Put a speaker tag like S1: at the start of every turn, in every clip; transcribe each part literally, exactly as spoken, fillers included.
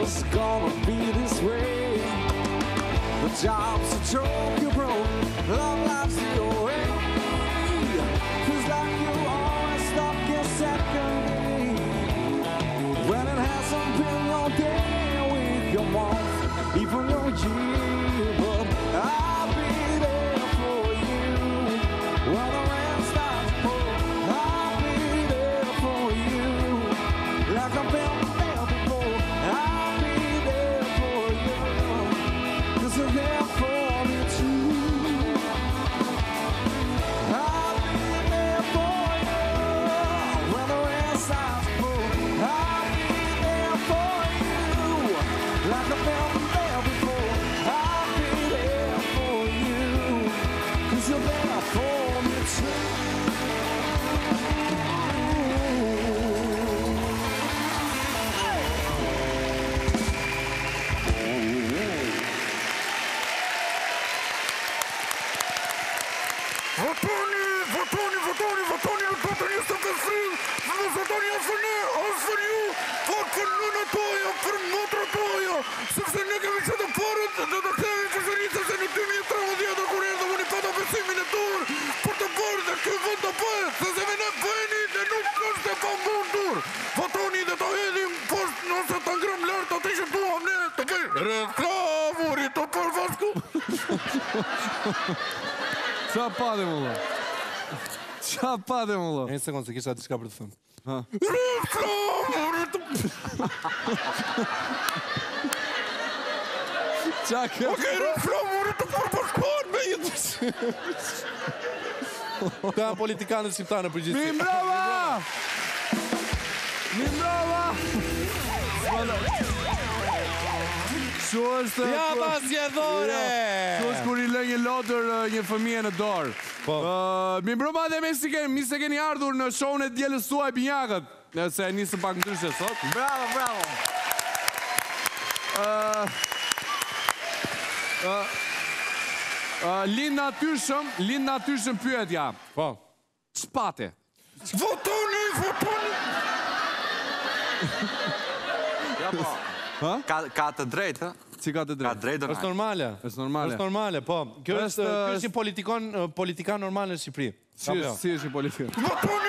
S1: it's gonna be this way. The job's a joke you broke, love life's your way. Feels like you're always stuck in second. When it hasn't been your day, week, your month, even your year, but I'll be there for you. When the rain starts to pour, I'll be there for you. Like I've been there before, I'll be there for you. 'Cause you're there for me too. I'll be there for you. When the rain starts to pour, I'll be there for you. Like I've been there before, I'll be there for you. 'Cause you're there for me too.
S2: Votoni, votoni, votoni, votoni, votoni sto così. Non votoni a fine, a fine. Vot për nëna toja, për motra toja. Sepse ne kemi qenë parë, do të kemi qeverisë se në dy mijë e tridhjetë kur erdhëm në pato besimin e dur për të bërë dhe ky vot të bëhet, sepse me ne bëni dhe nuk është e pamundur. Votoni dhe të hedhim poshtë nëse të ngrëm lart atë që duam ne të bëjmë. Reklamuri të për Vasku.
S3: Qa pade më lo? Qa pade më lo?
S4: Një sekundë, se kisha diçka për të thënë.
S2: Reklamuri të
S3: Qa ke?
S2: Okej, reklamuri të për Vaskuan me jetë.
S4: Ka politikanët shqiptarë në përgjithësi.
S3: Mi mbrava! Mi mbrava! Shu është...
S4: Ja ma zjedhore!
S3: Shu është kur i lë një lotër një fëmije në dorë.
S4: Po.
S3: Mi mbroma dhe me si keni, mi se keni ardhur në shohun e djelës tuaj binjakët. Se nisëm pak ndryshe sot.
S1: Bravo, bravo.
S3: Lind natyrshëm, lind natyrshëm pyetja.
S4: Po.
S3: Çpate.
S2: Votoni, votoni!
S1: Ja po.
S3: Ha?
S1: Ka, ka të drejtë, ë?
S3: Si ka të
S1: Ka
S3: drejtë?
S1: drejtë
S4: Është normale.
S3: Është normale.
S4: Është normale, po. Kjo
S3: Është-
S4: është ky është një politikon politikan normal në Shqipëri.
S3: Si është, si është i politikë?
S2: Votoni,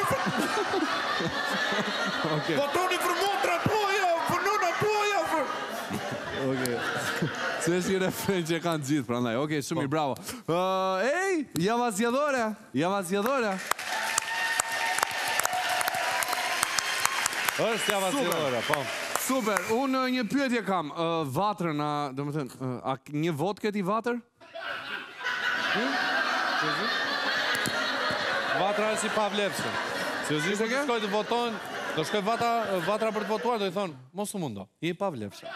S3: Okej,
S2: votoni për motra toja, për nëna toja, për...
S3: okej. Se është një refren që e kanë gjithë, prandaj. Okej, shumë i bravo. Uh, ej, java zgjedhore, java zgjedhore.
S4: Është java zgjedhore, po.
S3: Super, unë një pyetje kam. Uh, vatrën, a, do më thënë, uh, a një vot këti vatër?
S4: Vatra është i pavlefshëm. Seriozisht
S3: Ishte ke?
S4: do shkoj të voton, do shkoj vatra vatra për të votuar, do i thon, mos u mundo. I pavlefshëm.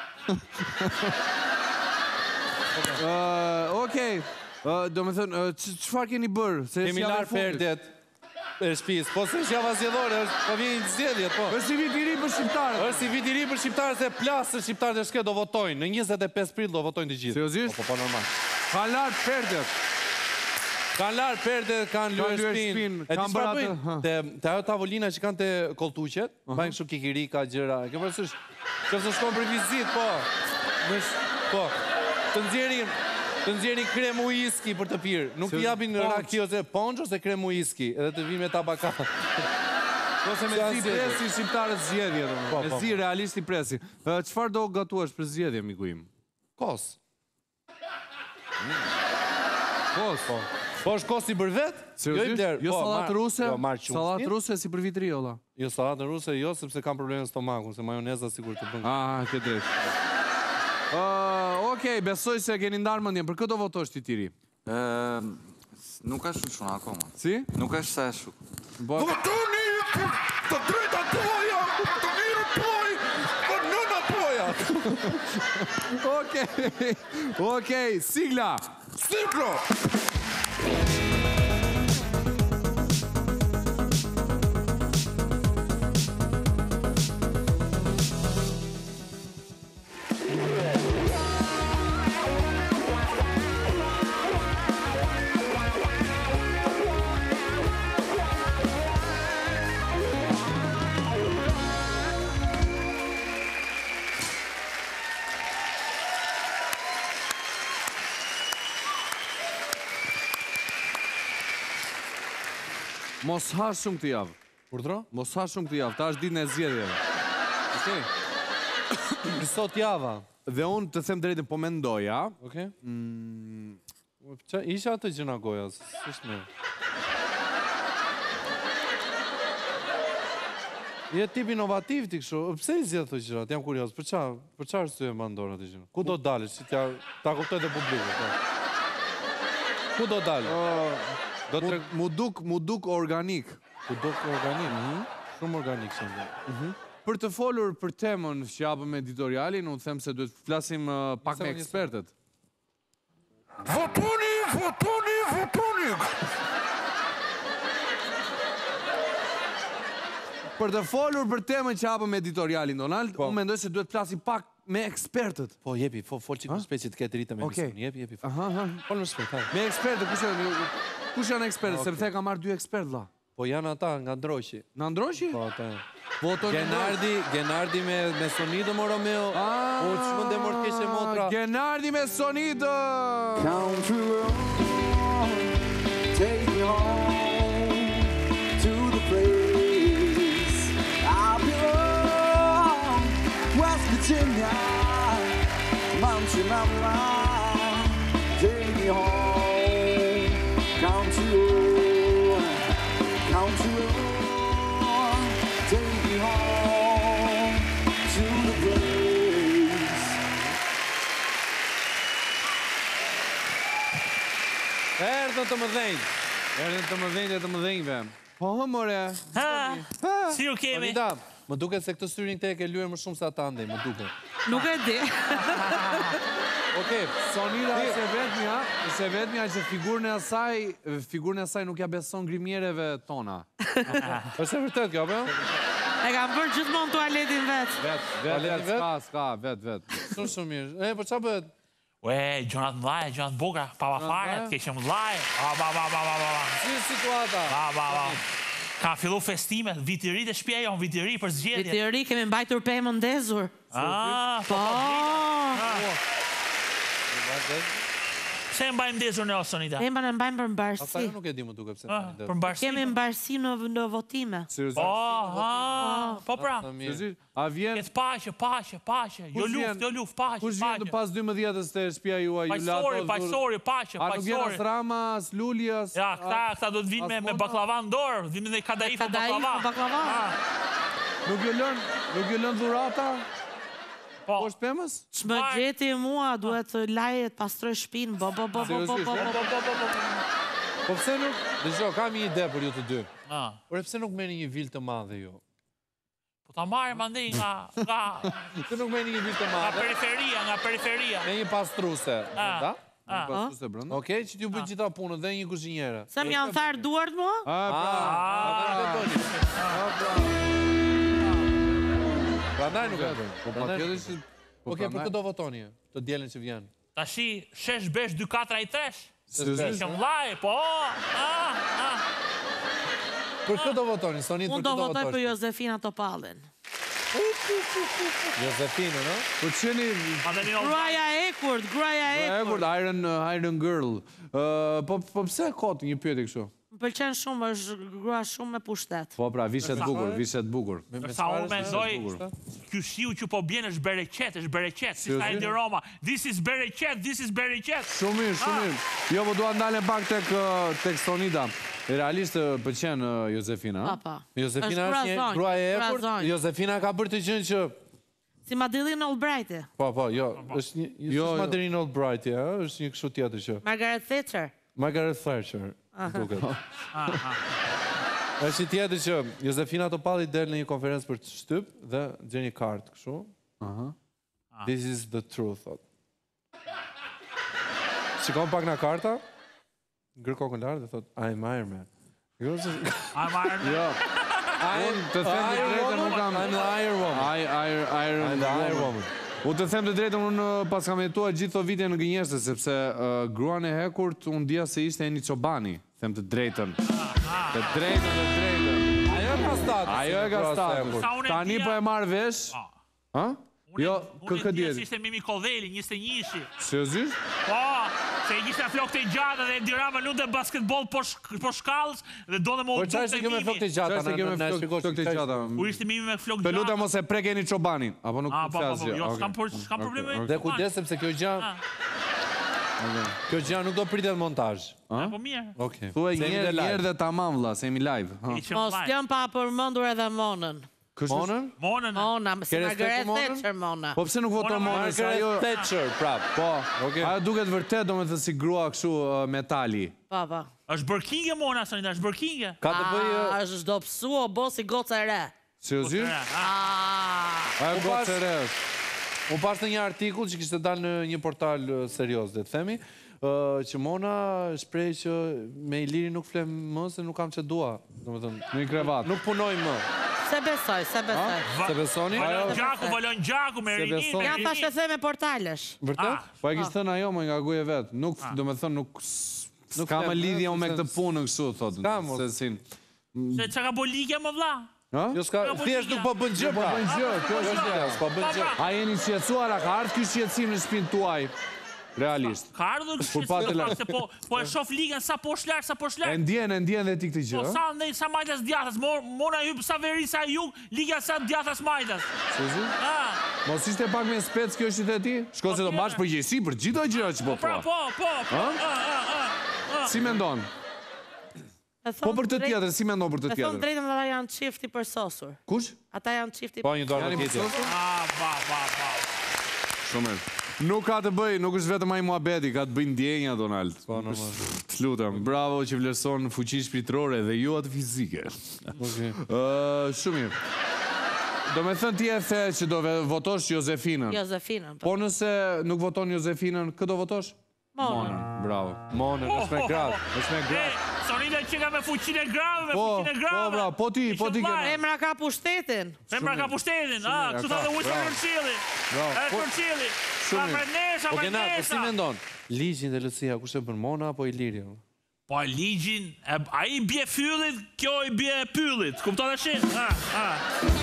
S3: Uh, Okej, uh, do më thënë, uh, ç- çfarë keni bërë? Se
S4: Kemi
S3: s'java e
S4: lar
S3: fundit.
S4: perdet e shtëpisë. Po se është java zgjedhore, është po vjen zgjedhje, po.
S3: Është si vit i ri për shqiptarët.
S4: Është si vit i ri për shqiptarët se plasë shqiptarët e shke do votojnë. Në njëzet e pesë prill do votojnë të gjithë.
S3: Seriozisht?
S4: Po, po, po, normal.
S3: Ka lar perdet.
S4: Kanë lar perdet, kanë lyer
S3: lyer
S4: shpinë.
S3: shpinë,
S4: E
S3: kanë
S4: di
S3: bërë
S4: çfarë
S3: atë,
S4: bëjnë?
S3: ha.
S4: Te te ajo tavolina që kanë te kolltuqet, bajnë kështu kikirika, gjëra. Ke parasysh? Nëse shkon për vizitë, po. Në sh- po. Të nxjerrin të nxjerrin krem uiski për të pirë. Nuk
S3: Se-
S4: i japin
S3: ponç.
S4: raki ose ponç ose krem uiski, edhe të vinë me tabaka.
S3: Ose me
S4: Sa
S3: zi
S4: zgjedhje.
S3: presi shqiptarët zgjedhje, domethënë.
S4: Po,
S3: Me
S4: po,
S3: zi realisht i presi. Uh, Çfarë do gatuash për zgjedhje, miku im?
S4: Kos.
S3: Kos.
S4: Po. Po është kos i bër vet? Jo i
S3: Seriozisht?
S4: bler.
S3: Jo
S4: po,
S3: sallatë
S4: marr-
S3: ruse,
S4: Jo, marr qumshtin.
S3: sallatë ruse si për vit ri olla.
S4: Jo sallatë ruse, jo sepse kam probleme në stomakun, se majoneza sigur të bën.
S3: Ah, ke drejt. Uh, Okej, besoj se keni ndarë mendjen. Për kë do votosh ti tiri?
S1: Ë, nuk është shumë akoma.
S3: Si?
S1: Nuk është se shumë.
S3: Bo...
S2: Votoni për të drejta toja, për të mirë tuaj, për nëna toja.
S3: Okej, okej, sigla!
S2: Siglo!
S3: Mos ha shumë këtë javë.
S4: Urdhro?
S3: Mos ha shumë këtë javë, ta është ditën e zgjedhjeve.
S4: Okej. Sot java.
S3: Dhe unë të them drejtën, po mendoja.
S4: Okej.
S3: Mm,
S4: Qa isha atë gjëna goja, s'është mirë. Je tip inovativ ti kështu. Pse i zgjedh këto gjërat? Jam kurioz. Për çfarë? Për çfarë arsye e mandon atë gjë? Ku do dalësh? Si t'ja ta kuptoj të publiku. Po. Ku do dalë? Do
S3: mu,
S4: të
S3: mu duk, mu duk organik.
S4: ku do të organik. Shumë organik shumë.
S3: Për të folur për temën që japëm editorialin, unë them se duhet flasim uh, pak
S4: Njëse,
S3: me
S4: njëse.
S3: ekspertët.
S2: Votoni, votoni, votoni!
S3: Për të folur për temën që japëm editorialin, Donald,
S4: Po.
S3: unë mendoj se duhet flasim pak me ekspertët.
S4: Po jepi, fol fol çik më shpejt që të ketë ritëm
S3: Okej.
S4: emision. Jepi, jepi. Fol
S3: Aha, aha.
S4: Fol më shpejt, hajde.
S3: Me ekspertët, kush janë, kush janë ekspertët?
S4: Okej.
S3: Sepse ka marrë dy ekspertë vlla.
S4: Po janë ata nga Ndroqi.
S3: Në ndroqi?
S4: Po ata.
S3: Votojnë
S4: Genardi, Genardi me me Sonido Moro Romeo.
S3: Ah,
S4: Po ç'mund e mor keqe motra.
S3: Genardi me Sonido.
S1: Country road, take me home to the place I belong. West Virginia, Mountain Mama, take me home. Country road, country road, take me home to the place.
S4: Erdhën të mëdhenj.
S3: Erdhën të mëdhenjtë e të mëdhenjve. Po, more.
S5: Ha, si ju kemi?
S4: Anita, më duket se këtë syrin këte e ke lyer më shumë se ata andej, më duket.
S6: Nuk e di.
S4: Okej,
S3: Sonida është e vetmja, është e vetmja që figurën e asaj, figurën e asaj nuk ja beson grimiereve tona.
S4: është e vërtet kjo, apo?
S6: E kam bërë gjithmonë tualetin vetë.
S3: Vet, vet,
S4: Tualetin
S3: vet,
S4: vet?
S3: s'ka, s'ka, vet, vet.
S4: Shumë shumë mirë. E, po çfarë bëhet?
S5: Ue, gjonat mdhaje, gjonat buka, pa pa fare,
S3: mdhaje?
S5: të keqe mdhaje. Ba, ba, ba, ba, ba, ba, ba.
S4: Si është situata?
S5: Ba, ba, ba. Ka fillu festimet, vitiri të shpia jonë, vitiri për zgjedhje.
S6: Vitiri kemi mbajtur pemën ndezur.
S5: Ah, po,
S6: Po.
S5: po, Pse e mbajmë ndezur në Osonida?
S6: Pemën e mbajmë për
S4: Asa
S6: mbarësi.
S4: jo nuk e di më duket pse.
S5: Ah,
S4: tani,
S5: Për mbarësi.
S6: Kemi mbarësi në, në votime.
S3: Seriozisht.
S5: Po, ah, po pra.
S4: Sa mirë.
S3: Seriozisht, a vjen,
S5: Këtë paqe, paqe, paqe. Jo
S3: Kush
S5: luft,
S3: vjen?
S5: jo luft, paqe,
S3: kush vjen të
S5: paqe.
S3: pas dymbëdhjetës të shtëpia juaj, ju lato?
S5: Paqësori, paqësori, paqe,
S3: A nuk vjen as
S5: paqësori.
S3: Rama, as Luli, as...
S5: Ja, këta, këta do të vinë me,
S3: as
S5: me
S3: Mona?
S5: baklava në dorë, vinë me kadaifa
S6: Kadaifa,
S5: baklava.
S6: baklava.
S5: Ah,
S3: Nuk ju lën, nuk ju lën dhurata?
S5: Po,
S3: Po është pemës?
S6: Çmë gjeti mua, duhet të laje të pastroj shtëpinë. Bo, bo, bo, bo, bo,
S3: Seriozisht,
S6: bo,
S5: po,
S6: bo.
S5: po, po, po, po.
S4: Po pse nuk? Dëgjoj, kam një ide për ju të dy.
S5: Ah.
S4: Por pse nuk merrni një vil të madhe ju?
S5: Po ta marrim andej nga nga
S4: Pse nuk merrni një vil të
S5: nga
S4: madhe?
S5: periferia, nga periferia.
S4: Me një pastruese,
S5: Ah.
S4: da?
S5: Ah.
S3: Pasu se brënda?
S4: Okej, që t'ju bëjnë gjitha punën dhe një kuzhinjere.
S6: Se më janë tharë duart mua?
S3: A, pra,
S4: Prandaj nuk e bëjnë.
S3: po pa
S4: Prandaj nuk e
S3: tjetër
S4: bëjnë.
S3: që... po
S4: Okej, për
S3: prandaj-
S4: këtë do votoni, të dielën që vjen.
S5: Tashi shesh besh dy katra i tresh.
S3: Seriozisht?
S5: Që mllaj, po. Ah, ah.
S4: Për këtë do votoni, Sonit, për
S6: Unë
S4: këtë
S6: do
S4: do
S6: votoj për
S4: votosh.
S6: Josefina Topallin.
S4: Josefinë, no?
S3: Po qeni...
S5: A dhe një
S6: Gruaja e ekurt, gruaja e
S3: E
S6: ekurt.
S3: kur, Iron, uh, Iron Girl. Uh, po, po pse kot një pyetje kështu?
S6: Më pëlqen shumë, është grua shumë me pushtet.
S3: Po pra, vishet bukur, vishet bukur.
S5: Sa unë mendoj, ky shiu që po bjen është bereqet, është bereqet, si sa e di Roma. This is bereqet, this is bereqet.
S3: Shumë mirë, shumë mirë. Jo, po dua ndalen pak tek uh, tek Sonida. Realisht uh, pëlqen uh, Josefina,
S6: Pa,
S3: ha?
S6: pa.
S4: Josefina është një
S6: zonjë,
S4: grua e
S6: grua
S4: ekurt.
S6: zonjë.
S4: Josefina ka bërë të gjën që
S6: Si Madeline Albrighti.
S4: po, po, jo, është një
S3: Jo,
S4: jo,
S3: jo.
S4: Madeline Albright, ja, është një kështu tjetër që
S6: Margaret Thatcher.
S4: Margaret Thatcher, duket. Është një tjetër që Josefina Topalli del në një konferencë për të shtyp dhe gjen një kartë kështu.
S3: Aha.
S4: This is the truth. thot. Shikon pak nga karta, ngër kokën lart dhe thot I'm Iron Man. Jo, se-
S5: A marrë.
S3: Jo,
S4: I'm
S3: të them të
S4: Iron
S3: drejtën,
S4: Woman.
S3: nuk kam-
S4: I'm the Iron Woman.
S3: I, I, Iron,
S4: I'm the Iron Woman.
S3: Unë të them të drejtën, unë uh, pas kam jetuar gjithë të vitin në gënjeshtër, sepse uh, gruan e hekurt, unë dija se ishte Eni Çobani, them të drejtën. Të drejtën, të drejtën.
S4: Ajo ka status.
S3: Ajo e ka status.
S5: Sa unë e
S3: Tani
S5: dija-
S3: po e marr vesh.
S5: Ah.
S3: Ha?
S5: Unë
S3: Jo,
S5: unë
S3: kë
S5: e
S3: kë
S5: dija se
S3: diet.
S5: ishte Mimi Kodheli, njëzet e një ishi.
S3: Seriozisht?
S5: Po, Se i kishte flokët e gjata dhe Edi Rama lundte basketbol po shkallës dhe donte më
S4: Po
S5: udhëtë
S4: çfarë se kemë flokë të gjata
S3: Çfarë se kemi
S4: na shpjegosh.
S3: flokë të gjata?
S5: Kur ishte mimi me flokë
S3: Të
S5: gjata.
S3: lutem mos e prekeni çobanin, apo nuk
S5: Ah, po, po,
S3: flas
S5: po,
S3: gjë.
S5: jo,
S3: Okej.
S5: s'kam por- s'kam probleme me
S4: Dhe kujdes sepse kjo gjë, kjo gjë nuk do pritet montazh.
S5: Po mirë.
S4: Okej.
S3: Thuaj
S4: Se
S3: një
S4: jemi
S3: herë
S4: dhe
S3: një
S4: live.
S3: herë dhe tamam vlla, se jemi live. ha.
S5: I qëm
S6: Mos
S5: live.
S6: lëm pa përmendur edhe Monën.
S4: Monën?
S5: Monën.
S6: Mona, si
S4: Ke respekt
S6: Margaret
S4: për Monën?
S6: Thatcher Mona.
S3: Po pse nuk voton
S5: Mona
S3: Mona? Se ajo
S4: Margaret Thatcher, prap.
S3: po,
S4: Okej.
S3: ajo duket vërtet domethënë si grua kështu uh, metali.
S6: Po, po.
S5: Është bërë kinge Mona Sonita, është bërë kinge.
S4: Ka të bëjë
S6: A, është do pësu o bo si gocë e re.
S3: Seriozisht?
S5: Ah,
S3: Ajo
S4: U
S3: gocë
S4: pas-
S3: e re.
S4: Unë pas në një artikull që kishte dalë në një portal uh, serios, dhe të themi, uh, që Mona shpreh që me Iliri nuk flem më se nuk kam që dua. Domethënë,
S3: Në një krevat.
S4: nuk punoj më.
S6: Se besoj, se besoj.
S4: Se besoni?
S5: Valon Gjaku, Valon Gjaku, me Rini,
S4: beson-
S5: me
S6: Ja thash e
S5: Rini.
S6: the me portalesh.
S4: Vërtet?
S5: Ah,
S3: Po e kishte thënë ajo më nga goja vet. Nuk, domethënë nuk
S4: Nuk
S3: ka më
S4: flem,
S3: lidhje
S4: eh,
S3: unë me
S4: se-
S3: këtë punë kështu thotë.
S4: S'ka, mos.
S3: Se sin.
S5: Se që ka bo ligja më vla?
S3: Ha?
S4: Jo s'ka,
S5: po
S4: thjesht
S5: gjë.
S4: nuk po bën gjë
S3: Po
S4: pra.
S3: bën gjë, kjo
S4: Kjo është gjë, s'po bën gjë.
S3: A jeni shqetësuar, a ka ardhur ky shqetësim në shtëpinë tuaj? Realisht.
S5: Ka ardhur
S3: Kur pa
S5: kështë
S3: tele-
S5: se po, po e shof ligën sa po shlarë, sa po
S3: E
S5: shlarë.
S3: ndjen, e ndjen dhe ti këtë gjë.
S5: Po
S3: ë?
S5: sa ndej, sa majtas djathas, mo- mona hyp sa veri, sa jug, liga sa djathas majtas.
S3: Sezi?
S5: Ah,
S3: Mos ishte pak me spec kjo qyteti? Shko se do
S5: tjetër.
S3: bash përgjegjësi për gjithë ato gjëra që po
S5: pra,
S3: thua.
S5: po, po, po.
S3: Ha?
S5: Ah, ah, ah.
S3: Si mendon? Po për të tjetër, si mendon për të
S6: Me thonë
S3: tjetër?
S6: drejtën ata janë qifti për sosur.
S3: Kush?
S6: Ata janë qifti
S4: Po një dorë
S3: Jani
S4: tjetër.
S3: përsosur?
S5: Ah, ba, ba, ba.
S3: Shumë mirë. Nuk ka të bëj, nuk është vetëm ai muhabeti, ka të bëj ndjenja Donald.
S4: Po, normal.
S3: Të lutem, bravo që vlerëson fuqinë shpirtërore dhe jo atë fizike.
S4: Okej.
S3: Ë, shumë mirë. Do me thënë ti e the që do ve- votosh Jozefinën.
S6: Jozefinën.
S3: Po nëse nuk voton Jozefinën, kë do votosh?
S6: Mona.
S3: Bravo.
S4: Monën, është me gratë, është me
S5: E,
S4: gratë.
S5: Sonita që ka me fuqinë e grave, me
S3: Po,
S5: fuqinë e
S3: po,
S5: grave.
S3: bra, po ti, po ti
S5: Ishte
S3: ke-
S5: vllaj.
S6: Emra ka pushtetin.
S5: Femra ka pushtetin, ah,
S3: mirë,
S5: kështu
S3: ka,
S5: thotë Winston
S3: bravo.
S5: Churchilli.
S3: Bravo.
S5: E
S3: Po-
S5: Churchilli.
S3: Shumë
S5: Pa
S3: mirë.
S5: prenesa,
S4: Po Genat, po si
S5: prenesa.
S4: mendon? Ligjin dhe Lucia, kush e bën Mona apo Iliri?
S5: Po ligjin, e- ai bie fyllit, kjo i bie pyllit. Kupton tash? Ah, ah.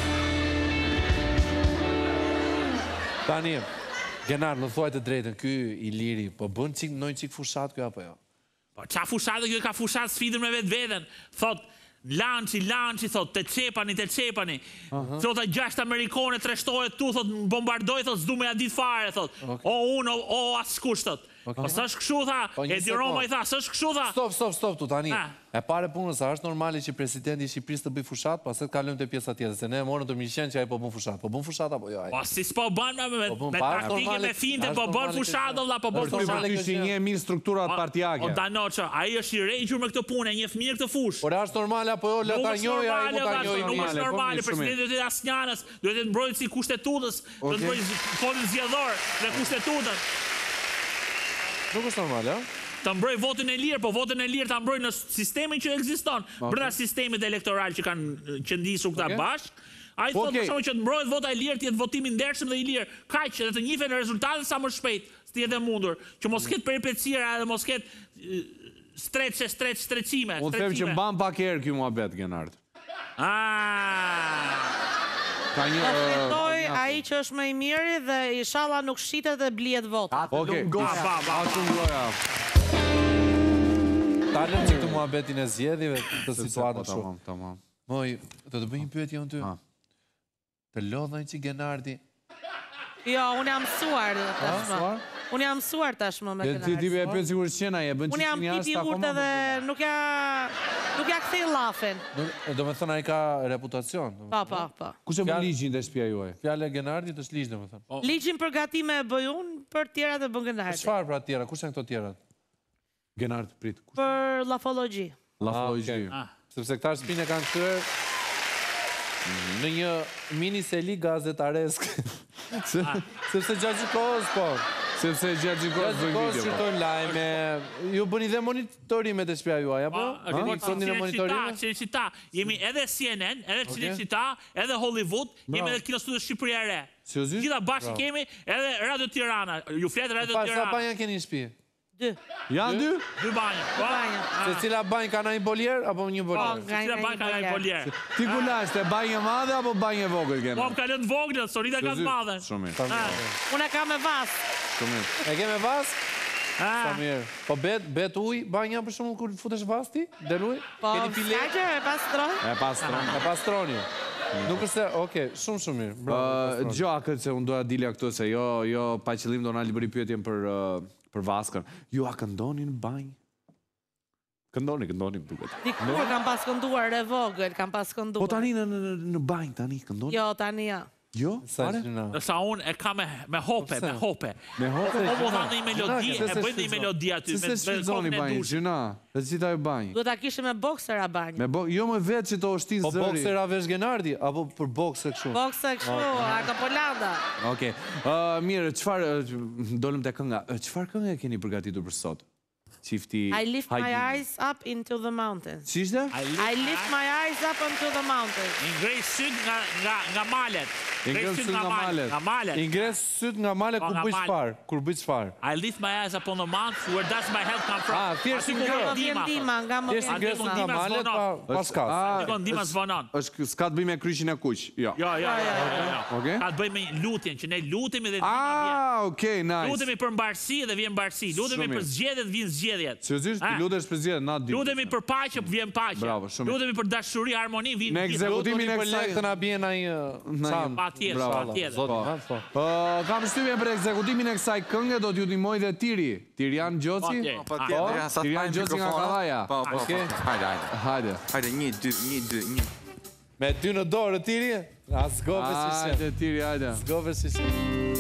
S4: Tani, Genar, më thuaj të drejtën, ky Iliri, po bën çik ndonjë çik fushat ky apo jo?
S5: Po qa fushatë kjo ka fushatë sfidën me vetë vetën. Thot, lanci, lanci, thot, të qepani, të qepani. Thot, a gjashtë amerikone të reshtohet tu, thot, bombardoj, thot, s'du me ja ditë fare, thot. O unë, o, o asë kush, thot. Po s'është kështu, tha,
S4: Po, një
S5: e di
S4: sekond.
S5: Roma i tha, s'është kështu, tha.
S4: Stop, stop, stop tu tani.
S5: Ah.
S4: E pare punës, a është normali që presidenti i Shqipërisë të bëj fushat, pastaj të kalojmë te pjesa tjetër, se ne e morëm të mirëqen që ai po bën fushat. Po bën fushat apo jo ai?
S5: Po si s'po bën me, me,
S4: Po bën
S5: me
S4: pa,
S5: taktike,
S4: normale-
S5: me finte,
S4: është
S5: po bën
S4: normale kjo
S5: fushatë,
S4: gjë.
S5: vlla, po bën
S4: Është
S3: Ty
S4: normale
S5: fushatë.
S3: për ty që një mirë strukturat
S5: O
S3: partijake.
S5: Danoqo, ai është i rejgjur me këtë punë, e njeh mirë këtë fushë.
S4: Por a është normale apo jo? Le
S5: Nuk
S4: ta
S5: është
S4: njohja, ai
S5: normale,
S4: mund ta
S5: vllazë,
S4: njohë
S5: nuk
S4: mirë.
S5: është
S3: po
S5: normale,
S3: mirë, shumë
S5: presidenti duhet të jetë asnjanës, duhet të jetë mbrojtës i kushtetutës, duhet të
S3: Okej.
S5: bëjë kodin zgjedhor dhe kushtetutën.
S4: Nuk është normale, ha?
S5: Ta mbroj votin e lirë, po votin e lirë ta mbroj në sistemin që ekziston, brenda sistemit elektoral që kanë qëndisur këta
S4: Okej.
S5: bashkë. Ai
S3: Po,
S5: thotë
S3: okej.
S5: për shkakun që të mbrojt vota e lirë, të jetë votimi i ndershëm dhe i lirë. Kaq që të njihen rezultatet sa më shpejt, të jetë e mundur, që mos ketë peripecira edhe mos ketë streçe, streç, streçime,
S3: Unë them që
S5: streçime.
S3: mban pak herë ky muhabet Genard.
S5: Ah.
S3: Ka një
S6: Po
S3: ë,
S6: fitoj ai që është më i miri dhe inshallah nuk shitet dhe blihet vota.
S3: Okej.
S5: Ba, ba, ba.
S3: Atë ngoja.
S4: Ta lëm që këtë muhabetin e zgjedhjeve të
S3: Po,
S4: situatën kështu.
S3: tamam, tamam.
S4: Moj, do të bëj një pyetje unë ty.
S3: Ha.
S4: Të lodhën që Genardi.
S6: Jo, unë jam mësuar tashmë.
S3: mësuar?
S6: Unë jam mësuar tashmë me
S3: Ti ti ti
S6: këtë.
S3: e bën sigurisht qena, e bën
S6: Unë jam
S3: çikin
S6: pipi
S3: jashtë
S6: urt
S3: akoma.
S6: edhe nuk ja nuk ja kthej llafin.
S4: Nuk- Do me thënë ai ka reputacion.
S6: Po, po, po.
S3: Kush e bën
S4: Fjalë-
S3: ligjin te shtëpia juaj?
S4: Fjala e Genardit është ligj, domethënë.
S6: Ligjin përgatime e bëj unë, për tjera të bën Gënardi.
S4: Çfarë pra tjera? Kush janë këto tjerat?
S3: Genard prit. Kush?
S6: Për lafologji.
S3: Lafologji.
S5: Ah.
S4: Sepse këta shpinë e kanë kthyer në një mini seli gazetaresk. Sepse gjatë kohës, po.
S3: Sepse gjatë gjikos
S4: Gjatë
S3: bën
S4: kohës
S3: video. po.
S4: shqyrtojnë lajme. Ju bëni dhe monitorime të shtëpia juaj, apo?
S5: Po,
S4: Keni
S5: është
S4: fondin e
S5: cinecitat,
S4: monitorime?
S5: cinecitat. Jemi edhe C N N, edhe Cinecitat, edhe Hollywood, jemi edhe Kinostudio Shqipëria e Re.
S3: Seriozisht?
S5: Gjitha bashkë kemi edhe Radio Tirana. Ju flet Radio
S4: Pa, sa
S5: Tirana.
S4: banja keni në shtëpi?
S6: Dy.
S3: Janë dy?
S5: Dy banja. Po,
S6: Banja.
S4: Se cila banjë ka një boljer, apo një
S5: po,
S4: boljer?
S6: nga-
S5: cila
S6: nga
S5: banja ka
S6: një
S5: një boljer.
S3: Ti ku lash, te banjë e madhe apo banjë e vogël
S5: Po,
S3: Genard?
S5: më ka lënë të voglët, Sorita ka të madhe.
S3: Shumë mirë.
S6: Unë e kam me vas.
S3: Shumë mirë.
S4: E ke me vas? Sa mirë. Po bet, bet uj, banja për shembull kur futesh vasti, del uj?
S6: Po,
S4: Keni pile?
S6: s'ka që e pastron.
S3: E pastron.
S4: E pastroni. Nuk është se, okay, shumë shumë mirë. Bravo. pastroni.
S3: Gjakët se unë doja dilja këtu se jo, jo pa qëllim do na bëri pyetjen për uh, për Vaskën. Ju a këndoni në banjë? Këndoni, këndoni, më duket.
S6: Dikur kam pas kënduar e vogël, kam pas kënduar.
S3: Po tani në në, në banjë tani këndoni?
S6: Jo, tani ja.
S3: Jo?
S4: Sa
S3: Fare?
S4: gjëna.
S5: Nësa unë e ka me, me hope, me hope.
S3: Me hope.
S5: Po mu thanë një melodi,
S3: Se
S5: e
S3: se
S5: bëjnë një melodi aty.
S3: Se se shfrytëzoni banjë, gjëna. Recita e banjë.
S6: Duhet ta kishe me boksera banjë.
S3: Me bo, jo më vetë që të oshtin
S4: Po
S3: zëri.
S4: boksera vesh Genardi apo për bokse kështu?
S6: Bokse kështu, akapolanda.
S3: Okej. Uh, mirë, çfarë uh, dolëm te kënga. Uh, Çfarë këngë e keni përgatitur për sot? Çifti
S6: I lift my
S3: Hajdini.
S6: eyes up into the mountains.
S3: Si ishte?
S6: I lift my eyes up into the mountains.
S5: I ngrej syt nga, nga, nga malet.
S3: I ngrej syt nga malet.
S5: Nga malet.
S4: Ingres syt nga male
S5: Po,
S4: ku
S5: nga
S4: bëj
S5: male.
S4: çfarë? Kur bëj çfarë?
S5: I lift my eyes upon the mountains, where does my help come from?
S4: Ah, thjesht
S5: Aty ku
S4: ngrej.
S5: vjen
S6: Nga më vjen
S5: ndihma,
S6: ndihma, nga më
S4: Thjesht
S6: vjen
S4: ingres
S5: ndihma.
S4: nga
S6: ndihma.
S4: malet pa pa
S3: Është-
S4: skas.
S3: Ah,
S5: Ndikon ndihma
S3: është-
S5: zvonon.
S3: Është s'ka të bëj me kryqin e kuq. Jo.
S5: Jo, jo, jo, jo, jo.
S3: Okej.
S5: Ka të bëj me lutjen, që ne lutemi dhe ndihma vjen.
S3: Ah, okay, nice.
S5: Lutemi për mbarësi dhe vjen mbarësi. Lutemi
S3: Shumë
S5: për
S3: mirë.
S5: zgjedhjet, vjen zgjedhjet.
S3: Seriozisht, ti
S5: Ah.
S3: lutesh për zgjedhje na di.
S5: Lutemi për paqe, vjen paqe.
S3: Bravo, shumë mirë.
S5: Lutemi për dashuri, harmoni, vjen
S3: Në
S5: vjen.
S3: ekzekutimin e
S4: për lek të
S3: kësaj.
S4: na bie ai sam.
S5: Patjetër,
S3: Bravo.
S5: patjetër.
S4: Zoti, ha, po.
S3: Uh, kam shtypjen për ekzekutimin e kësaj këngë, do t'ju ndihmoj dhe Tiri. Tirian Gjoci?
S5: Okej.
S1: Po
S5: Ah,
S1: tjetër, ja, sa
S3: Tirian
S1: t'pajnë
S3: Gjoci nga
S1: mikrofonat.
S3: Kallaja.
S1: Po, po, po.
S3: Okej.
S1: Hajde, hajde.
S3: Hajde.
S1: Hajde, një, dy, një, dy, një.
S4: Me dy në dorë tiri? As gove si shem.
S3: Hajde, Tiri, hajde.
S4: Gove si shem.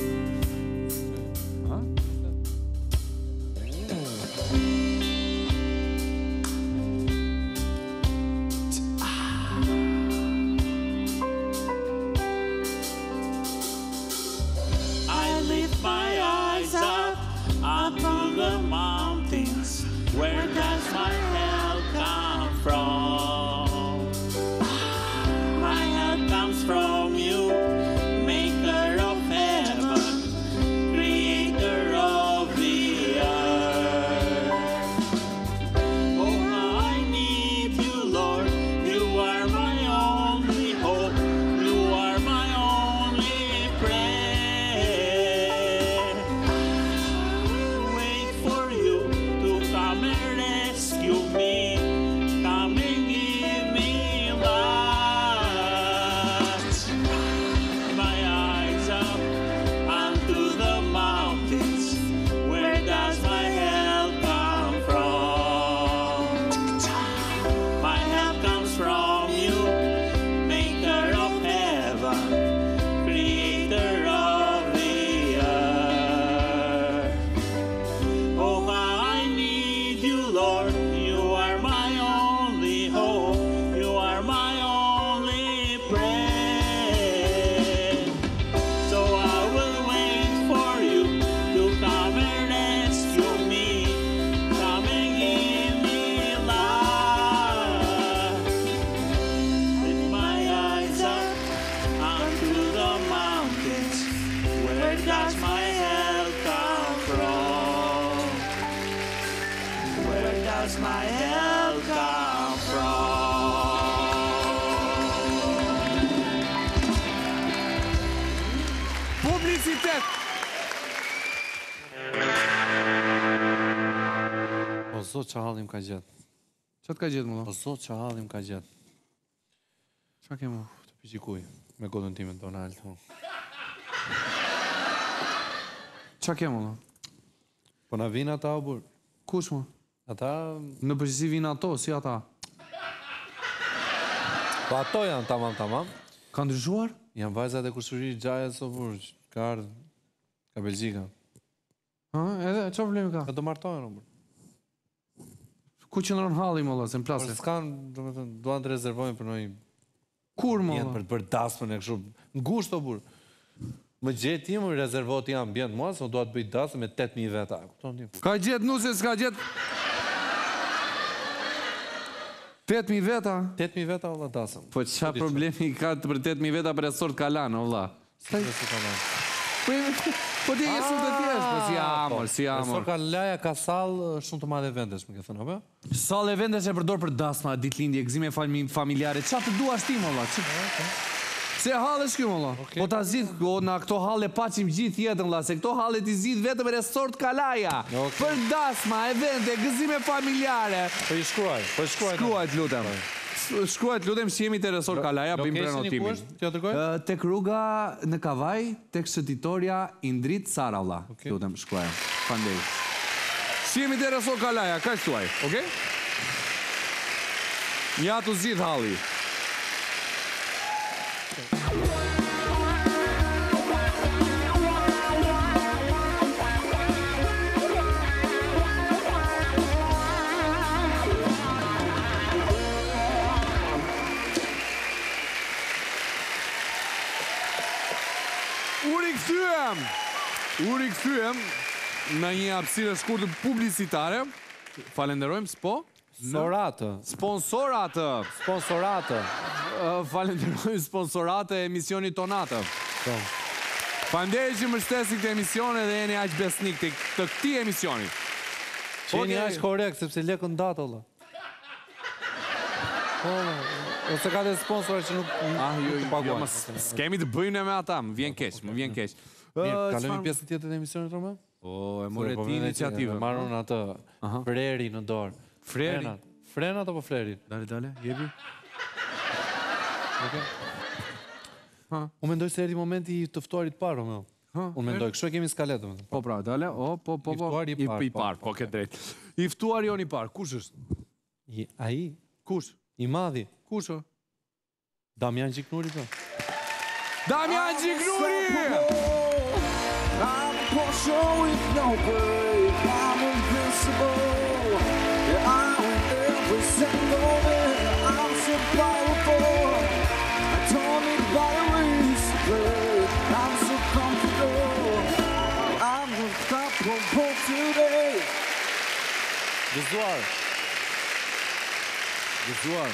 S5: I lift my eyes up, up to the mountains. Where does my help come from? My help comes from you, maker of heaven, creator of the earth. Oh, how I need you, Lord. You are my only hope. You are my only prayer. Wait for you to come and rescue me. Come and give me light. My eyes up onto the mountains. Where does my help come from? My help comes from you, maker of heaven, creator of the earth. Oh, how I need you, Lord. You are my only hope. You are my only prayer. So I will wait for you to come and rescue me. Come and give me life. Lift my eyes up onto the mountains. Where does my help come from? Where does my help come from?
S3: Publicitet.
S4: O zot që hallim ka gjetë.
S3: Ç'a të ka gjetë më
S4: O zot që hallim ka gjetë.
S3: Ç'a ke më?
S4: Të piqikuj me godën time Donald.
S3: Ç'a ke më?
S4: Po na vin ata o burr.
S3: Kush më?
S4: Ata,
S3: Në përgjithësi vinë ato, si ata.
S4: po ato janë tamam tamam.
S3: Ka ndryshuar?
S4: Janë vajzat e kushërisë Xhajes o burr. Ka ardhur ka Belgjika.
S3: Ha, edhe ç'a problemi ka?
S4: Ka do martohen o burr.
S3: Ku qëndron halli më valla, se në
S4: Por
S3: plasë.
S4: s'kan, domethënë, duan të rezervojnë për një
S3: Kur më
S4: ambient për
S3: valla?
S4: të bërë dasmën e kështu. Ngusht o burr. Më gjet ti më rezervo ti ambient mua, se unë dua të bëj dasmë me tetë mijë veta. Kupton ti?
S3: Ka gjetë nuse, s'ka gjetë. tetë mijë veta?
S4: tetë mijë veta valla dasëm.
S3: Po ç'a problemi ka të për tetë mijë veta për resort kalan, o valla.
S4: Sa i ka marrë?
S3: Po po ti je shumë të thjeshtë, po si amor, si
S4: Sot
S3: amor.
S4: ka laja ka sallë shumë të madhe vendesh, më ke thënë, apo?
S3: Sallë vendesh e përdor për dasma, ditëlindje, gëzime fami- familjare. Ç'a të duash ti, më valla? Ç'a- Se hall është kjo, molla. Po ta zgjidh, o, na këto halle paçim gjithë jetën, la, se këto hallet i zgjidh vetëm Resort Kalaja. Për dasma, evente, gëzime familjare.
S4: Po i shkruaj, po i shkruaj.
S3: Shkruaj, lutem. Shkruaj, lutem, si jemi te Resort Kalaja, bëjmë prenotimin.
S4: T'ja dërgoj?
S3: Tek rruga në Kavaj, tek shëtitoria Indrit Saralla. Lutem, shkruaj. Faleminderit. Si jemi te Resort Kalaja, kaq thuaj, okay? Ja tu zgjidh halli. U rikthyem, u rikthyem në një hapësirë shkurtër publicitare. Falenderojmë, s'po?
S4: Sponsoratë.
S3: Sponsoratë.
S4: Sponsoratë.
S3: Falenderojmë sponsoratë e emisionit Tonatë. Faleminderit që më shtesni këtë emisione dhe jeni aq besnik të të këtij emisioni.
S4: Që jeni aq korrekt sepse lekën datë olla. Po, ose ka dhe sponsora që nuk
S3: Ah, jo,
S4: nuk
S3: jo,
S4: paguajnë.
S3: ma s'kemi të bëjmë me ata, më vjen keq, më vjen keq.
S4: Mirë, kalojmë pjesën tjetër të emisionit Roma?
S3: Po, e more ti iniciativën.
S4: Marrën atë freri në dorë.
S3: Freri?
S4: Frenat. Frenat apo frerin?
S3: Dale, dale, jepi.
S4: Unë mendoj se erdhi momenti i të ftuarit parë, Romeo. Unë mendoj, kështu e kemi skalet, domethënë.
S3: Po pra, dale, o, po, po, po.
S4: I ftuari i parë,
S3: I parë, po, ke drejt. I ftuari jon i parë, kush është?
S4: I- Ai,
S3: Kush?
S4: i madhi,
S3: Kush është?
S4: Damian Gjiknuri po.
S3: Damian Gjiknuri!
S1: I'm a Porsche with no brake. I'm invincible. Yeah, I win every single day. I'm so powerful. I don't need batteries to play. I'm so comfortable. I'm unstoppable today.
S4: Gëzuar. Gëzuar.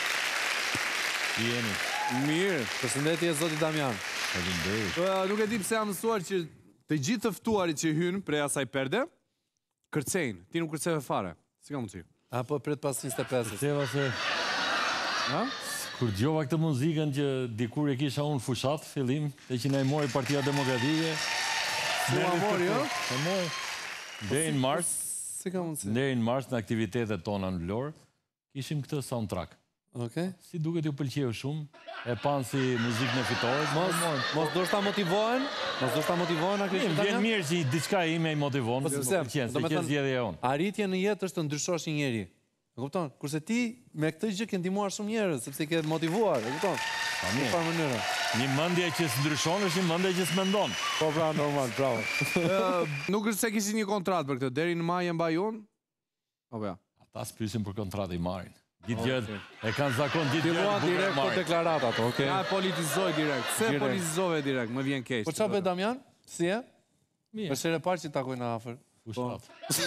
S7: Jeni.
S3: Mirë.
S4: Përshëndetje zoti Damian.
S7: Faleminderit.
S3: Ë, nuk e di pse jam mësuar që të gjithë të ftuarit që hynë prej asaj perde, kërcejnë. Ti nuk kërceve fare. Si ka mundësi?
S4: Apo pret pas njëzet e pesës.
S7: Seva se
S3: Ha?
S7: kur dëgjova këtë muzikën që dikur e kisha unë fushat, fillim, e që na i mori Partia Demokratike.
S3: Su a mori, jo?
S7: E mori. Deri në mars,
S4: Si ka mundësi?
S7: deri në mars në aktivitetet tona në Vlorë, kishim këtë soundtrack.
S4: Okej.
S7: Si duket ju pëlqeu shumë, e pan si muzikën e fitores.
S4: Mos, mos do shta motivohen, mos do shta motivohen a
S7: Mirë,
S4: kështë
S7: vjen mirë që i diçka ime i motivon,
S4: Po,
S7: se më
S4: sepse,
S7: pëlqen,
S4: do
S7: se
S4: me
S7: që
S4: thënë-
S7: zgjedhja e unë.
S4: Arritje në jetë është të ndryshosh një njeri. E kupton? Kurse ti me këtë gjë ke ndihmuar shumë njerëz, sepse ke motivuar, e kupton?
S7: Pa
S4: Në
S7: mirë.
S4: farë mënyrë.
S7: Një mendje që s'ndryshon është një mendje që s'mendon.
S4: Po pra, normal, bravo.
S3: Ë, nuk është se kishin një kontratë për këtë, deri në maj e mbaj unë? Apo ja.
S7: Ata s'pyesin për kontratë i marrin. Gjithë gjë e kanë zakon gjithë gjë.
S4: Filluan
S7: bukur e
S4: direkt për
S7: marrin.
S4: deklaratat, okej.
S3: Ja, politizoj direkt. Se
S4: Direkt.
S3: politizove direkt, më vjen keq.
S4: Po çfarë bëj Damian? Si e?
S7: Mirë.
S4: Është herë e parë që takoj në afër.
S7: Fushat.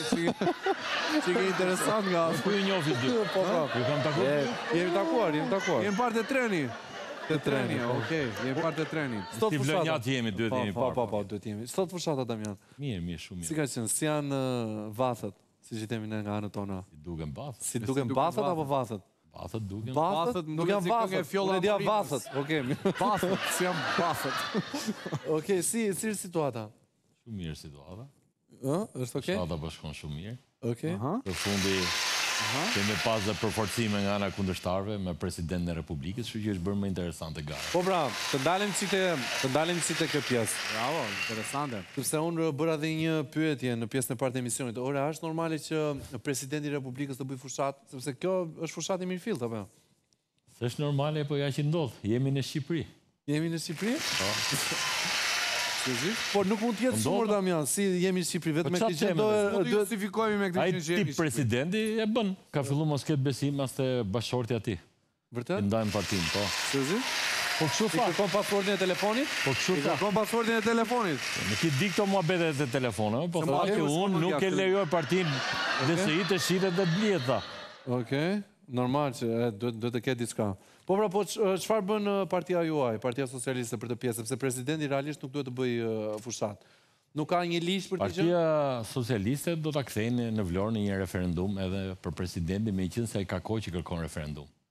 S3: Që ke interesant nga...
S7: Ku i njofi dy?
S4: Po po.
S7: Ju kam takuar?
S4: E, jemi takuar, jemi takuar.
S3: Jem parte treni. Te treni,
S4: treni, po.
S3: okej. Jem parte treni.
S4: Sot
S7: Si
S4: fushata.
S7: vlonjat jemi, duhet
S4: Po,
S7: jemi
S4: po,
S7: parë.
S4: po, po, duhet jemi. Sot fushata Damian.
S7: Mirë, mirë, shumë
S4: Si
S7: mirë.
S4: ka qenë? Si janë uh, vathet? Si që temi ne nga anët tona.
S7: Si duken bathët.
S4: Si duken bathet apo vathet?
S7: Bathët duken.
S4: Bathet?
S3: Bathet,
S4: Nuk
S3: duket
S4: janë
S3: si këngë e
S4: vathet.
S3: Fjolla
S4: Unë e dia
S3: Amorimës.
S4: vathet. Okej.
S3: Bafët, si jam bafët.
S4: Okej, si si është situata?
S7: Shumë mirë situata.
S4: Ë, është okej?
S7: Shata po shkon shumë mirë.
S4: Okej.
S7: Për fundi kemi pas dhe përforcime nga ana kundërshtarëve me presidentin e Republikës, kështu që është bërë më interesante gara.
S4: Po pra, të dalim si te, të dalim si te kjo pjesë.
S3: Bravo, interesante.
S4: Sepse unë bëra dhe një pyetje në pjesën e parë të emisionit. Ora, është normale që presidenti i Republikës të bëj fushat, sepse kjo është fushat i mirëfillt apo jo?
S7: Se është normale, po ja që ndodh, jemi në Shqipëri.
S4: Jemi në Shqipëri? Po nuk mund të jetë
S7: Ndodha.
S4: sumur Damian, si jemi në Shqipëri, vetëm me
S7: Po
S4: këtë
S7: çfarë
S4: gjë do
S7: themi,
S3: Po të
S4: do
S3: justifikojmë me këtë
S7: Ai
S3: që
S7: tip
S3: jemi.
S7: presidenti e bën, ka fillu mos ketë besim as te bashkëshorti ati. Të
S4: vërtet?
S7: ndajmë partin, po.
S3: Sëzi?
S7: Po kështu
S4: Ti
S7: tha,
S4: kërkon pasportin e telefonit?
S7: po kështu
S3: I
S7: tha.
S3: kërkon pasportin e telefonit.
S7: Nuk i di këto muhabetet e telefonave, po
S3: Se
S7: tha
S3: ma
S7: që
S3: ke
S7: unë
S3: shkon
S7: nuk
S3: jashtë.
S7: e lejoj partin dhe se i të shitet dhe të blijet, tha.
S4: Okej, normal që e, duhet duhet të ketë diçka. Po pra, po ç- çfarë bën uh, partia juaj, Partia Socialiste për të pjesë, sepse presidenti realisht nuk duhet të bëj uh, fushat. Nuk ka një ligj për të gjë?
S7: Partia Socialiste do ta kthejnë në Vlorë në një referendum edhe për presidentin, me qenë se ai ka kohë që kërkon referendum.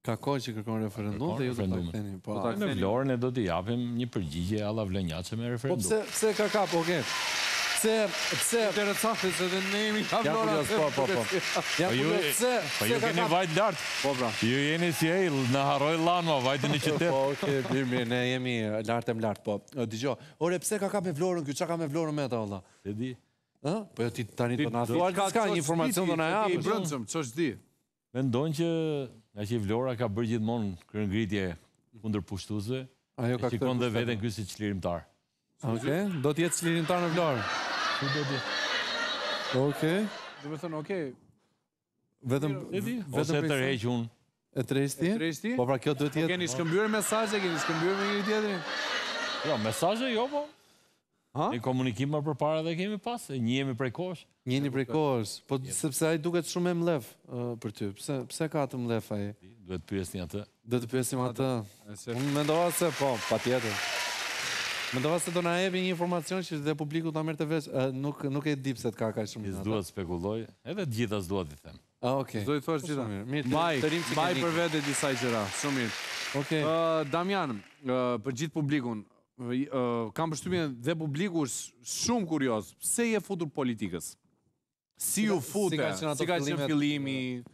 S4: Ka kohë që kërkon referendum dhe ju do ta
S7: referendum.
S4: ktheni. Po.
S7: Në Vlorën e do t'i japim një përgjigje alla vlonjaçe me
S4: Po
S7: referendum.
S4: pse pse ka kap, okay. Pse pse
S3: Interesante se dhe ne jemi ka
S4: Ja
S3: Vlora.
S4: kurios, po po po. Ja
S7: Po ju
S4: kurios, pse
S7: Po
S4: pse
S7: ju
S4: ka
S7: keni
S4: kap?
S7: vajt lart.
S3: Po pra.
S7: Ju jeni si ai, në harroj llanma, vajtën në qytet.
S4: Po, okay, mirë, mirë, ne jemi lart e lart, po. Dgjoj. Ore, pse ka kap me Vlorën ky? Çka ka me Vlorën me ata valla?
S7: E di.
S4: Ë? Po jo ti tani do na thuar diçka, një informacion do na
S3: I
S4: japësh.
S3: brëndshëm, ç'është di?
S7: Mendon që nga që Vlora ka bërë gjithmonë kërëngritje kundër pushtuesve,
S4: Ajo ka
S7: e shikon dhe veten ky si çlirimtar.
S4: Okej, do të jetë çlirimtar në Vlorë.
S7: Ku do ti?
S4: Okej.
S3: Do të thënë, okay,
S4: Vetëm
S7: E di.
S4: vetëm
S7: Ose
S4: prej-
S7: tërheq unë.
S4: e treshti?
S3: treshti?
S4: Po pra kjo duhet të jetë.
S3: Keni shkëmbyer mesazhe, keni shkëmbyer me njëri tjetrin?
S7: Jo, mesazhe jo, po.
S3: Ha?
S7: Ne komunikim më përpara dhe kemi pas, e njihemi prej kohësh.
S4: Njëni prej kohës, po sepse ai duket shumë e mlef ë, për ty. Pse pse ka të mlef ai?
S7: Duhet pyesni atë.
S4: Do të pyesim atë.
S3: E se-
S4: Unë mendova se po, patjetër. Mendova se do na jepi një informacion që dhe publiku ta merrte vesh, ë, nuk nuk e di pse të ka kaq shumë.
S7: Nis
S4: ata.
S7: duhet spekuloj, edhe të gjitha s'duhet i them.
S4: Ah, okay.
S3: Do i thosh gjitha.
S4: Mirë, mirë,
S3: Mbaj,
S4: të rim që
S3: mbaj
S4: keni.
S3: për vete disa gjëra, shumë mirë.
S4: Okej.
S3: Ë, Damian, ë, për gjithë publikun, ë, kam përshtypjen dhe publiku është shumë kurioz. Pse je futur politikës? Si ju
S4: Si
S3: fute?
S4: ka qenë ato
S3: Si ka qenë
S4: fillimet?
S3: fillimi?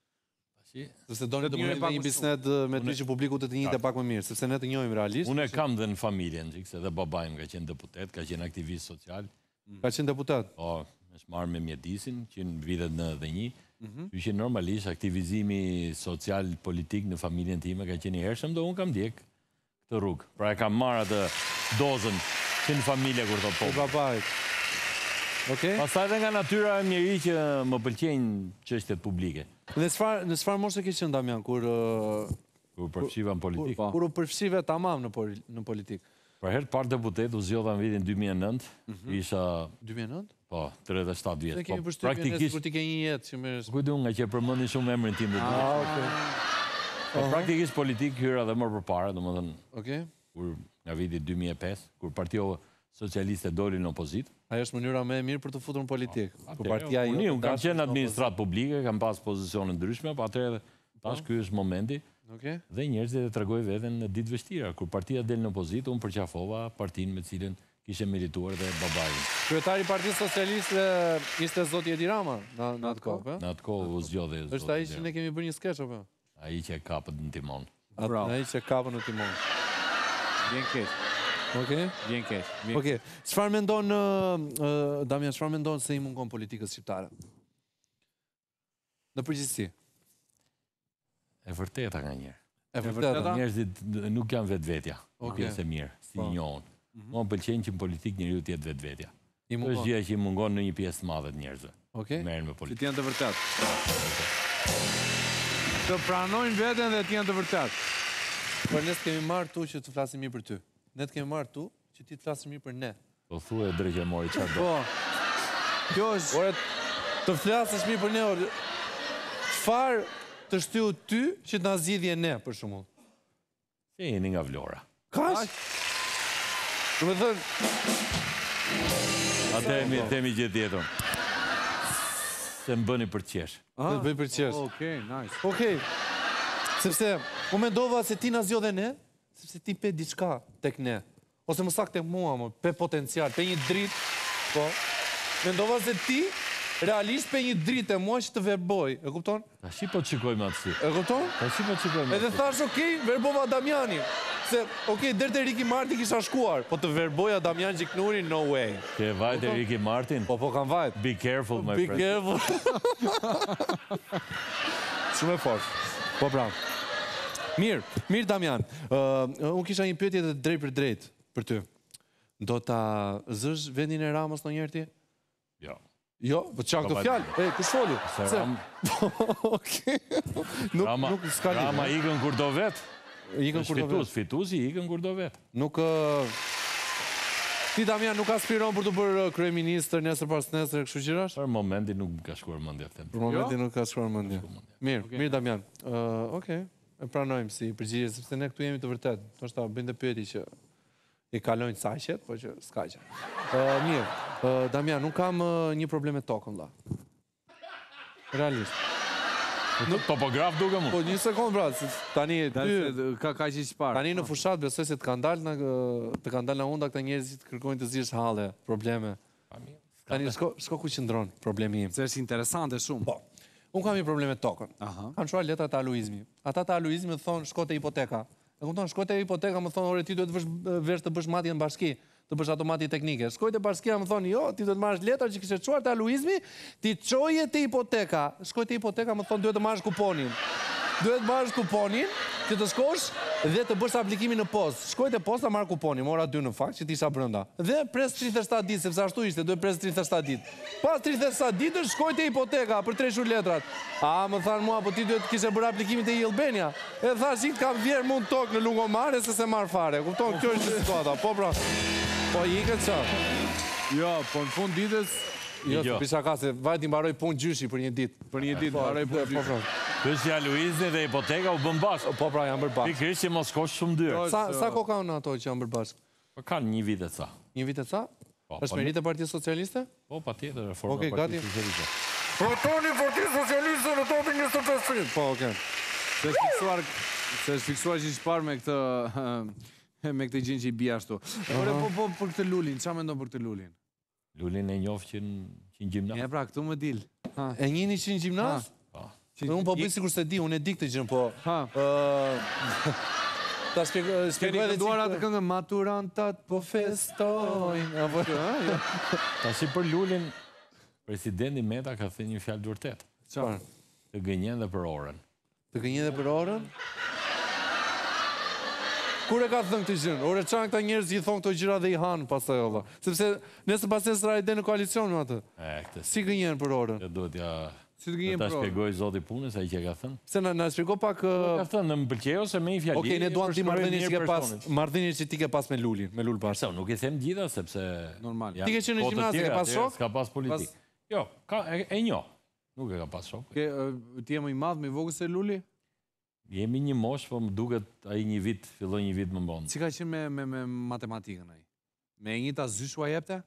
S4: Sepse doni
S3: Do
S4: të
S3: të njëri
S4: bëjmë
S3: pak
S4: një
S3: më
S4: bisedë ë, me ty që publiku të të njëjtë pak më mirë, sepse ne të njohim realisht.
S7: Unë e kam dhe në familjen, çikse edhe babaim ka qenë deputet, ka qenë aktivist social,
S4: Ka qenë deputat.
S7: po është marrë me mjedisin, që në vitet në dhe një,
S4: Mhm.
S7: që që normalisht aktivizimi social, politik në familjen time ka qenë i hershëm, dhe unë kam djek këtë rrugë. Pra e kam marrë atë dozën që në familje kur të
S4: E
S7: po.
S4: babait. Okej.
S7: Pastaj edhe nga natyra e mjeri që më pëlqejnë çështjet publike.
S4: Në çfarë në çfarë moshe ke qenë Damian kur ë,
S7: Kur përfshiva në politik.
S3: Po.
S4: kur u përfshive tamam në poli- në politik?
S7: Për herë të parë deputet u zgjodha në vitin dy mijë e nëntë, isha
S4: dy mijë e nëntë?
S7: po tridhjetë e shtatë
S4: Ne
S7: vjeç.
S4: kemi
S7: Po
S4: përshtypjen ne
S7: praktikisht
S4: kur ti ke një jetë që më
S7: kujtu nga që përmendin shumë emrin tim. dhe
S4: Ah, okay.
S7: Po praktikisht politik hyra dhe më përpara, domethënë
S4: Okej.
S7: kur nga viti dy mijë e pesë, kur Partia Socialiste doli në opozitë.
S4: Ajo është mënyra më e mirë për të futur në politikë. Kur partia
S7: Unë
S4: jote
S7: unë kam
S4: dashur
S7: qenë
S4: në
S7: administratë publike, kam pas pozicione ndryshme, po atëherë tash ky është momenti
S4: opozitë. Okej.
S7: dhe njerëzit e tregoj veten në ditë vështira. Kur partia del në opozitë, unë përqafova partinë me cilën kishe merituar dhe babain.
S4: Kryetari i Partisë Socialiste ishte zoti Edi Rama në në atë kohë, ë?
S7: Në atë kohë u zgjodhi.
S4: Është ai që ne kemi bërë një skeç apo?
S7: Ai që e kapët në timon.
S3: Bravo.
S4: Ai që kapën në timon.
S3: Vjen keq,
S4: Okej.
S3: vjen keq. vjen-
S4: Okej. Çfarë mendon ë, ë, Damian, çfarë mendon se i mungon politikës shqiptare? Në përgjithësi.
S7: E vërteta nga njerë.
S4: E
S3: vërteta?
S4: vërteta.
S7: Njerëzit nuk janë vetvetja. Nuk
S4: Okej.
S7: pjesë e mirë, si
S4: Po.
S7: njohën. Mua më pëlqen që në politikë njeriu të jetë vetvetja.
S4: I
S7: Kjo është
S4: mungon.
S7: gjëja që i mungon në një pjesë të madhe të njerëzve.
S4: Okej.
S7: Merren me
S3: Që
S7: politikë.
S3: të janë të vërtet. Të pranojnë veten dhe të janë të vërtet.
S4: Por ne kemi marrë tu që të flasim mirë për ty. Ne të kemi marrë tu që ti të flasim mirë për ne.
S7: Po thuaj drejtë mori çfarë do.
S4: Po. Kjo është Ore, të flasësh mirë për ne. Ore, çfarë të shtyu ty që të na zgjidhje ne për shembull?
S7: Se jeni nga Vlora.
S4: Kaq? Do të thënë,
S7: Atë mi themi gjë tjetër. Se më bëni për qesh.
S4: të bëj për qesh.
S3: Okej, nice.
S4: Okej. Sepse u mendova se ti na zgjodhe ne, sepse ti pe diçka tek ne. Ose më saktë tek mua, më pe potencial, pe një dritë, po. Mendova se ti realisht pe një dritë e mua që të verboj, e kupton?
S7: Tashi po të shikojmë atë si.
S4: E kupton?
S7: Tashi po të shikojmë
S4: Edhe
S7: atë si.
S4: thash, okej, verbova Damiani. Se, okej, deri te Riki Marti kisha shkuar, po të verboja Damian Gjiknuri, no way.
S7: Ke vajt e Ricky Martin.
S4: Po, po, kam vajt.
S7: Be careful, my
S4: Be
S7: friend.
S4: careful. Shumë e fort. Po, bravo. Mirë, mirë Damian. Uh, unë kisha një pyetje të drejt për drejt për ty. Do ta zësh vendin e Ramës ndonjëherë ti?
S7: Jo.
S4: Jo, po çka këto
S7: Pa
S4: fjalë? E, kush foli?
S7: Se
S4: Se-
S7: Ram-
S4: Okej. Nuk
S7: Rama,
S4: nuk s'ka lidhje.
S7: Rama ikën kur do vet.
S4: Ikën kur do
S7: Fitus,
S4: vet.
S7: fitusi ikën kur do vet.
S4: Nuk ë Ti Damian nuk aspiron për të bërë ë, kryeministër nesër pas nesër, kështu gjërash?
S7: Për momentin nuk më ka shkuar mendja të them.
S4: Për momentin nuk ka shkuar mendja. Mirë, mirë Damian. Ë, okay. E pranojmë si përgjigje sepse ne këtu jemi të vërtet. Ndoshta bëjnë të pyetje që i kalojnë saqet, po që s'ka gjë. Ë, mirë. Ë, Damian, nuk kam ë, një problem me tokën valla. Realisht.
S7: Topograf duke mu.
S4: Po një sekond, pra, se tani ty...
S3: Dalë, Ka ka që parë.
S4: Tani në fushat besoj se të kanë dalë në të kanë dalë në unda këta njerëzit kërkojnë të zgjidhësh halle, probleme. Tani shko shko ku qëndron problemi im.
S3: Se është interesante shumë.
S4: Po. Unë kam një problem me tokën.
S3: Aha.
S4: Kam çuar letrat e aluizmi. Ata të aluizmi më thonë shko te hipoteka. E kupton, shko te hipoteka më thonë ore ti duhet të vesh vesh të bësh matje në bashki, të bësh automati teknike. Shkoj te bashkia më thonë jo, ti duhet të marrësh letrat që kishe çuar te aluizmi, ti çoje te hipoteka. Shkoj te hipoteka më thonë duhet të marrësh kuponin. Duhet marrësh kuponin, që të shkosh dhe të bësh aplikimin në postë. Shkoj te posta, marr kuponin, mora dy në fakt që ti isha brenda. Dhe pres tridhjetë e shtatë ditë, sepse ashtu ishte, duhet pres tridhjetë e shtatë ditë. Pas tridhjetë e shtatë ditësh shkoj te hipoteka për treshur letrat. A, më thanë mua, po ti duhet kishe bërë aplikimin te Albania. E thash, ik kam vjerë mund tokë në lungomare se se marr fare. Kupton, kjo është situata. Po pra. Po ikët çfarë?
S3: Jo, po në fund ditës
S4: Jo,
S7: Jo.
S4: pisha ka se vajti mbaroj punë gjyshi për një ditë.
S3: për një ditë mbaroj
S4: Po,
S3: punë.
S4: pra.
S7: Pyetja Luizni dhe hipoteka u bën bashkë.
S4: Po pra, janë bërë bashkë.
S7: Pikërisht që mos shkosh shumë dyrë.
S4: Sa sa kohë kanë ato që janë bërë bashkë?
S7: Po kanë një vit e ca.
S4: Një vit e ca?
S7: Po,
S4: Është
S7: po,
S4: merit e Partisë Socialiste?
S7: Po, patjetër, reforma
S4: Okej,
S7: e
S4: gati.
S7: Partisë Socialiste.
S2: Votoni Partisë Socialiste në topin njëzet e pesë.
S4: Po, okay.
S3: Se është fiksuar, se është fiksuar që ishtë parë me këtë me këtë gjën që i bie ashtu. Ore, po po për këtë lulin, çfarë mendon për këtë lulin?
S7: Lulin e njoft që në që në gjimnaz.
S3: E pra, këtu më dil. Ha.
S4: E njëni që në gjimnaz?
S7: Po.
S4: Unë po bëj sikur se di, unë e di këtë gjën, po...
S3: Ha.
S4: ë, Ta shpjegoj
S3: Keni
S4: shpjegoj edhe
S3: kënduar
S4: çik-
S3: atë këngën maturantat po
S4: festojnë. Apo
S7: Tashi për Lulin, presidenti Meta ka thënë një fjalë të vërtetë.
S4: çfarë?
S7: Të gënjen dhe për orën.
S4: Të gënjë edhe për orën? Kur e ka thënë këtë gjën? Ore çan këta njerëz i thon këto gjëra dhe i han pastaj valla. Sepse nëse pastaj s'ra ide në koalicion me atë.
S7: E, këtë
S4: Si gënjen për orën?
S7: Këtë duhet ja...
S3: Si të
S7: Do
S3: gënjen
S7: ta
S3: pro.
S7: shpjegoj zoti punës, ai që ka thënë.
S4: Se na na shpjego pak
S7: Ka
S4: ë,
S7: thënë, në më pëlqej ose me një fjali.
S4: Okej, ne duam ti
S7: përshkruaj
S4: marrëdhënie që
S7: mirë
S4: ke pas,
S7: personit.
S4: marrëdhënie që ti ke pas me Lulin, me Lul Bashkë.
S7: Sa, nuk i them gjitha, sepse...
S3: Normal.
S7: janë
S4: Ti ke qenë në
S7: kohë të
S4: gjimnaz, e ke
S7: tjera,
S4: pas
S7: atëherë
S4: shok?
S7: S'ka pas politik. Jo, ka, e, e njo. Nuk e ka pas shok.
S3: Ke ë, ti je më i madh, më i vogël se Luli?
S7: Jemi një mosh, po më duket ai një vit, filloi një vit më mbonë.
S3: Si ka qenë me me me matematikën ai? Me e njëjta zysh u jepte?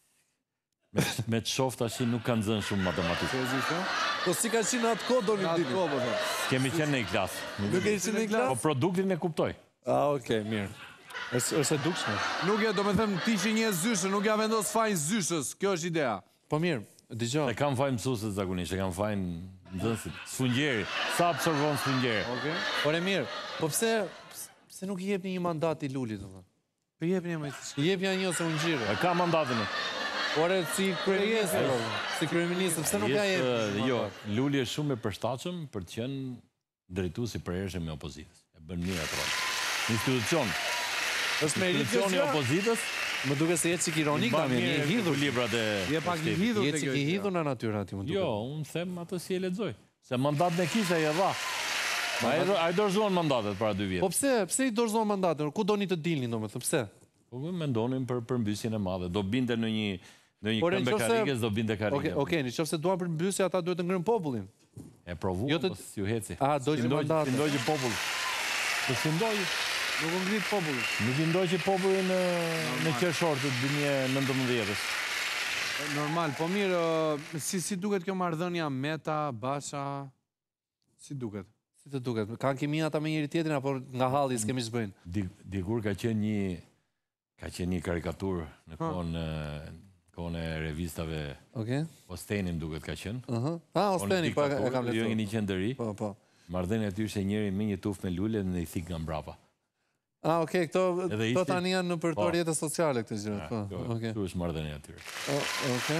S7: Me, me të shoft tash nuk kanë zënë shumë matematikë.
S3: Seriozisht, ë?
S4: Po si ka qenë atë kohë do
S3: Atë
S4: dili.
S3: kohë po them.
S7: Kemi qenë në një klasë. Nuk,
S4: Nuk e ishin në
S7: po
S4: klasë?
S7: produktin e kuptoj.
S4: Ah, okay, mirë. Është është e dukshme.
S3: Nuk e, do me them, ti që një zyshë, nuk ja vendos fajin zyshës. Kjo është idea.
S4: Po mirë, dëgjoj.
S7: E kam fajin mësuesit zakonisht, e kam fajin nxënësit. Sfungjeri. Sa absorbon sfungjeri?
S3: Okej.
S4: Ore mirë, po pse pse nuk i jepni një mandat i Lulit domethënë?
S3: Po jepni më.
S4: I jep ja një ose unë gjirë.
S7: E ka mandatin. e.
S4: Ore si kryeministër, si kryeministër, pse nuk ja jep?
S7: Jesë, jo, Luli është shumë e përshtatshëm për të qenë drejtues i përhershëm i opozitës. E bën mirë atë rol. Institucion.
S4: Është merit
S7: Institucioni i
S4: kjo?
S7: opozitës.
S4: Më duket se jetë çik ironik
S7: bën
S4: tani,
S7: mirë
S4: i hidhur.
S7: librat e.
S3: Je pak i
S7: shtetit.
S3: hidhur
S4: Jetë
S3: te
S4: çik
S3: kjo.
S4: i hidhur në natyrë aty, më duket.
S7: Jo, unë them atë si e lexoj. Se mandatin e kishte ai e dha. Ai ai dorëzuan mandatet para dy
S4: Po
S7: vjet.
S4: pse, pse i dorëzon mandatin? Ku doni të dilni domethënë? Pse?
S7: Po ku mendonin për përmbysjen e madhe. Do binte në një në një
S4: Por në
S7: këmbë
S4: qofse-
S7: karrikës, do binte
S4: Okej,
S7: karrikë.
S4: okej, nëse duan për mbysje ata duhet të ngrën popullin.
S7: E provu,
S4: Jo të-
S7: po si u heci.
S4: Ah, do
S7: Si
S4: që
S7: ndoj-
S4: mandatin.
S7: si ndojë popull. Po si ndojë.
S3: Nuk u ngrit populli.
S7: Nuk i ndoqi populli në në qershor të dy mijë e nëntëmbëdhjetës.
S3: Normal, po mirë, ë, si si duket kjo marrëdhënia Meta, Basha? Si duket?
S4: Si të duket? Kanë kimi ata me njëri tjetrin apo nga halli s'kemi ç'bëjnë?
S7: Di- Dikur ka qenë një ka qenë një karikaturë në kohën e kohën e revistave
S4: Okej.
S7: Osteni më duket ka qenë.
S4: Aha. Ah, Osteni, po e
S7: Diktaturë,
S4: kam
S7: Jo
S4: lexuar.
S7: një qendëri.
S4: Po, po.
S7: Marrëdhënia aty ishte njëri me një tufë me lule dhe i thik nga mbrapa.
S4: Ah, okej, këto
S7: Edhe
S4: këto
S7: ishte-
S4: tani janë në për
S7: Po.
S4: të rrjetet sociale këtë gjë.
S7: Ah,
S4: Po,
S7: kjo-
S4: okej.
S7: Kjo është marrëdhënia aty.
S4: O- Okej.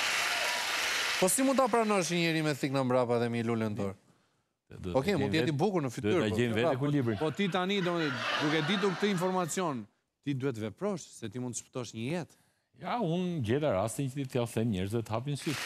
S4: Po si mund ta pranosh një njeri me thik në mbrapa dhe me një lule në dorë? Okej, mund të jetë i bukur në fytyrë.
S7: Duhet ta
S4: po.
S7: gjejmë vetë ekuilibrin.
S3: Po ti tani, do duke ditur këtë informacion, ti duhet veprosh, se ti mund të shpëtosh një jetë.
S7: Ja, unë gjeta rastin që t'ja them njerëzve të hapin syt.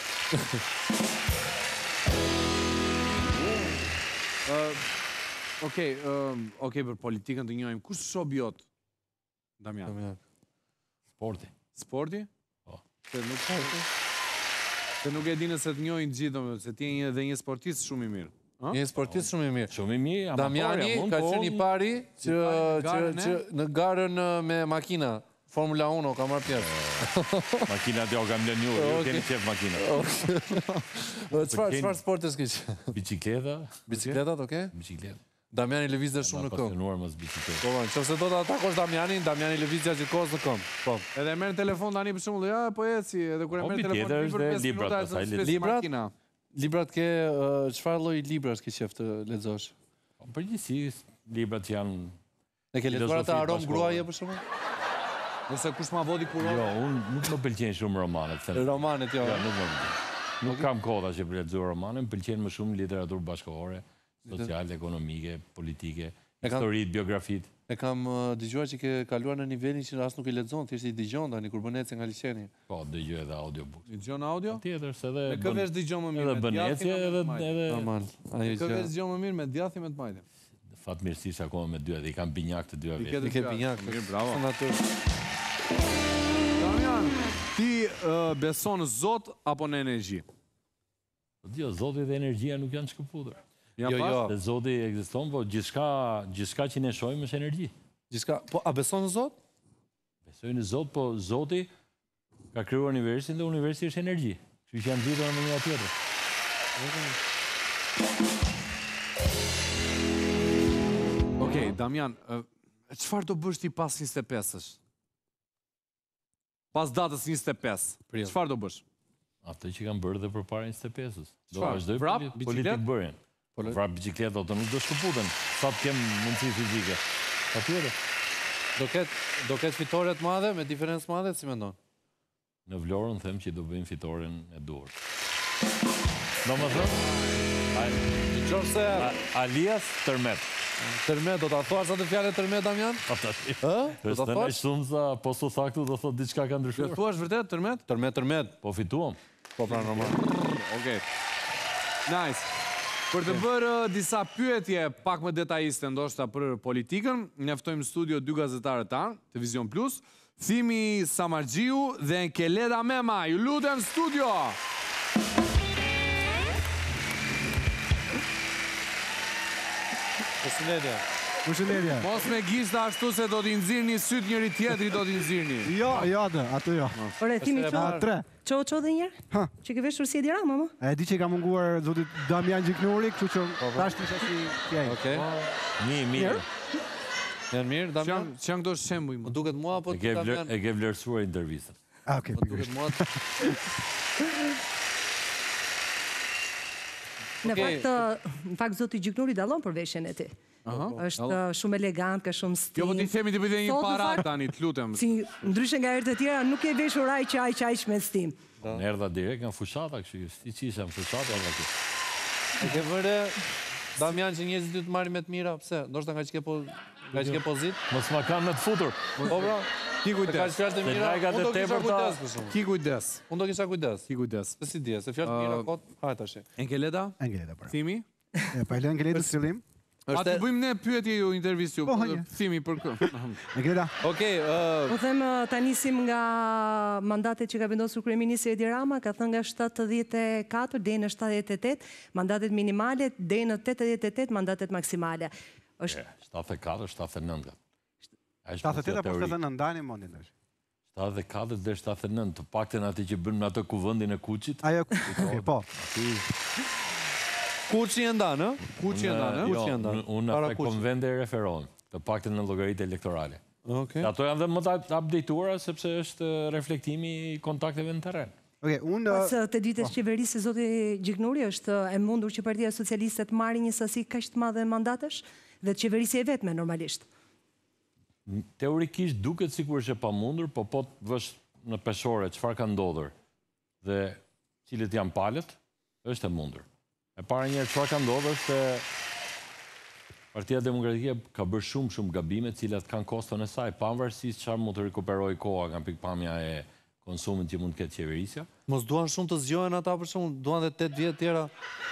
S3: Okej, ë, okej, për politikën të njohim. Kush shobi jot? Damian.
S7: Sporti.
S3: Sporti?
S7: Po.
S3: Se nuk Se nuk e di nëse të njohin gjithë, domethënë, se ti je një dhe një sportist shumë i mirë. Ë?
S4: Një sportist shumë i mirë.
S7: Shumë i mirë,
S4: Damiani
S7: amatorja, mund,
S4: ka
S7: po,
S4: qenë i pari që
S3: Në
S4: që
S3: garën e?
S4: që në garën uh, me makina. Formula uno, ka marrë pjesë.
S7: Makinat jo kam lënë ju, ju keni qef makinat.
S4: Çfarë çfarë sportes ke?
S7: Bicikleta.
S4: Bicikletat, okay?
S7: Bicikleta.
S4: Damiani lëviz dhe shumë në këmbë.
S7: Pasionuar mos bicikletë.
S4: Po, nëse do ta atakosh Damianin, Damiani lëviz gjatë kohës në këmbë. Po.
S3: Edhe merr telefon tani për shembull, ja po eci, edhe kur e merr telefonin për pesë minuta
S7: pastaj
S4: librat. Librat ke çfarë lloj librash ke qef të lexosh?
S7: Përgjithësisht librat janë
S4: E ke lexuar atë Arom gruaje për shembull?
S3: Ose kush ma vodi kuror?
S7: Jo, unë nuk më pëlqejnë shumë romanet.
S4: Romanet jo.
S7: Jo, nuk më pëlqejn. Nuk kam kohë tash për lexuar romane, më pëlqen më shumë literaturë bashkëkohore, sociale, ekonomike, politike, historitë, biografitë.
S4: E kam dëgjuar që ke kaluar në nivelin që as nuk i lexon, thjesht i dëgjon tani kur bën ecje nga liçeni.
S7: Po, dëgjoj edhe audiobook.
S3: Dëgjon audio?
S7: Tjetër se edhe
S3: Me kë vesh dëgjon më mirë?
S7: Edhe bën ecje edhe edhe
S4: normal.
S3: Me kë vesh dëgjon më mirë me djathtë me të majtë?
S7: Fatmirësisht akoma me dyat, i kam binjak të dyja vetë.
S4: I ke binjak.
S3: Mirë, bravo.
S4: Natyr.
S3: Damian, ti beson në Zot apo në energji?
S7: Jo, Zoti dhe energjia nuk janë shkëputur.
S4: Jo, jo.
S7: Se Zoti ekziston, po gjithçka, gjithçka që ne shohim është energji.
S4: Gjithçka, po a beson në Zot?
S7: Besoj në Zot, po Zoti ka krijuar universin dhe universi është energji. Kështu që janë lidhur me njëra tjetrën.
S3: Okej, Damian, çfarë do bësh ti pas njëzet e pesësh? Pas datës njëzet e pesë. Çfarë do bësh?
S7: Atë që kam bërë dhe përpara njëzet e pesës. Do
S3: Çfarë?
S7: vazhdoj
S3: Vrap,
S7: poli-
S3: bicikletë?
S7: politik bërjen. Vrap bicikletë ato nuk do shkëputen. Sa të kem mundësi fizike. Patjetër.
S4: Do ketë do ketë fitore të madhe me diferencë madhe, si mendon?
S7: Në Vlorën them që do bëjmë fitoren e duhur. Domethënë,
S4: Nëse
S7: Alias Tërmet.
S4: Tërmet do ta thuash atë fjalë Tërmet Damian?
S7: Ë?
S4: Do ta
S7: Është
S4: thuash?
S7: shumë sa po su thaktu do thotë diçka ka
S3: Do
S7: ndryshuar.
S3: thuash vërtet Tërmet?
S4: Tërmet, Tërmet.
S7: Po fituam.
S4: Po pra normal.
S3: Okej. Nice. Për të bërë disa pyetje pak më detajiste ndoshta për politikën, ne ftojmë në studio dy gazetarët tanë, të Vizion Plus, Thimi Samargjiu dhe Keleda Mema. Ju lutem studio.
S4: Përshëndetje.
S8: Përshëndetje.
S3: Mos me gishta ashtu se do t'i nxirni syt njëri tjetri do t'i nxirni.
S8: Jo, jo atë, atë jo.
S9: Ore, Thimi
S8: A,
S9: qo,
S8: tre.
S9: qo, qo dhe njerë?
S8: Ha.
S9: Që ke veshur si Edi Rama, më?
S8: E di që ka munguar zotit Damian Gjiknuri, kështu që tash tisha si si ai.
S4: Okej.
S7: Mi, mirë.
S4: Janë mirë, Damian?
S3: Çan çan këto shembuj më.
S4: Më duket mua apo
S7: E ke vler-
S4: Damian?
S7: e ke vlerësuar intervistën.
S8: Ah, okay.
S4: Më duket mua.
S9: Në
S4: Okej.
S9: fakt, në fakt zoti Gjiknuri dallon për veshjen e ti. Është shumë elegant, ka shumë stil.
S3: Jo, po ti themi ti bëj një
S9: Sot, në
S3: parat
S9: fakt,
S3: tani, të lutem.
S9: Si ndryshe nga herët e tjera, nuk e veshur aq aq aq me stim.
S7: Në erdha direkt nga fushata, kështu që si qisha në fushata edhe aty.
S4: E ke vëre Damian që njerëzit ty të marrin me të mira, pse? Ndoshta nga që ke po nga që ke pozit.
S7: Mos ma kanë me të futur.
S4: Po bra.
S3: Ki
S4: Ka
S3: kujdes.
S4: fjalë të
S7: Se
S4: mira.
S7: lajgat
S4: Unë do
S7: e
S4: kisha
S7: tepërta-
S4: kujdes për shkak.
S3: Ki kujdes.
S4: Unë do kisha kujdes.
S3: Ki kujdes.
S4: Se si di, se fjalë të mira kot, hajt tash.
S3: Enkeleda?
S8: Angeleta për.
S3: Thimi?
S8: E pa lënë Angeletës fillim.
S3: A të bëjmë ne pyetje ju intervistë ju,
S8: Po, hajde.
S3: Thimi për kë?
S8: Angeleta,
S4: Okej, ë
S9: Po them ë, ta nisim nga mandatet që ka vendosur kryeministri Edi Rama, ka thënë nga shtatëdhjetë e katër deri në shtatëdhjetë e tetë mandatet minimale deri në tetëdhjetë e tetë mandatet maksimale. Është
S7: shtatëdhjetë e katër, shtatëdhjetë e nëntë.
S8: shtatëdhjetë e tetë apo shtatëdhjetë e nëntë ndani mendin tash.
S7: shtatëdhjetë e katër dhe shtatëdhjetë e nëntë, të paktën atë që bën me atë kuvendin e Kuçit.
S8: Ajo, okay, po.
S4: Kuçi e ndan, ë?
S3: Kuçi e ndan, ë?
S7: Jo,
S4: Kuçi e ndan.
S7: unë- unë
S4: Para
S7: atë
S4: Kuçit.
S7: konvende e referohem, të paktën në llogaritë elektorale.
S4: Okej.
S7: Ato janë dhe më të updateuara sepse është reflektimi i kontakteve në terren.
S8: Okej, unë
S9: pas ë, të ditës qeverisë së zoti Gjiknuri është e mundur që Partia Socialiste të marrë një sasi kaq të madhe mandatesh dhe të qeverisë e vetme normalisht.
S7: Teorikisht duket sikur është e pamundur, po po të vësh në peshore çfarë ka ndodhur dhe cilët janë palët, është e mundur. E para njerë çfarë ka ndodhur është se Partia Demokratike ka bërë shumë shumë gabime, cilat kanë koston e saj, pavarësisht çfarë mund të rikuperojë koha nga pikpamja e konsumit që mund të ketë qeverisja.
S4: Mos duan shumë të zgjohen ata për shkakun, duan edhe tetë vjet tjera.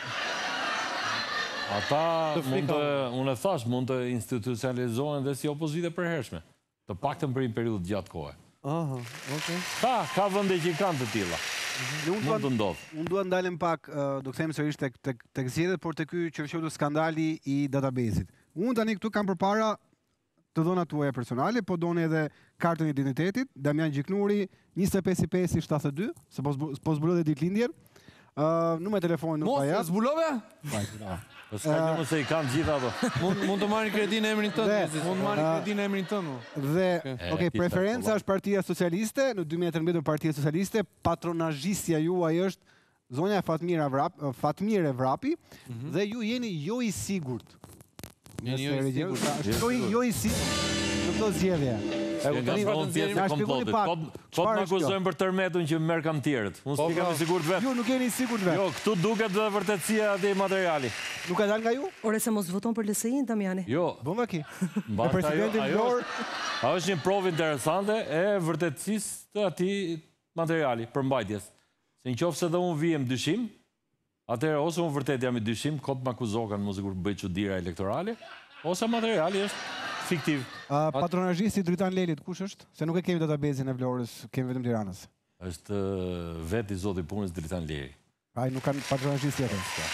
S7: Ata
S4: Të
S7: mund të,
S4: frika.
S7: unë e thash, mund të institucionalizohen dhe si opozite e përhershme, të paktën për një periudhë gjatë kohe.
S4: Aha, okej.
S7: Ka, ka vende që kanë të tilla.
S8: unë
S7: Mund të
S8: dua
S7: ndodhë.
S8: unë dua ndalim pak, ë, do kthehemi sërish tek tek tek zgjedhjet, por tek ky që fshotu skandali i database-it. Unë tani këtu kam përpara të të dhënat tuaja personale, po doni edhe kartën e identitetit, Damian Gjiknuri, njëzet e pesë i pesë shtatëdhjetë e dy, se po zbu- po zbuloi dhe ditëlindjen. Uh, numër telefonit nuk
S3: Mos,
S8: pa
S3: e
S8: jap.
S3: zbulove?
S7: Po s'ka një më se i kanë gjitha ato.
S4: Mund mund të marrin kredi në emrin tënd.
S8: Dhe-
S4: njerëzit.
S3: Mund marrë kredi në emrin tënd. mo.
S8: Dhe,
S7: E,
S8: okay,
S7: kishte
S8: preferenca
S7: kollaj.
S8: është Partia Socialiste, në dy mijë e trembëdhjetë Partia Socialiste, patronazhistja juaj është zonja Fatmira Vrap, Fatmire Vrapi, dhe ju jeni jo i sigurt.
S4: Jeni jo
S8: Nëse
S4: i
S8: regjero-
S4: sigurt.
S8: është jo i- jo i sigurt në këtë zgjedhje.
S7: E
S4: kuptoni,
S7: nga
S4: pra të
S7: zonë pjesë
S8: Na
S7: e
S8: shpjegoni
S7: komplotit.
S8: pak,
S7: Po po
S8: çfarë
S7: më
S8: është kjo?
S7: akuzojnë për tërmetun që merr kam tjerët. Unë
S4: Po,
S7: s'kam
S4: po.
S7: i sigurt vetë.
S8: Ju nuk jeni i sigurt vetë.
S7: Jo, këtu duket dhe vërtetësia aty materiali.
S8: Nuk ka dalë nga ju?
S9: Ore se mos voton për L S I-n, Damiani.
S7: Jo,
S8: Bomba ki.
S7: mbas
S8: E presidentin
S7: ajo- ajo
S8: Vlorë,
S7: është- ajo është një provë interesante e vërtetësisë të atij materiali për mbajtjes. Se në qoftë se dhe unë vijem dyshim, atëherë ose unë vërtet jam i dyshim, kot më akuzokan mos e kur bëj çuditëra elektorale, ose materiali është fiktiv.
S8: uh, patronazhisti Dritan Lelit kush është? Se nuk e kemi databazin e Vlorës, kemi vetëm Tiranës.
S7: Është uh, vetë i zoti punës Dritan Leri.
S8: Ai nuk kanë patronazhist tjetër.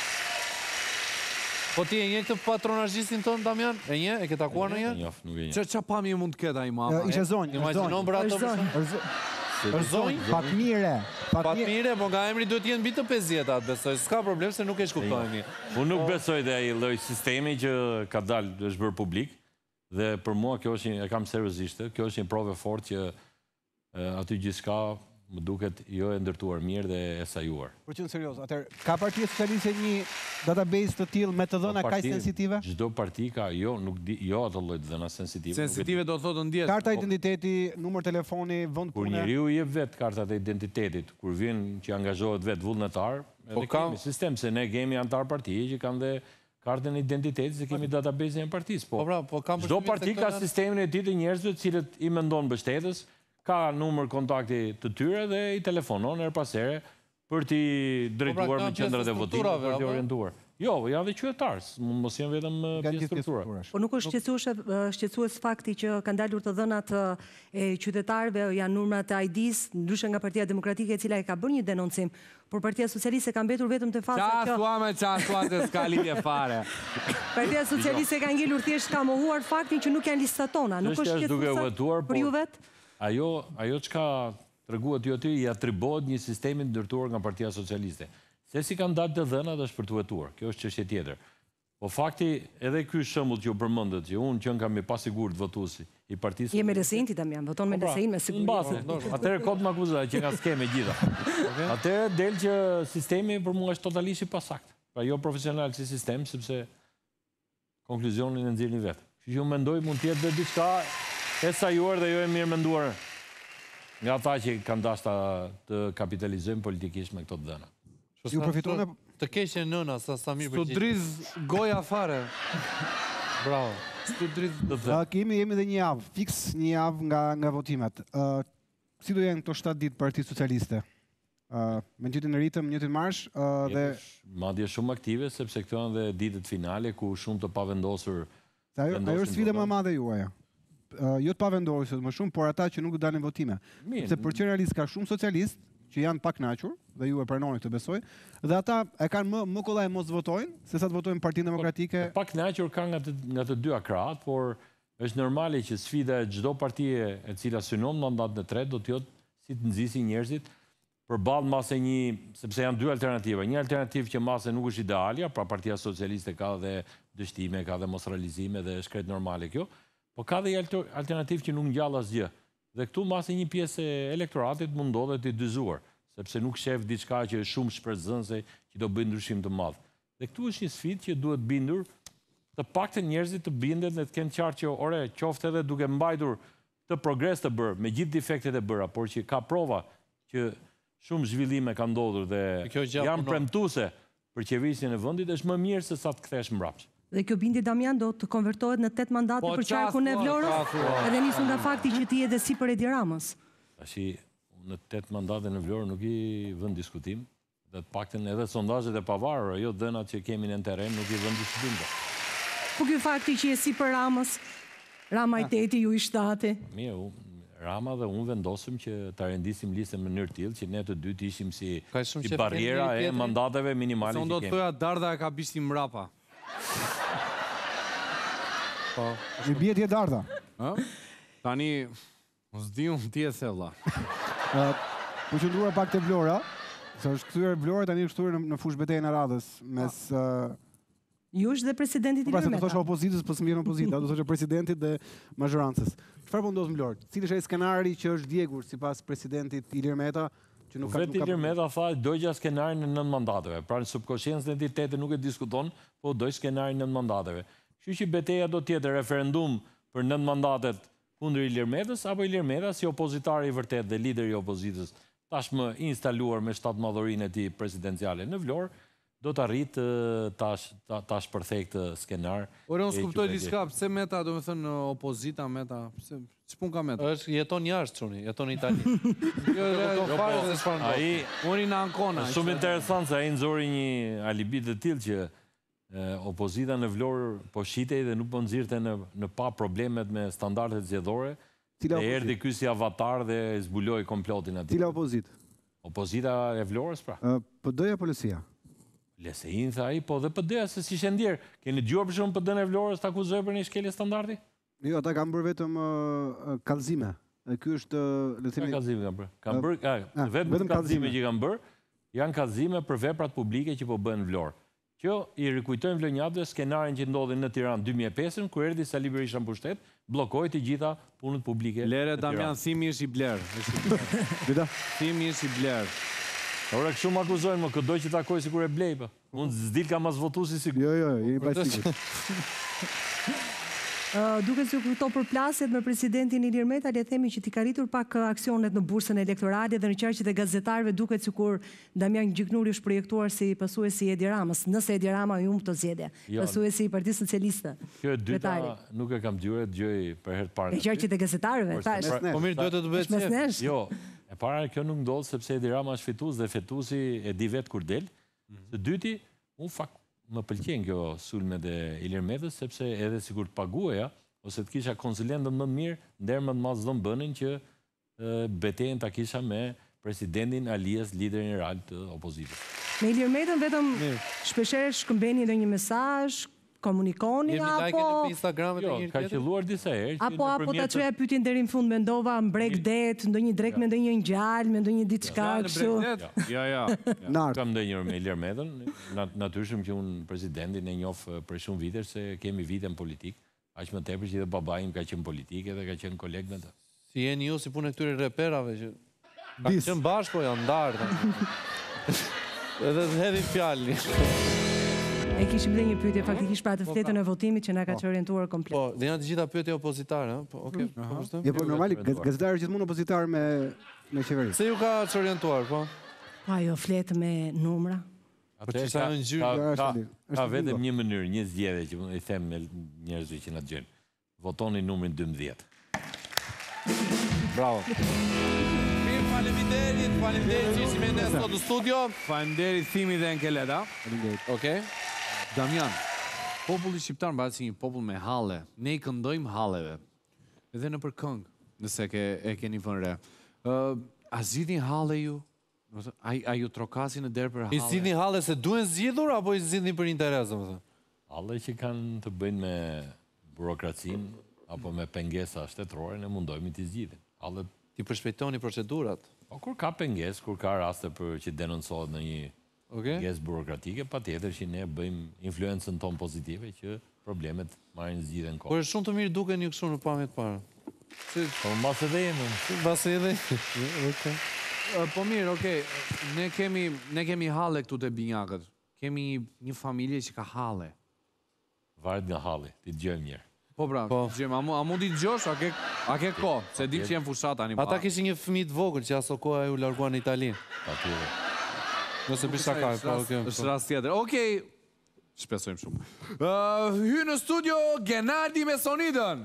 S4: Po ti e nje këtë patronazhistin tënd, Damian? E nje? E ke takuar në
S7: E
S4: një?
S7: njoh, nuk e njoh.
S3: Qa qa pamje mund të ketë ai mama?
S8: Uh, Ishe zonjë, është
S4: Imagjinon
S8: zonjë.
S4: për ato
S9: Është
S4: për
S9: zonjë.
S4: shkak.
S8: Është zo-
S7: Se-
S8: është zonjë, Fatmire. Fatmire.
S4: Patmire, po nga emri duhet jenë mbi të pesëdhjetë atë besoj. S'ka problem se nuk e shkuptojmë.
S7: Unë nuk besoj dhe ai lloj sistemi që ka dalë, është bërë publik, dhe për mua kjo është një, e kam seriozisht, kjo është një provë e fortë që e, aty gjithçka më duket jo e ndërtuar mirë dhe e sajuar.
S8: Për qenë serioz, atëherë ka Partia Socialiste një database të tillë me të dhëna kaq
S7: Parti-
S8: sensitive?
S7: Çdo parti ka jo, nuk di, jo ato lloj të dhëna sensitive. nuk e di.
S3: Sensitive do thotë ndjes.
S8: Karta identiteti, numër telefoni, vend
S7: Kur
S8: pune.
S7: njeriu i jep vet kartat e identitetit, kur vjen që angazhohet vet vullnetar,
S4: Po
S7: edhe
S4: ka-
S7: kemi sistem se ne kemi antar partije që kanë dhe kartën e identitetit, se kemi database e partisë.
S4: Po pra, po kam
S7: Çdo
S4: përshtypjen se
S7: parti
S4: këto
S7: ka
S4: janë-
S7: sistemin e tij të njerëzve të cilët i mendon mbështetës, ka numër kontakti të tyre dhe i telefonon her pas here për t'i drejtuar
S4: Po pra,
S7: me
S4: kanë
S7: qendrat
S4: pjesë
S7: e
S4: të
S7: votimit
S4: strukturave,
S7: për t'i
S4: apo?
S7: orientuar. Jo, janë dhe qytetarë, mund mos janë vetëm uh,
S8: Kanë
S7: pjesë
S8: gjithë
S7: struktura.
S8: strukturash.
S9: Po nuk është shqetësuese shqetësues fakti që kanë dalur të dhënat e qytetarëve, janë numrat e I D-s, ndryshe nga Partia Demokratike e cila e ka bërë një denoncim, por Partia Socialiste ka mbetur vetëm te faza
S3: Qa
S9: që
S3: thua me qa thua të s'ka lidhje fare.
S9: Partia Socialiste ka ngelur thjesht ka mohuar faktin që nuk janë listat tona, nuk
S7: Çështja
S9: është
S7: është duke
S9: shqetësuese
S7: vëtuar,
S9: për ju
S7: por-
S9: vetë?
S7: Ajo, ajo çka treguat ju aty i atribohet një sistemi të ndërtuar nga Partia Socialiste. Se si kanë dalë të dhënat është për të vetuar. Kjo është çështje tjetër. Po fakti, edhe ky shembull që u përmendet, që unë që kam i pasigurt votuesi i partisë.
S9: Je me L S I-n ti, Damian, voton me L S I-n me siguri.
S7: Në base, atëherë kot më akuzoj që nga skeme gjitha. Atëherë del që sistemi për mua është totalisht i pasakt. Pra jo profesional si sistem, sepse konkluzionin e nxjerrni vetë. Kështu që unë mendoj mund të jetë dhe diçka e sajuar dhe jo e mirë menduar nga ata që kanë dashur ta të kapitalizojnë politikisht me këto të dhëna.
S8: Ju përfituan me
S4: Të keqe nëna, sa sa mirë
S3: Stu driz goja fare.
S4: Bravo.
S3: Stu driz...
S8: Uh, kemi jemi dhe një javë, fiks një javë nga nga votimet. Uh, si do jenë këto shtatë ditë Partia Socialiste? Uh, me njëtin në ritëm, njëtin marsh, uh, dhe
S7: Madje shumë aktive, sepse këto janë dhe ditët finale ku shumë të pavendosur.
S8: se ajo, ajo
S7: vendosin
S8: është sfida më
S7: voton.
S8: e madhe juaja. Uh, jo të pavendosur më shumë, por ata që nuk dalin votime.
S7: Mirë.
S8: Se për qenë realist ka shumë socialist që janë pa kënaqur dhe ju e pranoni këtë besoj, dhe ata e kanë më më kollaj mos votojnë, se sa të votojnë Partinë Demokratike.
S7: Pak kënaqur ka nga të, nga të dy akrat, por është normale që sfida e çdo partie e cila synon mandatin e tretë do të jetë si të nxjisi njerëzit përballë mase një, sepse janë dy alternativa. Një alternativë që mase nuk është idealja, pra Partia Socialiste ka dhe dështime, ka dhe mos realizime dhe është krejt normale kjo, po ka dhe një alternativë që nuk ngjall asgjë. Dhe këtu mase një pjesë e elektoratit mund ndodhet i dyzuar, sepse nuk shef diçka që është shumë shpresëdhënëse që do bëjë ndryshim të madh. Dhe këtu është një sfidë që duhet bindur të paktën njerëzit të bindet dhe të kenë qartë që ore qoftë edhe duke mbajtur të progres të bërë me gjithë defektet e bëra, por që ka prova që shumë zhvillime ka ndodhur dhe
S4: Kjo gjë
S7: janë
S4: punon.
S7: premtuese për qeverisjen e vendit, është më mirë se sa të kthesh mbrapsht.
S9: Dhe kjo bindje Damian do të konvertohet në tetë mandate
S3: Po,
S9: për
S3: qa
S9: qarkun e
S3: thua,
S9: Vlorës,
S3: qa thua?
S9: edhe nisur nga fakti që ti je dhe sipër Edi Ramës.
S7: Tashi në tetë mandate në Vlorë nuk i vën diskutim, dhe të paktën edhe sondazhet e pavarura, jo dhënat që kemi në terren nuk i vën diskutim.
S9: Po ky fakti që je sipër Ramës, Rama i teti, ju i shtati.
S7: Mirë, u- Rama dhe unë vendosëm që ta rendisim listën në mënyrë tillë që ne të dy të ishim si,
S4: Ka shumë
S7: si
S4: qef
S7: barriera
S4: njëri
S7: e
S4: tjetrin.
S7: mandateve
S3: Se
S7: minimale
S3: unë do
S7: që
S3: të
S7: kemi.
S3: thoja Darda e ka bishti mrapa.
S8: Mi bie ti e Darda.
S3: Tani, mos di unë ti e the vlla.
S8: Po qëndruar pak te Vlora, se është kthyer Vlora tani është kthyer në, në fush betejën e radhës mes uh,
S9: Jush dhe presidenti
S8: Po pra se
S9: Ilir
S8: të
S9: Meta.
S8: thosha opozitës, po s'më vjen opozita, do të thoshë presidentit dhe mazhorancës. Çfarë po ndodh në Vlorë? Cili është ai skenari që është djegur sipas presidentit Ilir Meta, që nuk ka
S7: Vetë Ilir Meta tha dojgja skenarin në nëntë mandateve. Pra në subkonsciencën e entitetit nuk e diskuton, po doj skenarin në nëntë mandateve. Kështu që betejë do të jetë referendum për nëntë mandatet kundër Ilir Metës, apo Ilir Meta si opozitar i vërtet dhe lideri i opozitës, tashmë instaluar me shtatmadhurinë e tij presidenciale në Vlorë, do të arrit tash ta shpërthej këtë skenar.
S3: Ore, unë s'kuptoj diçka, pse Meta, do me thënë opozita Meta, pse ç'pun ka Meta?
S4: Është jeton jashtë çuni, jeton në Itali.
S7: Ai
S3: uri në Ancona.
S7: Shumë interesant se ai nxori një alibi të tillë që opozita në Vlorë po shitej dhe nuk po nxirrte në në pa problemet me standardet zgjedhore.
S8: Cila
S7: opozit? Erdhi ky si avatar dhe zbuloi komplotin aty.
S8: Cila opozit?
S7: Opozita e Vlorës pra.
S8: Uh, P D-ja apo L S I-ja?
S7: Lesein tha ai, po dhe P D-ja se si shëndjer. Keni dëgjuar për shembull P D-n e Vlorës ta akuzoj për një shkelje standardi?
S8: Jo, ata kanë bërë vetëm uh, kallëzime. Ky është le të themi
S7: kallëzime kanë bërë. Kanë bërë, uh, vetëm kallëzime që kanë bërë, janë kallëzime për veprat publike që po bëhen në Vlorë. Që i rikujtojnë vlonjatëve skenarin që ndodhi në Tiranë dy mijë e pesë, kur erdhi Sali Berisha në pushtet, bllokoi të gjitha punët publike.
S3: Lere Damian Thimi është i bler.
S8: Dita?
S3: Thimi është i bler.
S7: Ora kështu më akuzojnë, më këdoj që takoj sikur e blej, pa. Unë s'dil ka mas votu si sigur.
S8: Jo, jo, jeni pa sigur.
S9: Duke se këto përplasjet me presidentin Ilir Meta, le themi që t'i ka rritur pak aksionet në bursën elektorale dhe në qarqet e gazetarëve duket sikur Damian Gjiknuri është projektuar si pasuesi i Edi Ramës, nëse Edi Rama ju më të zgjedhje, pasuesi i Partisë Socialiste.
S7: Kjo e dyta nuk e kam dëgjuar, dëgjoj për herë të parë.
S9: E qarqet e gazetarëve, thash.
S4: Po mirë, duhet të bëhet
S9: mesnesh.
S7: Jo, e para kjo nuk ndodh sepse Edi Rama është fitues dhe fituesi e di vet kur del. Së dyti, unë fakt më pëlqen kjo sulme dhe Ilir Metës, sepse edhe sikur të paguaja, ose të kisha konsulentën më të mirë, ndër më të madh s'do bënin që betejën ta kisha me presidentin alias liderin e real të opozitës.
S9: Me Ilir Metën vetëm shpeshherë shkëmbeni ndonjë mesazh, komunikoni apo
S7: jo, ka qelluar disa herë
S9: apo apo ta çoja pyetjen deri në fund, mendova mbrek det, ndonjë drek me ndonjë ngjall, me ndonjë diçka kështu.
S3: Ja, ja.
S7: Kam ndonjëherë me Ilir Metën, natyrshëm që unë presidentin e njoh për shumë vite se kemi vite në politikë, aq më tepër që edhe babai im ka qenë politik edhe ka qenë koleg me të.
S4: Si jeni ju si punë këtyre reperave që ka qenë bashkë po janë ndarë. Edhe të hedhin fjalën.
S9: E kishim dhe një pyetje faktikisht për atë fletën e votimit që na ka orientuar komplet.
S4: Po, dhe janë të gjitha pyetje opozitare, ëh? Po, okay.
S8: Jo, po normali gazetarë gjithmonë opozitar me me qeveri.
S4: Se ju ka orientuar, po?
S9: Po ajo fletë me numra.
S7: Atë ka ka vetëm një mënyrë, një zgjedhje që i them me njerëzve që na dëgjojnë. Votoni numrin dymbëdhjetë.
S4: Bravo. Mirë, faleminderit, faleminderit që ishim në sot në studio.
S3: Faleminderit Thimi dhe Enkeleta.
S8: Faleminderit.
S4: Okej.
S3: Damian, populli shqiptar mbahet si një popull me halle. Ne i këndojmë halleve. Edhe në për këngë, nëse ke e keni vënë re. Ë, a zgjidhni halle ju? A, a ju trokasin në derë për halle?
S4: I zgjidhni halle se duhen zgjidhur apo i zgjidhni për interes, domethënë?
S7: Halle që kanë të bëjnë me burokracinë apo me pengesa shtetërore, ne mundohemi t'i zgjidhim. Halle
S4: ti përshpejtoni procedurat.
S7: Po kur ka pengesë, kur ka raste për që denoncohet në një pengesë burokratike, patjetër që ne bëjmë influencën tonë pozitive që problemet marrin zgjidhjen kohë.
S4: Por është shumë të mirë duken ju kështu në pamje të parë.
S7: Po mbas edhe jemi.
S4: Mbas edhe. Okej.
S3: Po mirë, okej, ne kemi, ne kemi halle këtu të binjakët. Kemi një familje që ka halle.
S7: Varet nga halli, ti dëgjojmë njërë.
S3: Po pra, dëgjojmë, a mund t'i dëgjosh, a ke, a ke ko? Se dim që jenë fushat tani.
S4: Ata kishin një fëmijë të vogël që aso koha ju larguan në Italinë.
S7: Patjetër.
S4: Nëse bisha ka, po okay.
S3: Është rast tjetër. Okej, shpresojmë shumë. Uh, hy në studio Gennadi me sonidën.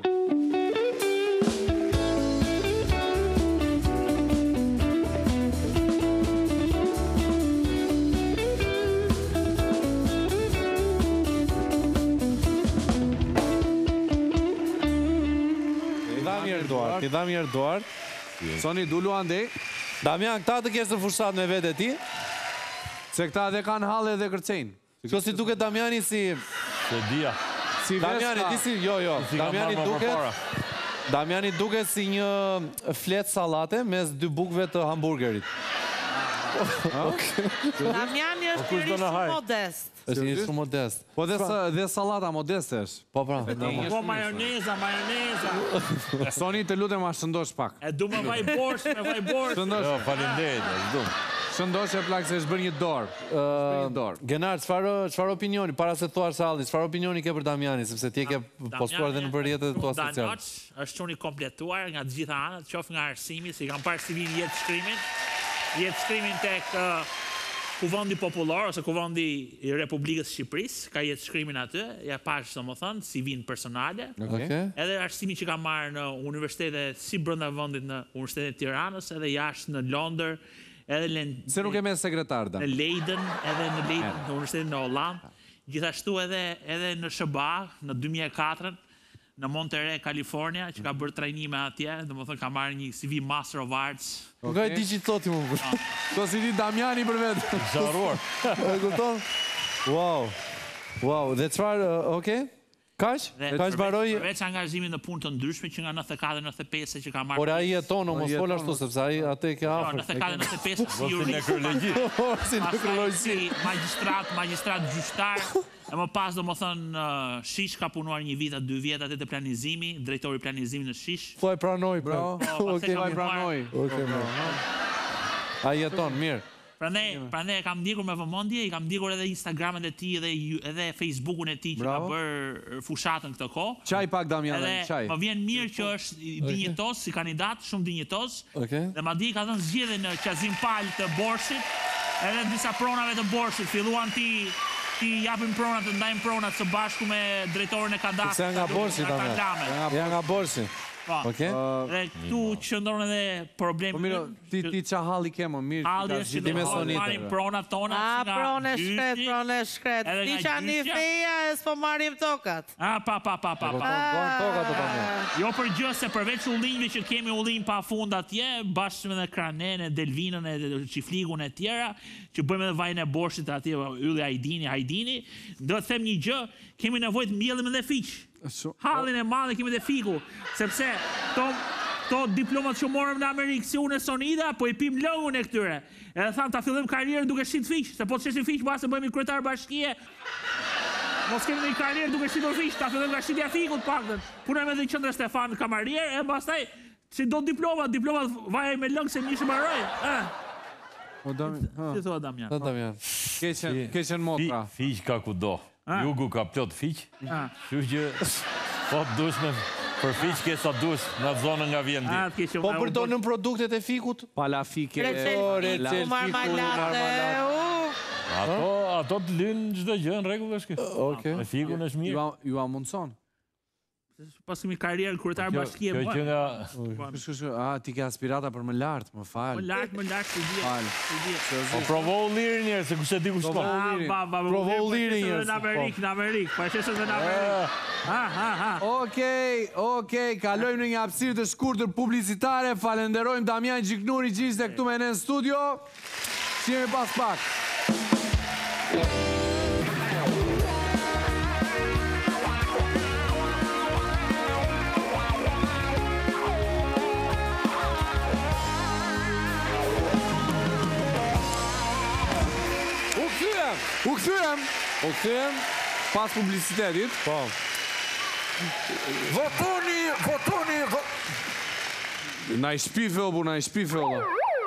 S4: Ti dha mirë Duart.
S3: Soni, dullu andej.
S4: Damian, këta të kjesë në fushat me vete ti?
S3: Se këta edhe kanë halle dhe kërcejnë.
S4: Që si duke Damiani si...
S7: Se dia.
S3: Si
S4: Damiani, ti si... Jo, jo. Damiani duket... Damiani duket si një fletë sallate mes dy bukëve të hamburgerit.
S6: Damiani është njëri shumë modest.
S4: Është një shumë modest.
S3: Po dhe, dhe salata modeste është.
S4: Po pra.
S5: Po majoneza, majoneza.
S3: Soni, të lutem ma shëndosh pak.
S5: E du me vaj borsh, me vaj borsh.
S7: Jo, faleminderit, e du.
S3: Shëndosh e plak se është bërë një dorë.
S4: Genar, çfarë opinioni, para se thua Shalli, çfarë opinioni ke për Damiani, sepse ti e ke postuar dhe në rrjetet tua sociale.
S5: Damiani është çuni kompletuar nga të gjitha anët, qoftë nga arsimi, si kam parë si vin jetë shkrimin, jetë shkrimin tek Kuvendi Popullor ose Kuvendi i Republikës së Shqipërisë, ka jetë shkrimin aty, ja pash domethënë si vin personale. Edhe arsimin që kam marrë në universitete si brenda vendit në Universitetin e Tiranës, edhe jashtë në Londër, edhe
S3: se nuk e me sekretar da.
S5: Në Leiden, edhe në Leiden, në Universitetin e Hollandë, gjithashtu edhe edhe në S B A në dy mijë e katër, në Monterey, California, që ka bërë trajnime atje, domethënë ka marrë një C V Master of Arts.
S4: Nga e di që thoti më bërë.
S3: To si di Damiani për vetë.
S7: Sharuar.
S4: E kupton? Wow. Wow, dhe çfarë, okay? Kaq? Kaq mbaroi.
S5: Përveç angazhimit në punë të ndryshme që nga nëntëdhjetë e katër nëntëdhjetë e pesë që ka marrë.
S4: Por ai jeton, mos fol ashtu sepse ai atë ke afër.
S5: nëntëdhjetë e katër nëntëdhjetë e pesë si jurist.
S7: Nekrologji.
S4: Si nekrologji.
S5: Si magjistrat, magjistrat gjyqtar. E më pas do më thënë Shish ka punuar një vit, dy vjet atë të planizimi, drejtori planizimi në Shish.
S4: Po e pranoj,
S3: bro.
S4: Okej,
S3: po e pranoj.
S4: Okej, bro. Ai jeton mirë.
S5: Prandaj e kam ndjekur me vëmendje, i kam ndjekur edhe Instagramet e tij edhe edhe Facebookun e tij që ka bërë fushatën këtë kohë.
S3: Çaj pak Damiani, çaj.
S5: Më vjen mirë që është dinjitos si kandidat, shumë dinjitos. Dhe madje ka dhënë zgjedhje në Qazim Pal të Borshit, edhe disa pronave të Borshit, filluan ti ti japin pronat, të ndajnë pronat së bashku me drejtorin e kadastrit.
S4: Se nga Borshi Damiani. Ja nga Borshi. Okej.
S5: Dhe këtu qëndron edhe problemi.
S3: Po mirë, ti ti ça halli ke më mirë.
S5: Halli është që marrim pronat tona.
S6: A, pronë shkret, pronë shkret. Ti që një feja e s'po marrim tokat.
S5: A, pa, pa, pa, pa, pa. Jo për gjë se përveç ullinjve që kemi ullinj pa fund atje, bashkë me dhe Kranen, Delvinën, Qifligun e tjera, që bëjmë edhe vajnë e Borshit atje, ylli Hajdini, Hajdini, do të them një gjë, kemi nevojë të mbjellim edhe fiq. Hallin e madhe kemi dhe fiku, sepse to diplomat që morëm në Amerikë si unë e Sonida, po i pim lëngun e këtyre. Edhe thamë ta fillim karrierën duke shit fiq, se po të shesim fiq, base bëjmë i kryetar bashkie. Mos kemi një karrierë duke shitur fiq, ta fillim nga shitja fikut paktën. Punojmë edhe Qendra Stefan kamarier, e pastaj si do diplomat, diplomat vajaj me lëng se njëshë maroj.
S3: O Damian,
S5: si thua Damian?
S4: Damian.
S3: Keqen motra.
S7: Fiq ka kudo. Jugu ka plot fiq. Kështu që po dush me për fiq ke sa dush në zonën nga vjendi.
S4: Po përdonin produktet e fikut?
S3: Palafike,
S6: recel, marmalade.
S7: Ato ato të lynë çdo gjë në rregull është kjo.
S4: Okej.
S7: Me fikun është mirë.
S3: Ju a mundson?
S5: Pas kemi karrierën kryetar bashkie.
S7: Kjo që nga
S3: a ti ke aspirata për më lart, më fal.
S5: Më lart, më lart si di.
S7: Po provo ullirin njerë se kush e di ku shkon.
S5: Provo ullirin njerë. Në Amerikë, në Amerikë, po është në Amerikë. Ha ha ha.
S3: Okej, okej, kalojmë në një hapësirë të shkurtër publicitare. Falenderojmë Damian Gjiknuri që ishte këtu me ne në studio. Shihemi pas pak. U këthyem, u këthyem, pas publicitetit.
S4: Po.
S2: Votoni, votoni,
S3: na i shpife, o bu, na i shpife, o.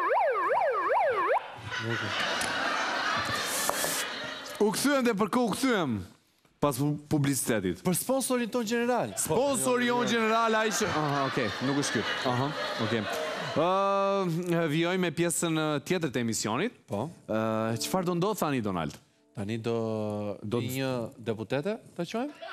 S3: U këthyem dhe për kë u këthyem, pas publicitetit.
S4: Për sponsorin ton general.
S3: Sponsorin ton general, a ishë... Aha, okej, nuk është kjo. Aha, okej. Vjoj me pjesën tjetër të emisionit.
S4: Po.
S3: Qëfar do ndodhë, thani Donald?
S4: Tani do do një deputete të qojmë?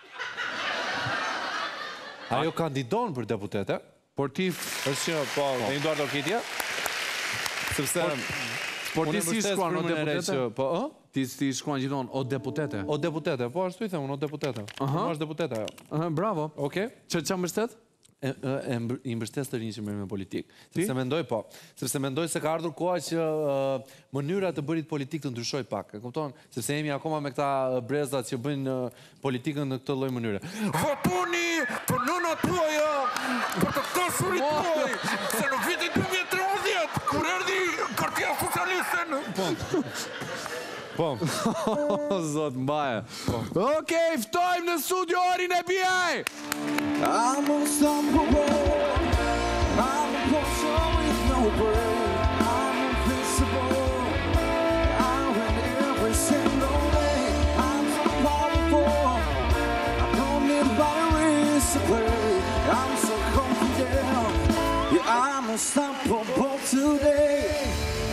S4: Ajo kandidon për deputete.
S3: Por ti...
S4: është që, po, dhe një duar të okitja. Sepse...
S3: Por ti si shkuan o deputete?
S4: Po, ë?
S3: Ti si shkuan gjithon o deputete?
S4: O deputete, po, ashtu i themun, o deputete. Aha. është deputete, ajo.
S3: Aha, bravo.
S4: Okej.
S3: Që që mbështet?
S4: e, e, e mbër- i mbështes të rinj që merren me politikë. Sepse mendoj po, sepse mendoj se ka ardhur koha që uh, mënyra të bërit politik të ndryshoj pak. E kupton? Sepse jemi akoma me këta uh, brezat që bëjnë uh, politikën në këtë lloj mënyre.
S2: Votoni për nënat tuaja, për të dasurit tuaj, se në vitin dy mijë e tridhjetë, kur erdhi Partia Socialiste në...
S4: Po.
S3: O, zot mbaje. Okej, ftojmë në studio Orin e Bjej!
S1: I'm unstoppable. I'm a portion with no break. I'm invincible. I win every single day. I'm so powerful. I don't need batteries to play. I'm so confident. Yeah, I'm unstoppable today.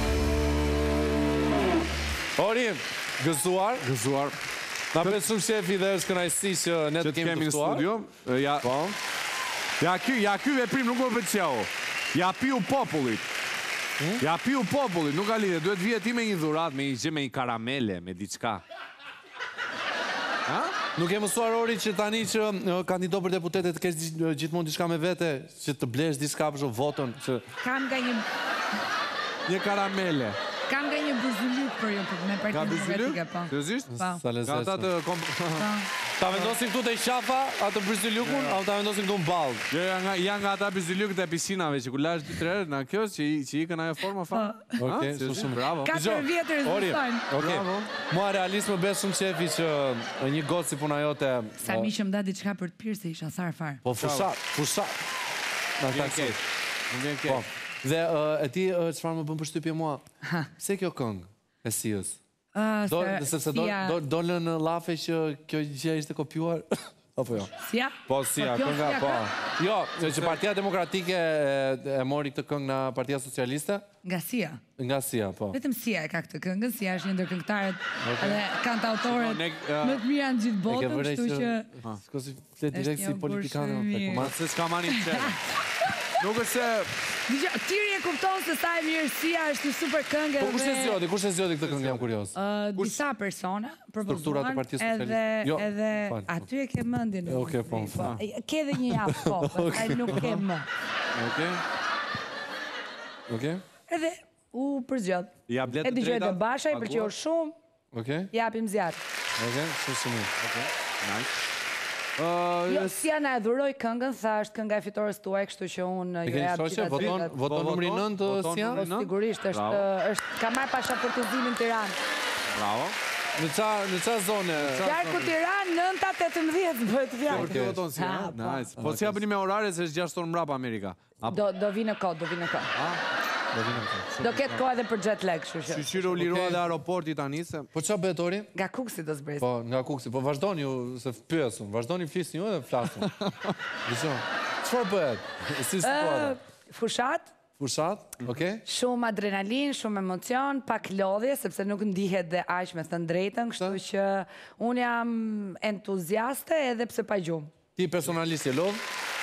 S4: Orin, gëzuar.
S3: Gëzuar.
S4: Na bëhet shumë shefi dhe është kënaqësi që ne
S3: Që
S4: të
S3: të
S4: kemi
S3: kemi në
S4: ftuar.
S3: studio. e, Ja,
S4: Po.
S3: ja ky, ja ky veprim nuk më pëlqeu. Ja piu popullit. Ja piu popullit, nuk ka lidhje. Duhet vije ti me një dhuratë, me një gjë, me një karamele, me diçka.
S4: Nuk e mësuar Ori që tani që uh, kandido për deputete të kesh gjith- gjithmonë diçka me vete, që të blesh diçka për shumë votën, që
S10: Kam nga një
S3: Një karamele.
S10: kam nga një buzulyk për ju për- me
S3: Ka
S10: Partinë
S3: bizylyk?
S10: Demokratike, po.
S3: Seriozisht?
S10: Po.
S4: sa
S3: Ka ata
S4: lezetshme.
S3: të kom...
S4: Ta vendosim këtu te qafa, atë bryzylukun, apo ta vendosim këtu në ballë.
S3: Jo, janë nga, janë nga ata bizylykët e piscinave që kur lash dy tre herë, na kjo që i- që ikën ajo forma fa.
S4: Okej,
S3: Ha?
S4: shumë shumë
S3: bravo.
S10: Katër
S4: Dgjoj,
S10: vjetër
S4: Ori,
S10: rezultojnë.
S4: Okej.
S3: Bravo.
S4: Mua realisht më bëhet shumë qefi që uh, një gocë si puna jote.
S10: Sa
S4: uh,
S10: mi që më da diçka për të pirë se isha sar far.
S4: Po fushat, fushat. Na
S3: Vjen
S4: taksoj.
S3: keq. Nuk vjen
S4: Po.
S3: keq.
S4: Dhe uh, e ti uh, çfarë më bën përshtypje mua? Pse kjo këngë e Sios?
S10: Uh,
S4: Do, sepse do,
S10: Sia,
S4: do, dolën në llafe që kjo gjë ishte kopjuar? Apo jo?
S10: Sia?
S4: Po, si, a,
S10: Po, kjo
S4: kënga,
S10: Sia
S4: po.
S10: ka?
S4: Jo, që që Partia Demokratike e, e mori këtë këngë nga Partia Socialiste,
S10: Nga Sia.
S4: nga Sia, po.
S10: Vetëm Sia e ka këtë këngë, Sia është një ndër këngëtarët dhe kantautorët
S3: Ne,
S10: më të mira në gjithë
S4: E ke
S10: botën,
S4: vërej
S10: kështu që
S4: Shko si flet direkt
S10: Është
S4: si
S10: një
S4: politikanë.
S10: burshëmi.
S3: Ma se s'ka mani të qenë. Nuk është se...
S10: Dgjoj, Tiri e kupton se sa e mirë Sia është një super këngë
S4: Po kush e
S10: dhe
S4: zgjodhi? Kush e zgjodhi këtë këngë, jam kurios.
S10: ë, disa persona
S4: Strukturat e
S10: propozuan
S4: Partisë
S10: edhe
S4: Socialiste. Jo,
S10: edhe
S4: fal, po.
S10: aty e ke mendin.
S4: E, okej, po,
S10: Po,
S4: fal.
S10: ke edhe një javë po, pastaj nuk ke më.
S3: Okej.
S4: Okej?
S10: Edhe u përzgjodh.
S3: Ja blet
S10: E
S3: të
S10: dëgjoj
S3: drejtat,
S10: të basha, i
S3: paguar.
S10: pëlqeu shumë,
S4: Okej?
S10: japim zjarr.
S4: Okej? Shumë shumë mirë.
S3: Nice. Ë,
S10: Jo, Sia na e dhuroi këngën, tha është kënga e fitores tuaj, kështu që unë
S4: E
S10: ju
S4: keni
S10: jap
S4: shoqe?
S10: gjitha
S4: Voton,
S10: zgjedhjet.
S4: voton
S3: Po,
S4: numri
S3: voton,
S4: nëntë
S3: voton
S4: Sia?
S3: numri
S10: Po
S3: nëntë?
S10: sigurisht, është
S3: Bravo.
S10: është ka marrë pasaportizimin në Tiranë.
S3: Bravo.
S4: Në qa, në qa zone?
S10: Qarku Tiranë nënta tetëmbëdhjetë bëhet fjalë.
S3: Ti voton si,
S10: Ha,
S3: ha?
S10: po.
S3: Nice. Po si japni me orare se është gjashtë orë mbrapa Amerika. Apo
S10: Do do vi në kod, do vi në kod.
S4: Do vinë këtu.
S10: Do ketë kohë edhe për jet lag, kështu që.
S3: shqyqyre u lirua
S4: Okej.
S3: dhe aeroporti tani se...
S4: Po qa bëhet Ori?
S10: Nga kuksi do zbres.
S4: Po, nga kuksi. Po vazhdoni ju, se pyesum. Vazhdoni flisni ju edhe flasun. Dëgjoj. Çfarë bëhet? Si situata?
S10: Fushat,
S4: Fushat? Okej?
S10: shumë adrenalin, shumë emocion, pak lodhje, sepse nuk ndihet dhe aq me thënë drejtën, kështu që unë jam entuziaste edhe pse pa gjumë.
S4: Ti personalisht je lodh?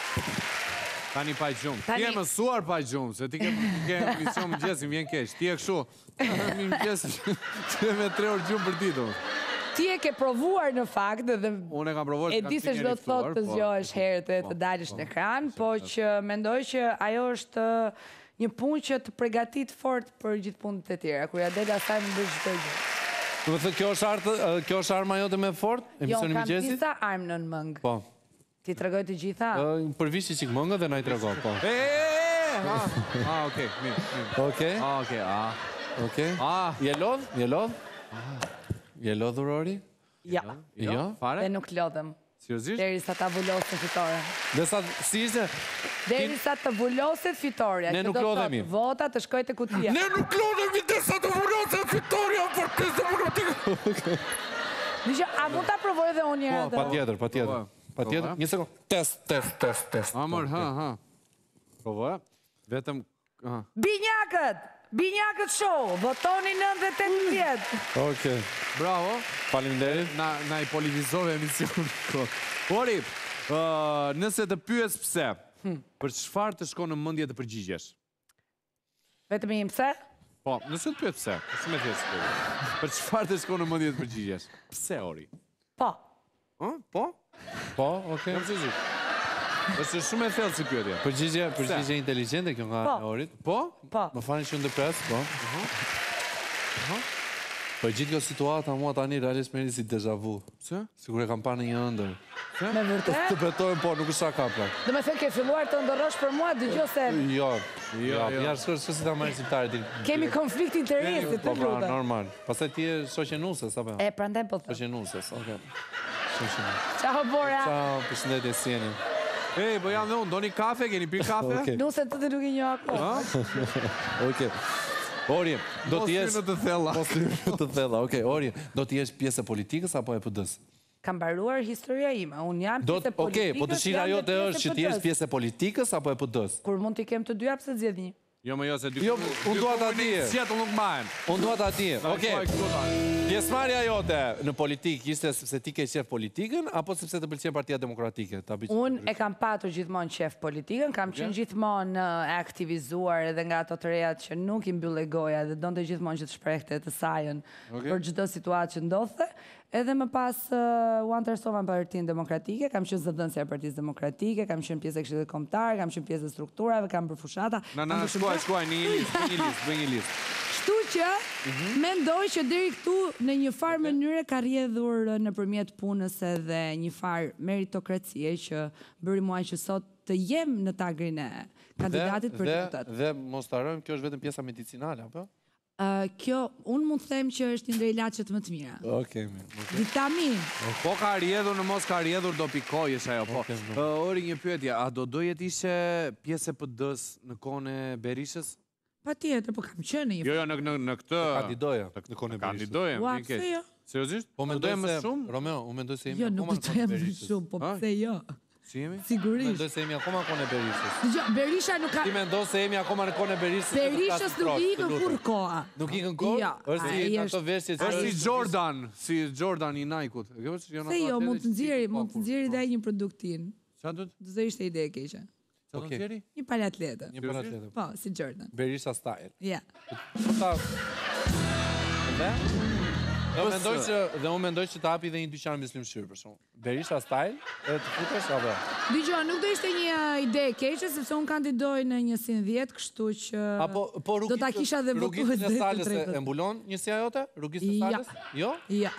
S3: Tani pa gjumë. Ti
S10: Tani-
S3: e mësuar pa gjumë, se ti ke ke mision mëngjesin, vjen keq. Ti e kështu. Mi mëngjes ti e me tre orë gjumë për ditë.
S10: Ti e ke provuar në fakt dhe
S3: Unë e kam provuar.
S10: e di se çdo të thotë të zgjohesh herët e të dalësh në ekran, po që mendoj që ajo është ë, një punë që të përgatit fort për gjithë punët e tjera. Kur ja del asaj më bëj çdo gjë.
S4: Do të thënë kjo është artë, kjo është arma jote më e fortë?
S10: Jo,
S4: Emisioni
S10: kam
S4: mëngjesit?
S10: disa armë në mëngë.
S4: Po.
S10: Ti tregoj të gjitha?
S4: Ë, Përvish që qik mëngë dhe na i trego, po.
S3: E, e, e, ah, ah, okej, mirë, mirë.
S4: Okej?
S3: Ah, okej, ah.
S4: Okej?
S3: Ah,
S4: Je lodh? Je lodh? Je lodhur Ori?
S10: Ja.
S4: Jo?
S10: Dhe
S3: fare?
S10: nuk lodhem.
S3: Seriozisht?
S10: Derisa ta vullosin fitore.
S4: Dhe sa si ishte?
S10: Derisa të vulloset fitoria.
S4: Ne
S10: që
S4: nuk
S10: do thotë
S4: lodhemi.
S10: Vota të shkojë te kutia.
S2: Ne nuk lodhemi derisa të vulloset fitoria për Partisë Demokratike.
S10: Dgjoj, a mund ta provoj edhe unë një herë?
S4: Pa tjetër, pa tjetër.
S3: Po,
S4: Pa tjetër.
S3: po,
S4: Një sekund. Test, test, test, test.
S3: Amor, ha, ha. Provo, vetëm, ha.
S10: Binjakët! Binjakët show! Votoni nëntë e tetëmbëdhjetë.
S4: Okej.
S3: Bravo.
S4: Faleminderit.
S3: Na, na i politizove emision. Ori, ë, nëse të pyes pse, për çfarë të shkon në mendje të përgjigjesh?
S10: Vetëm një pse?
S3: Po, nëse të pyet pse, si më thjesht. Për çfarë të shkon në mendje të përgjigjesh? Pse Ori?
S10: Po.
S3: Ë? Po?
S4: Po, okej.
S3: Jam seriozisht. Është shumë e thellë si pyetje.
S4: Përgjigje, përgjigje inteligjente kjo nga
S10: Po.
S4: Orit.
S3: Po?
S10: Po.
S4: Më fani që ndërpres, po. Po gjithë kjo situata mua tani realisht merri si déjà vu.
S3: Pse?
S4: Sigur e kam parë në një ëndër.
S10: Me vërtet?
S4: Të betojmë, po, nuk është sa ka plak.
S10: Do me thënë ke filluar të ndërrosh për mua, dëgjoj se
S4: Jo,
S3: Jo,
S4: jo,
S3: jo.
S4: ja, shko si ta marrë shqiptarit.
S10: kemi konflikt interesi,
S4: Po,
S10: të
S4: pra,
S10: lutem.
S4: normal. Pastaj ti je shoqënuese, apo?
S10: E, prandaj po të.
S4: Shoqënuese, okej. Shoqënuese.
S10: Ciao, Bora.
S4: Ciao, përshëndetje, si jeni?
S3: Ej, po jam dhe unë, doni kafe, keni pi kafe?
S4: Okej.
S10: Nuse të të nuk i një akoma.
S4: Okej. Ori, do
S3: Mos
S4: të jesh
S3: hynë të thella.
S4: Mos hynë të thella. Okej, Ori, do të jesh pjesë e politikës apo e P D-s?
S10: Kam mbaruar historia ime. Unë jam
S4: Do
S10: pjesë e
S4: Okej,
S10: politikës.
S4: po dëshira
S10: jam dhe
S4: jote
S10: pjesë e
S4: është që të jesh
S10: P D-s.
S4: pjesë e politikës apo e P D-s?
S10: Kur mund t'i kem të dyja, pse zgjedh një?
S3: Jo, më jo, se dy...
S4: Jo, unë dua ta di.
S3: Sjetëll nuk mbahen.
S4: Unë dua ta di. Okej.
S3: Okej.
S4: Pjesëmarrja jote në politikë ishte sepse ti ke qef politikën apo sepse të pëlqen Partia Demokratike? Ta bëj.
S10: Unë e kam patur gjithmonë qef politikën, kam qenë gjithmonë uh, e aktivizuar edhe nga ato të rejat që nuk i mbyllej goja dhe donte gjithmonë që të shprehte të sajën për çdo situatë që ndodhte. Edhe më pas uh, u interesova në Partinë Demokratike, kam qenë zëdhënësja e Partisë Demokratike, kam qenë pjesë e Këshillit Kombëtar, kam qenë pjesë e strukturave, kam bërë fushata.
S3: Na, na, na, shkuaj, shkuaj, një listë, bëj një listë, bëj një listë.
S10: Kështu që mendoj që deri këtu në një farë mënyrë ka rrjedhur nëpërmjet punës edhe një farë meritokracie që bëri mua që sot të jem në tagrin e kandidatit për deputet.
S4: Dhe mos ta harrojmë, kjo është vetëm pjesa medicinale, apo?
S10: Uh, kjo, unë mund të them që është një ndër ilaçet më të mira.
S4: Okej, mirë.
S10: Vitamin.
S3: Po ka rjedhur, në mos ka rjedhur, do pikoj, është ajo, po.
S4: Okej, mirë.
S3: Uh, Ori, një pyetje, a do doje të ishe pjesë e P D-s në kohën e Berishës?
S10: Patjetër, po kam qenë një.
S3: Jo, jo, në, në, në këtë...
S4: Kandidoja në kohën e Berishës.
S3: Kandidoje,
S10: Ua,
S3: më keq.
S10: pse jo?
S3: Seriozisht?
S4: Po
S3: Do
S4: mendoj
S3: doje më
S4: se
S3: shumë?
S4: Romeo, unë mendoj se jemi
S10: Jo, nuk
S4: akoma
S10: do
S4: në
S10: të
S4: kohën e
S10: jem më
S4: Berishës.
S10: shumë, po
S3: Ha?
S10: pse jo?
S3: Si jemi?
S10: Sigurisht.
S4: Mendoj se jemi akoma në kohën e Berishës.
S10: Dgjoj, Berisha nuk ka
S4: Ti mendon se jemi akoma në kohën e Berishës?
S10: Berishës nuk i ikën kur koha.
S4: Nuk ikën kohë?
S10: Jo,
S4: Është
S10: ai
S4: si në
S10: është-
S4: ato veshje që
S3: Është si Jordan, si Jordan i Nike-ut. E ke parasysh janë
S10: Se
S3: ato
S10: jo,
S3: atlete
S10: mund të
S3: që
S10: nxjerri,
S3: si
S10: mund të
S3: pakur.
S10: nxjerri dhe ai një produktin.
S3: Çfarë do të?
S10: Do të ishte ide e keqe.
S3: Çfarë do të
S4: Okej.
S3: nxjerri?
S10: Një palatlete.
S4: Një paratlete.
S10: Po, si Jordan.
S4: Berisha style.
S10: Ja.
S4: Ta... Dhe? Dhe unë mendoj që dhe unë mendoj që të hapi dhe një dyqan Muslimshir për shkak. Berisha style, e të futesh apo?
S10: Dgjoj, nuk do ishte një ide e keqe sepse un kandidoj në njësinë dhjetë, kështu që
S4: Apo po
S10: do ta kisha dhe votues
S4: rrugicën e
S10: drejt të
S4: Salës e
S10: drejtës.
S4: e mbulon njësia jote? Rrugicën e
S10: Ja.
S4: Salës? Jo?
S10: Ja.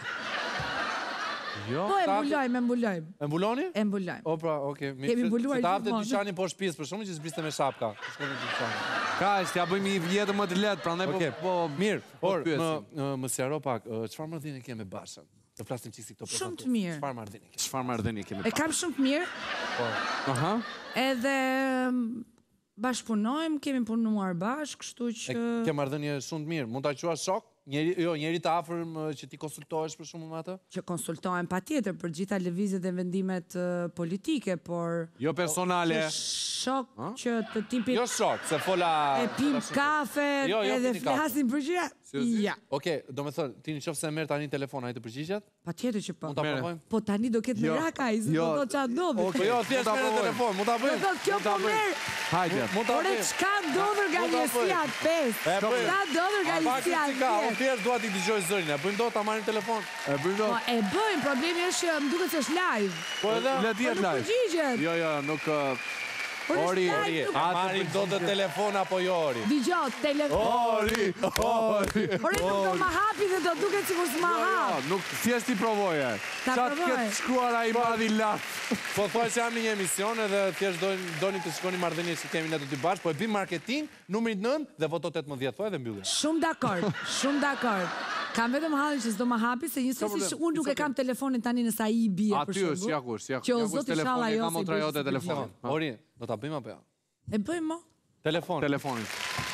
S3: Jo.
S10: Po e
S4: ta-
S10: mbulojmë, e mbulojmë.
S4: E mbuloni?
S10: E mbulojmë.
S4: O pra, okay, mirë.
S10: Kemi
S4: se-
S10: mbuluar
S4: se ta hapte
S10: gjithmonë.
S4: dyqanin poshtë shtëpisë për shkakun që zbriste me shapka. Për shkakun e dyqanit.
S3: Ka, është, ja bëjmë një vjetë më të lehtë, prandaj po
S4: Okej,
S3: po
S4: mirë.
S3: po
S4: Por më
S3: pyesim.
S4: më- më sqaro pak, ë, çfarë marrëdhënie ke me Bashën? Të flasim çiksi këto për
S10: Shumë
S4: fat.
S10: të mirë.
S4: Çfarë marrëdhënie ke?
S3: Çfarë marrëdhënie kemi?
S10: E kam shumë të mirë,
S3: Aha.
S10: edhe mm, bashkëpunojmë, kemi punuar bashkë, kështu
S4: E
S10: që
S4: ke marrëdhënie shumë të mirë. Mund ta quash shok? Njeri, jo, njeri të afërm ë, që ti konsultohesh për shkakun me atë?
S10: që konsultohem patjetër për gjitha lëvizjet dhe vendimet ë, politike, por
S3: Jo personale.
S10: shok që të tipit
S4: Jo shok, se fola...
S10: e pim
S4: fola shumë.
S10: kafe
S4: Jo, jo,
S10: edhe
S4: pini kafe.
S10: flasim për gjëra.
S3: Seriozisht?
S10: Ja,
S4: Okej, do me thënë, ti në qofë se merr tani telefon, ai të përgjigjet?
S10: patjetër që po.
S4: Mund ta
S3: Mere.
S4: provojmë?
S10: Po tani do ketë
S3: Jo,
S10: merak ai, se
S3: jo.
S10: do të çfarë ndodhi.
S4: Po jo, thjesht
S3: ta
S4: merr
S3: provojmë.
S4: telefon, mund ta
S10: Do
S4: bëjmë?
S10: thotë kjo
S3: ta
S10: po
S3: bëjmë.
S10: merr.
S3: Hajde.
S4: Mund ta
S10: Ore
S4: bëjmë.
S10: çka ndodhur nga
S4: Mund ta
S10: njësia
S4: bëjmë.
S10: pesë?
S4: E bëjmë.
S10: Çka ndodhur nga
S4: A pak
S10: njësia
S4: si ka, unë
S10: dhjetë?
S4: thjesht dua ti dëgjoj zërin, e bëjmë dot ta marrim telefon.
S3: E bëjmë do.
S10: Po e bëjmë, problemi është që më duket se është live.
S4: Po edhe
S3: Le të jetë
S10: Nuk
S3: live.
S10: përgjigjet.
S3: Jo, jo, nuk ë,
S10: Por është
S3: Ori,
S10: live,
S3: Ori,
S10: nuk-
S4: a marrim dot të telefon apo jo, Ori?
S10: Dgjoj, telefon.
S3: Ori, Ori.
S10: Ore nuk do ma hapi dhe do duket sikur s'ma
S3: Jo,
S10: hap.
S3: jo, nuk thjesht i provoje.
S10: Ta
S3: Çat
S10: provoj.
S3: këtë shkruar ai madhi lart.
S4: Po thua që jam në një emision edhe thjesht doni doni të shkoni marrëdhënie që kemi ne të dy bashkë, po e bëjmë marketing, numri nëntë dhe voto tetëmbëdhjetë, thua edhe mbyllje.
S10: Shumë dakord, shumë dakord. Kam vetëm hallin që s'do ma hapi se njësesi
S3: problem,
S10: unë nuk e kam telefonin tani nësa ai i bie për
S3: Aty
S10: shembull.
S3: është, jakur, si jakur.
S10: Që o
S3: Jakur
S10: zoti
S3: telefoni,
S10: shala
S3: e
S10: jo
S3: kam
S10: se i
S3: otra
S10: bësh
S3: jote
S10: si
S3: telefonin. Ha.
S4: Ori, do ta bëjmë apo jo?
S10: E bëjmë mo?
S4: Telefon.
S3: Telefonin.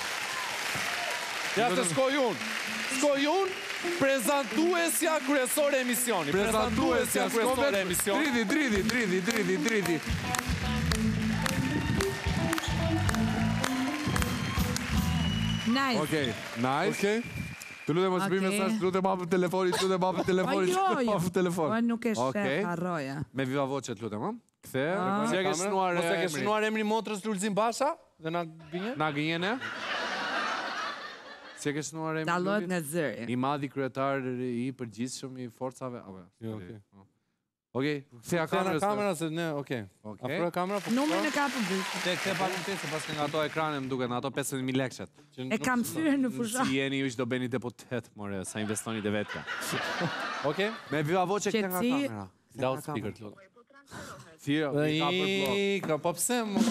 S4: Ja të shkoj unë. Shkoj unë, prezantuesja kryesore e emisioni. Prezantuesja kryesore e emisioni.
S3: Dridi, dridi, dridi, dridi, dridi.
S10: Nice.
S3: Okej, nice. Okej. Të lutem mos bëj
S10: Okej.
S3: mesazh, të lutem hapë telefonin, të lutem hapë
S10: Po
S3: telefonin,
S10: jo,
S3: të lutem
S10: jo.
S3: hapë telefon.
S10: Po nuk e
S3: Okej.
S10: shef, harroja.
S3: Me viva voce, të lutem, ha? Kthe,
S10: Ah.
S3: si e ke shnuar
S4: Mos e ke
S3: emrin?
S4: shnuar emrin motrës Lulzim Basha dhe na gënje?
S3: Na gënjene? Si e ke shnuar emrin?
S10: Dallohet
S3: Lulit?
S10: nga zëri.
S3: I madhi kryetar i përgjithshëm i forcave, apo?
S4: Jo, okej.
S3: Okej, kthea
S4: Kamera,
S3: kamerën.
S4: kamera se ne, okej.
S3: Okej.
S4: Afro kamera, po.
S10: Numrin e ka për bërë.
S3: Te kthe pak më se pas nga ato ekrane më duket, nga ato pesëdhjetë mijë lekëshet.
S10: E kam thyrë në fushat.
S3: Si jeni ju që do bëni deputet, more, sa investoni dhe vetka.
S4: Okej.
S3: Me viva voce kthe nga
S10: Qetësi.
S3: kamera.
S4: Loudspeaker të lutem.
S3: Thira, i ka për blok.
S4: I ka po pse më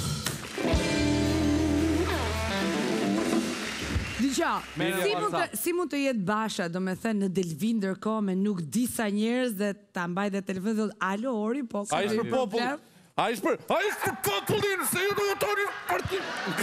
S10: Dëgja,
S3: Merë
S10: si
S3: në
S10: mund të
S3: WhatsApp.
S10: si mund të jetë Basha, do me thënë në Delvin ndërkohë me nuk disa njerëz dhe ta mbaj dhe telefon dhe thotë, alo Ori, po ka
S4: Ai është
S10: një
S4: për popull.
S10: problem?"
S4: Ai është për, ai është për popullin, se ju do votoni parti.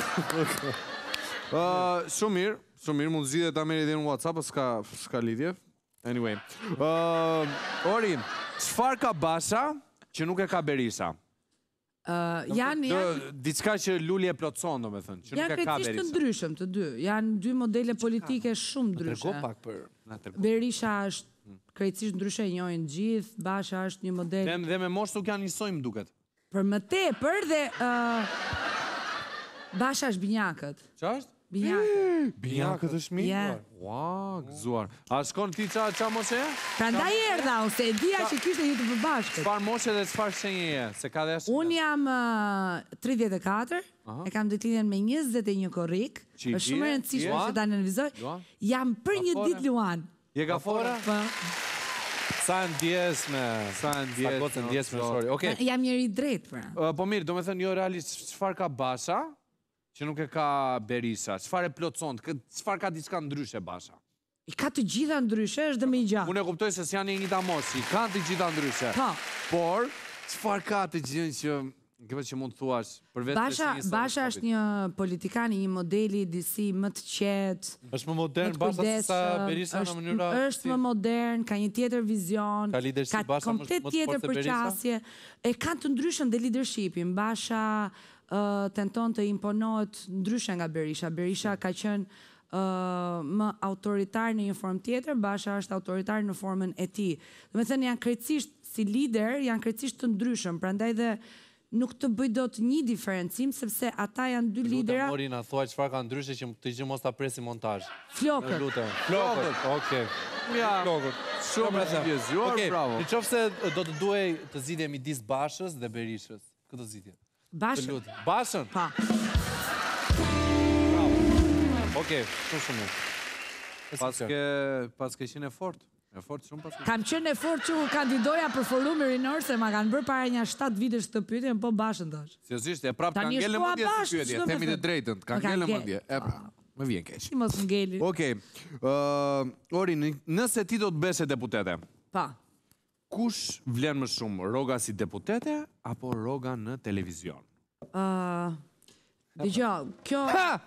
S3: Uh, shumë mirë, shumë mirë, mund zgjidhet ta merri edhe në WhatsApp, po s'ka s'ka lidhje. Anyway. Uh, Ori, çfarë ka Basha që nuk e ka Berisha?
S10: Ë, janë
S3: Do
S10: janë
S3: diçka që Luli e plotson, domethënë, që nuk
S10: janë
S3: e ka
S10: krejtësisht të
S3: Berisha.
S10: ndryshëm të dy. Janë dy modele politike shumë
S4: Trego
S10: ndryshe.
S4: pak për
S3: Na tërgo.
S10: Berisha është krejtësisht ndryshe, e njohin gjithë, Basha është një model
S3: Dhe, dhe me moshë nuk janë njësoj, më duket.
S10: për më tepër dhe ë Basha është binjakët.
S3: Qa është?
S10: Binjakët.
S3: Binjakët është mi?
S10: Ja.
S3: Ua, gëzuar. A shkon ti qa, qa moshe e?
S10: Prandaj erdha, ose e dija që kishte një të përbashkët.
S3: Çfarë moshe dhe çfarë shenje je? Se ka dhe ashtë?
S10: Unë jam uh, tridhjetë e katër,
S3: Aha.
S10: e kam ditëlindjen me njëzet e një korrik,
S3: Qi,
S10: është shumë e
S3: je?
S10: rëndësishme
S3: Je?
S10: që ta nënvizoj.
S3: Luan?
S10: Jam për një
S3: Gafore?
S10: ditë luan.
S3: Je ka fora?
S10: Po,
S4: sa ndjesme,
S3: Sa
S4: sa
S3: ndjesme,
S4: gocë ndjesme
S3: o,
S4: shori. Okej.
S10: jam njëri drejt pra.
S3: Uh, po mirë, do me thënë jo realisht, çfarë ka Basha, që nuk e ka Berisha? Çfarë e plotson? Kë- Çfarë ka diçka ndryshe Basha?
S10: I ka të gjitha ndryshe, është dhe me i gjatë.
S3: Unë e kuptoj se s'janë e njëjta moshë, i kanë të gjitha ndryshe.
S10: Po,
S3: Por, çfarë ka të gjithë që Këpër që mund të thuash, përveç
S10: Basha,
S3: të shenjës së
S10: Basha
S3: Whatsappit.
S10: është një politikan, një modeli disi më të qetë,
S4: Është më modern
S10: më të
S4: Basha se sa
S10: kujdesshëm,
S4: Berisha në
S10: është-
S4: mënyra
S10: është më modern, ka një tjetër vizion,
S4: Ka leadership
S10: ka
S4: Basha më-
S10: komplet
S4: më të
S10: tjetër
S4: fortë se Berisha?
S10: përqasje, e kanë të ndryshëm dhe leadershipin. Basha uh, tenton të imponohet ndryshe nga Berisha. Berisha ka qenë uh, më autoritar në një formë tjetër, Basha është autoritar në formën e tij. Do me thënë janë krejtësisht si lider, janë krejtësisht të ndryshëm, prandaj dhe nuk të bëj dot një diferencim, sepse ata janë dy lidera.
S4: Lutem Mori na thuaj çfarë ka ndryshe që të gjë mos ta presi montazh.
S10: Flokët.
S4: Lutem. Flokët. Okej.
S3: Ja,
S4: Flokët.
S3: shumë e shqetësuar,
S4: Okej,
S3: bravo.
S4: në qoftë se do të duhej të zgjidhje midis Bashës dhe Berishës. Këtë zgjidhje. Të
S10: Bashë.
S4: lutem. Bashën?
S10: Pa.
S4: Okej, shumë shumë mirë.
S3: Paske, paske qenë e fort. E fort shumë paske.
S10: Kam qenë e fort që u kandidoja për forumin rinor, se ma kanë bërë para një shtatë vitesh këtë pyetje, po Bashën tash.
S3: Seriozisht, e prap ka
S10: Tani
S3: ngel në
S10: është koha
S3: mendje si
S10: Bashës,
S3: pyetje,
S10: ç'do me
S3: themi të
S10: thënë?
S3: drejtën, ka
S10: Më ka
S3: ngel në
S10: ngel.
S3: mendje. E pra, më vjen keq.
S10: Si mos ngeli.
S3: Okej. Ë, Ori, n- nëse ti do të beshe deputete,
S10: Pa.
S3: kush vlen më shumë, Roga si deputete apo Roga në televizion?
S10: Uh, Dëgjoj, kjo
S3: Ha,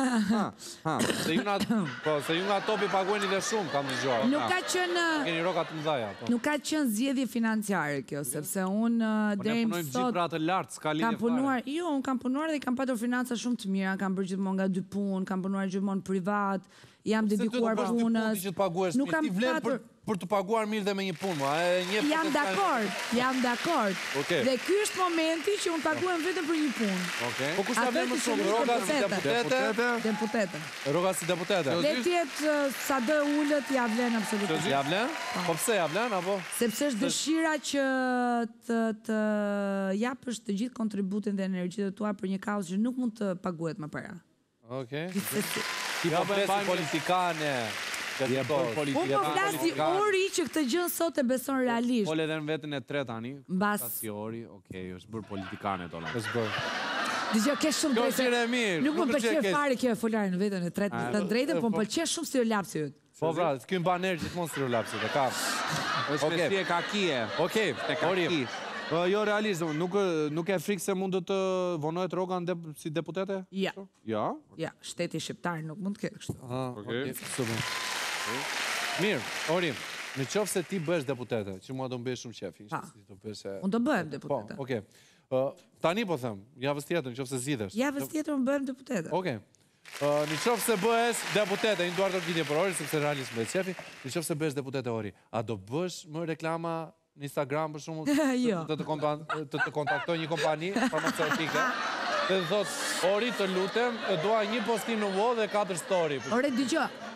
S4: Se ju nga po, se ju nga topi pagueni dhe shumë, kam dëgjuar.
S10: nuk ka qenë
S4: Keni roka të mëdha, po.
S10: nuk ka qenë zgjedhje financiare kjo, sepse unë uh,
S3: Po ne
S10: deri më
S3: punojmë gjithë
S10: sot
S3: për atë lart, s'ka lidhje
S10: kam
S3: fare.
S10: punuar, jo, unë kam punuar dhe kam patur financa shumë të mira, kam bërë gjithmonë nga dy punë, kam punuar gjithmonë privat, jam
S4: Se ty do
S10: dedikuar
S4: bësh dy
S10: punës.
S4: punë që të paguash
S10: Nuk
S4: mirë.
S10: kam
S4: Ti vlen për
S10: patur
S4: për të paguar mirë dhe me një punë, ma. E një
S10: Jam dakord, jam dakord.
S4: Okej.
S10: Dhe ky është momenti që unë paguhem vetëm për një punë.
S3: Okej.
S4: Po kush ta
S10: Atë
S4: vlen më
S10: që
S4: shumë,
S10: qenë
S4: Roga si
S10: deputete.
S4: deputete?
S10: Deputete.
S4: Roga si deputete.
S10: Le të jetë uh, sa do ulët ja vlen absolutisht.
S4: Ja vlen? Po pse ja vlen apo?
S10: Sepse është dëshira që të të japësh të gjithë kontributin dhe energjitë tua për një kauzë që nuk mund të paguhet më para.
S4: Okej.
S10: Gjithsesi.
S4: Ti po
S3: bëjmë
S4: besi
S3: pak-
S4: politikane.
S3: Je bër
S10: Unë
S3: politikë.
S10: po flasi Ori që këtë gjën sot e beson realisht.
S3: Fol edhe në vetën e tre tani.
S10: Mbas
S3: Pasi Ori, okej, është bërë politikane tola.
S4: Është bërë.
S10: dëgjoj ke shumë
S4: Kjo
S10: drejtë.
S4: është e mirë.
S10: Nuk më
S4: nuk
S10: pëlqen
S4: keq.
S10: fare kjo e folare në vetën e tretë, të drejtën, po më
S4: po-
S10: pëlqen shumë stereolapsi yt.
S4: Po pra, ky mban erë gjithmonë stereolapsit, e ka.
S3: Është
S4: Okej.
S3: me si e kakie.
S4: Okej,
S3: E
S4: Ori.
S3: kaki. Ë, jo realisht, nuk nuk e frikë se mund të të vonohet Roga në dep- si deputete?
S10: Ja,
S3: Ja.
S10: ja, shteti shqiptar nuk mund të ketë kështu.
S4: Aha,
S3: Okej.
S4: okej, super. Mirë, Ori, në qoftë se ti bëhesh deputete, që mua do më bëhesh shumë qefi.
S10: Pa.
S4: Si do bëhesh e...
S10: Unë do bëhem
S4: Po,
S10: deputete.
S4: okej. Ë, tani po them, javës tjetër, në qoftë se zgjidhesh.
S10: Javës tjetër unë bëhem deputete.
S4: Okej. Ë, në qoftë se bëhesh deputete, një duart orkidje për Ori, sepse realisht më qefi, në qoftë se bëhesh deputete Ori, a do bësh më reklama në Instagram për shembull,
S10: Jo.
S4: të të kontan- të të kontaktoj një kompani farmaceutike, dhe të thotë, Ori, të lutem, e dua një postim në Wo dhe katër story.
S10: Ore, dëgjoj,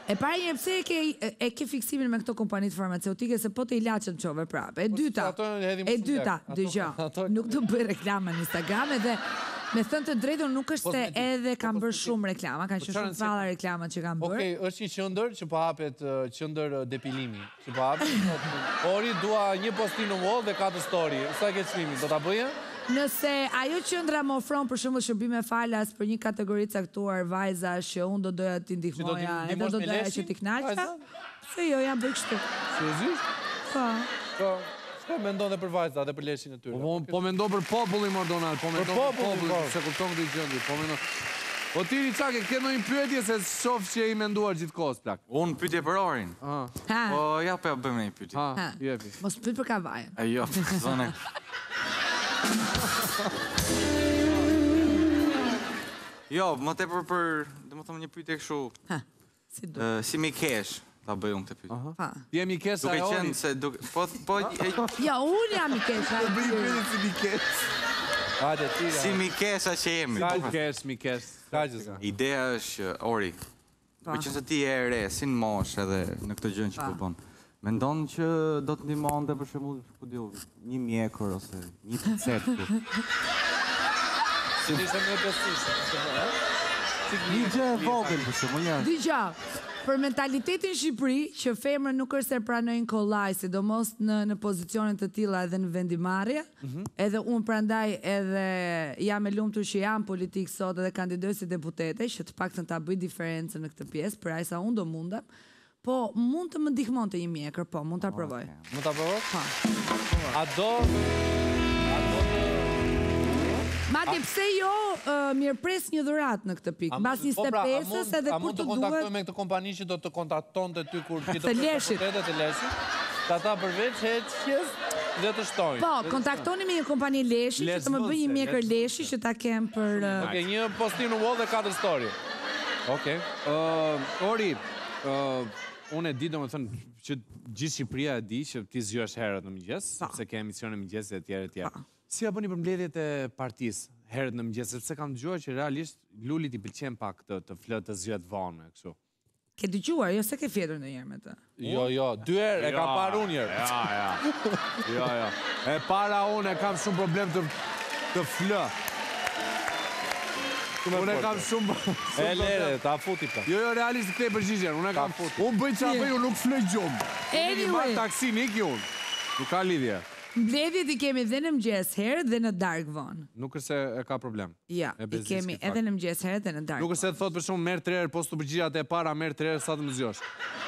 S10: E para një pse e ke, e ke fiksimin me këto kompanitë farmaceutike se po të ilaçet çove prapë. E dyta, e dyta, dëgjoj, nuk do bëj reklama në Instagram edhe me thënë të drejtën nuk është se edhe kam bërë shumë reklama, kanë qenë shumë falla reklama që kam bërë.
S4: Okej, është një qendër që po hapet qendër depilimi. Që po hapet. Ori dua një postim në wall dhe katër story. Sa ke çmimin? Do ta bëje?
S10: Nëse ajo qendra më ofron për shembull shërbime falas për një kategori caktuar vajzash që unë do doja t'i ndihmoja, edhe do doja që t'i kënaqja. Se jo, jam bëj kështu.
S4: Seriozisht?
S10: Po.
S4: Po. Çfarë mendon dhe për vajza dhe për leshin e tyre?
S3: Po po mendon për popullin Mordonal, po mendon për popullin, se kupton këtë gjë, po mendon. Po ti Çake, ke ndonjë pyetje se shoh që i menduar gjithkohës plak.
S11: Unë pyetje për Orin. Po ja po bëjmë një pyetje.
S3: Ha, jepi.
S10: Mos pyet për kavajën.
S11: Jo, zonë. Jo, më tepër për, domethënë një pyetje kështu.
S10: Ha. Si do?
S11: Si më kesh ta bëj unë këtë pyetje.
S10: Ha.
S3: Jemi kesh
S11: Duke qenë se duke po po
S10: Ja, unë jam i kesh.
S3: Bëj pyetje si mi kesh.
S4: Hajde ti.
S11: Si mi kesha që jemi.
S3: Mi kesh, mi kesh.
S11: Ideja është Ori. Duke qenë se ti je e re, si në moshë edhe në këtë gjë që po bën. Mendon që do të ndihmonte për shembull, ku diu, një mjekër ose një picet këtu.
S4: Si ishte më besishëm,
S11: Një gjë e vogël për shembull, ja.
S10: Dgjaj, për mentalitetin Shqipëri, që femrën nuk është se pranojnë kollaj, sidomos në në pozicione të tilla edhe në vendimarrje, edhe unë prandaj edhe jam e lumtur që jam politik sot edhe kandidoj si deputete, që të paktën ta bëj diferencën në këtë pjesë, për aq sa unë do mundem. Po, mund të më ndihmonte një mjekër, po, mund ta provoj.
S4: Mund ta provoj?
S10: Po.
S4: A do
S10: Madje pse jo mirëpres një dhuratë në këtë pikë. Mbas njëzet e pesës edhe kur të duhet.
S4: A mund të kontaktoj me këtë kompani që do të kontaktonte ty kur ti
S10: të leshit.
S4: Të leshit. Ata përveç heqjes dhe të shtojnë.
S10: Po, kontaktoni me një kompani leshi që të më bëj një mjekër leshi që ta kem për
S4: Okej, një postim në wall dhe katër story. Okej.
S3: Ori, unë e di domethënë që gjithë Shqipëria e di që ti zgjohesh herët në mëngjes, sepse ke emisione mëngjesit e tjerë e tjerë. Si ja bëni për mbledhjet e partisë herët në mëngjes, sepse kam dëgjuar që realisht Lulit i pëlqen pak të të flë të zgjohet vonë kështu.
S10: Ke dëgjuar, jo se ke fjetur ndonjëherë me të.
S4: Jo, jo, dy herë e kam parë unë herë.
S3: Ja, ja. Jo, jo. E para unë e kam shumë problem të të flë. Unë e kam shumë...
S4: E lere, ta futi pa.
S3: Jo, jo, realisht këtë e përgjigjen. Unë e kam futi. Unë bëj qa bëj, unë nuk flëj gjumë. Unë një marë taksin, iki unë. Nuk ka lidhje.
S10: Mbledhjet i kemi dhe në mëngjes herët dhe në darkë vonë.
S3: Nuk është se e ka problem.
S10: Ja, i kemi edhe në mëngjes herët dhe në darkë vonë.
S3: Nuk është se të thotë për shumë merë tre herë, po së të përgjigjat e para merë tre herë sa të më zgjosh.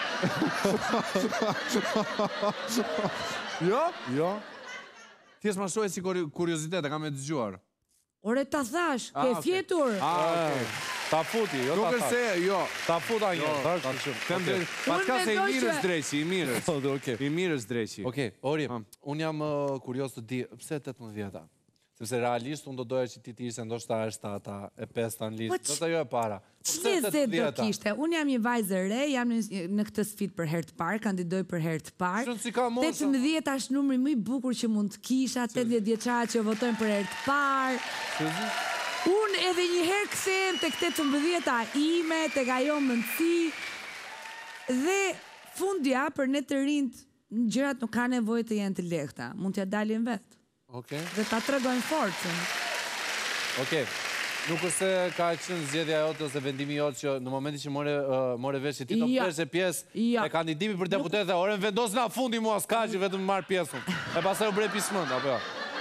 S3: Jo? Jo. Ti është ma shohet si kuriozitet, e kam e dëgjuar.
S10: Ore ta thash, ke fjetur.
S4: Ta futi, jo ta thash.
S3: Nuk është se, jo.
S4: Ta futa një.
S3: Pas ka se i mirës dreqi, i mirës. I mirës dreqi.
S4: Oke, Ori, unë jam kurios të di, pse tetëmbëdhjetë vjeta? Sepse realisht unë do doja që ti t'ishte ndoshta e shtata, e pesta në listë, do të jo e para.
S10: Njëzet do kishte, unë jam një vajzë e re, jam në këtë sfidë për herë të parë, kandidoj për herë të parë. tetëmbëdhjetë është numri më i bukur që mund të kisha, tetëdhjetë vjeçarë që votojnë për herë të parë. Unë edhe një herë kthehem tek tetëmbëdhjeta ime, tek ajo mendësi. Dhe fundja për ne të rinjt, gjërat nuk ka nevojë të jenë të lehta, mund t'ja dalin vetë. Dhe ta tregojnë forcën.
S4: Okej. Nuk është se ka qenë zgjedhja jote ose vendimi jote që në momentin që more more vesh që ti do të bësh pjesë e kandidimit për deputet dhe orën vendos na fundi mua s'ka që vetëm marr pjesën. E pastaj u bre pismend apo jo?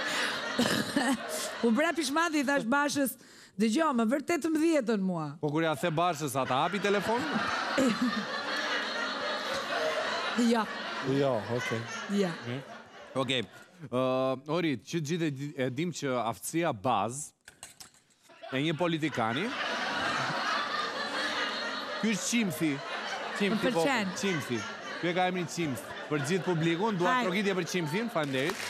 S10: U bre pismend i thash Bashës, dëgjoj, më vër tetëmbëdhjetën mua.
S3: Po kur ja the Bashës, ata hapi telefonin?
S10: Ja.
S4: Jo, okej.
S10: Ja.
S3: Okej. Ori, që gjithë e dim që aftësia bazë e një politikani, ky është qimthi.
S10: Më pëlqen.
S3: Qimthi. Ky e ka emrin qimth. Për gjithë publikun, dua trokitje për qimthin, faleminderit.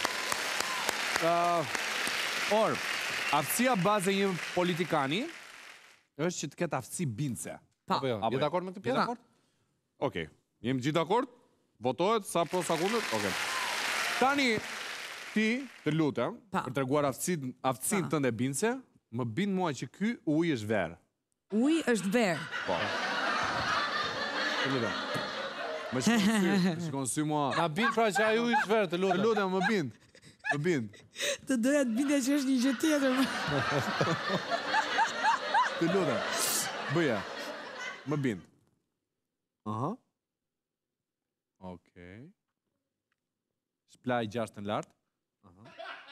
S3: Or, aftësia bazë e një politikani është që të ketë aftësi bindse.
S4: Apo jo, je dakord me këtë pjesë?
S3: Okej. Jemi gjithë dakord? Votohet sa pro sa kundër? Okej. Tani ti të lutem për treguar aftësinë tënde bindse, më bind mua që ky ujë është verë.
S10: Ujë është verë.
S3: Po. Të lutem. Më shkon sy, më shkon sy mua.
S4: Na bind pra që aju i shverë, të
S3: Të
S4: lutem.
S3: lutem, më bind. Më bind.
S6: Të doja të binde që është një gjë tjetër.
S3: Të lutem. Bëja. Më bind. Aha. Okej. Shplaj gjashtën lart. Aha.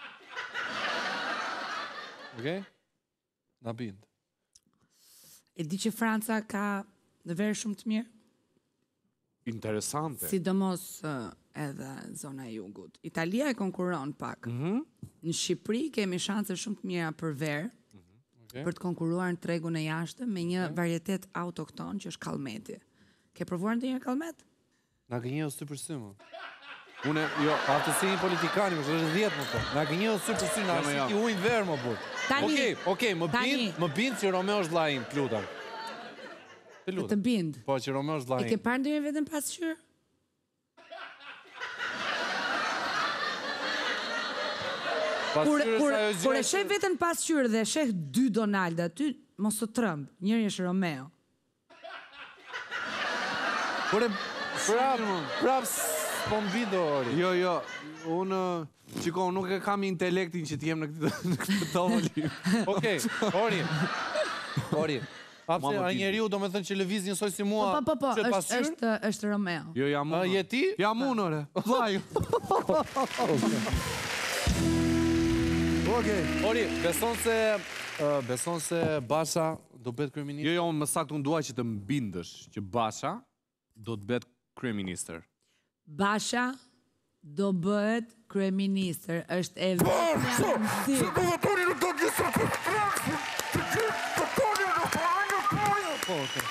S4: Okej? Na bind.
S10: E di që Franca ka në verë shumë të mirë,
S3: Interesante.
S10: sidomos uh, edhe zona e jugut. Italia e konkuron pak.
S3: Mhm.
S10: Në Shqipëri kemi shanse shumë të mira për verë,
S4: Okej.
S10: për të konkuruar në tregun e jashtëm me një varietet autokton që është kallmeti. Ke provuar ndonjëherë kallmet?
S4: Na gënjeu sy për sy, më.
S3: Unë, jo,
S4: Aftësi një politikani, më është dhjetë më po. Na gënjeu sy për sy, na
S3: Jo, më jo.
S4: është i ujnë verë, më burr.
S10: Tani-
S4: Okej, okej, më
S10: tani-
S4: bind, më bind që Romeo është vllai im, të lutem. Të
S10: Të
S4: lutem.
S10: bind.
S4: Po, që Romeo është
S10: E
S4: vllai
S10: ke
S4: im.
S10: parë ndonjëherë veten pasqyrë? Kur
S4: Pasqyrës
S10: kur
S4: ajo
S10: kur e
S4: gjë
S10: sheh
S4: që-
S10: veten pasqyrë dhe sheh dy Donald aty, mos të tremb. Njëri është Romeo.
S4: Kur e prap, prap po mbido ori.
S3: Jo, jo, unë, qiko, unë nuk e kam intelektin që t'jem në këtë, në këtë tavolim.
S4: Okej, ori. Ori. Hapse,
S3: Mama
S4: a
S3: ti-
S4: njeriu do me thënë që lëviz njësoj si mua,
S10: Po, po, po,
S4: që
S10: është
S4: pasqyrë?
S10: është është Romeo.
S3: Jo, jam
S4: A,
S3: unë.
S4: je ti?
S3: Jam unë, ore. Vllai.
S4: Okej. Ori, beson se uh, beson se Basha do bëhet kryeminist?
S3: Jo, jo, unë më saktë unë dua që të mbindësh që Basha do të bëhet kryeministër.
S10: Basha do bëhet kryeministër, është e vetmja rëndësi.
S2: Do votoni në do të sa të Francë. Të gjithë votoni në panë toja.
S4: Po, okej.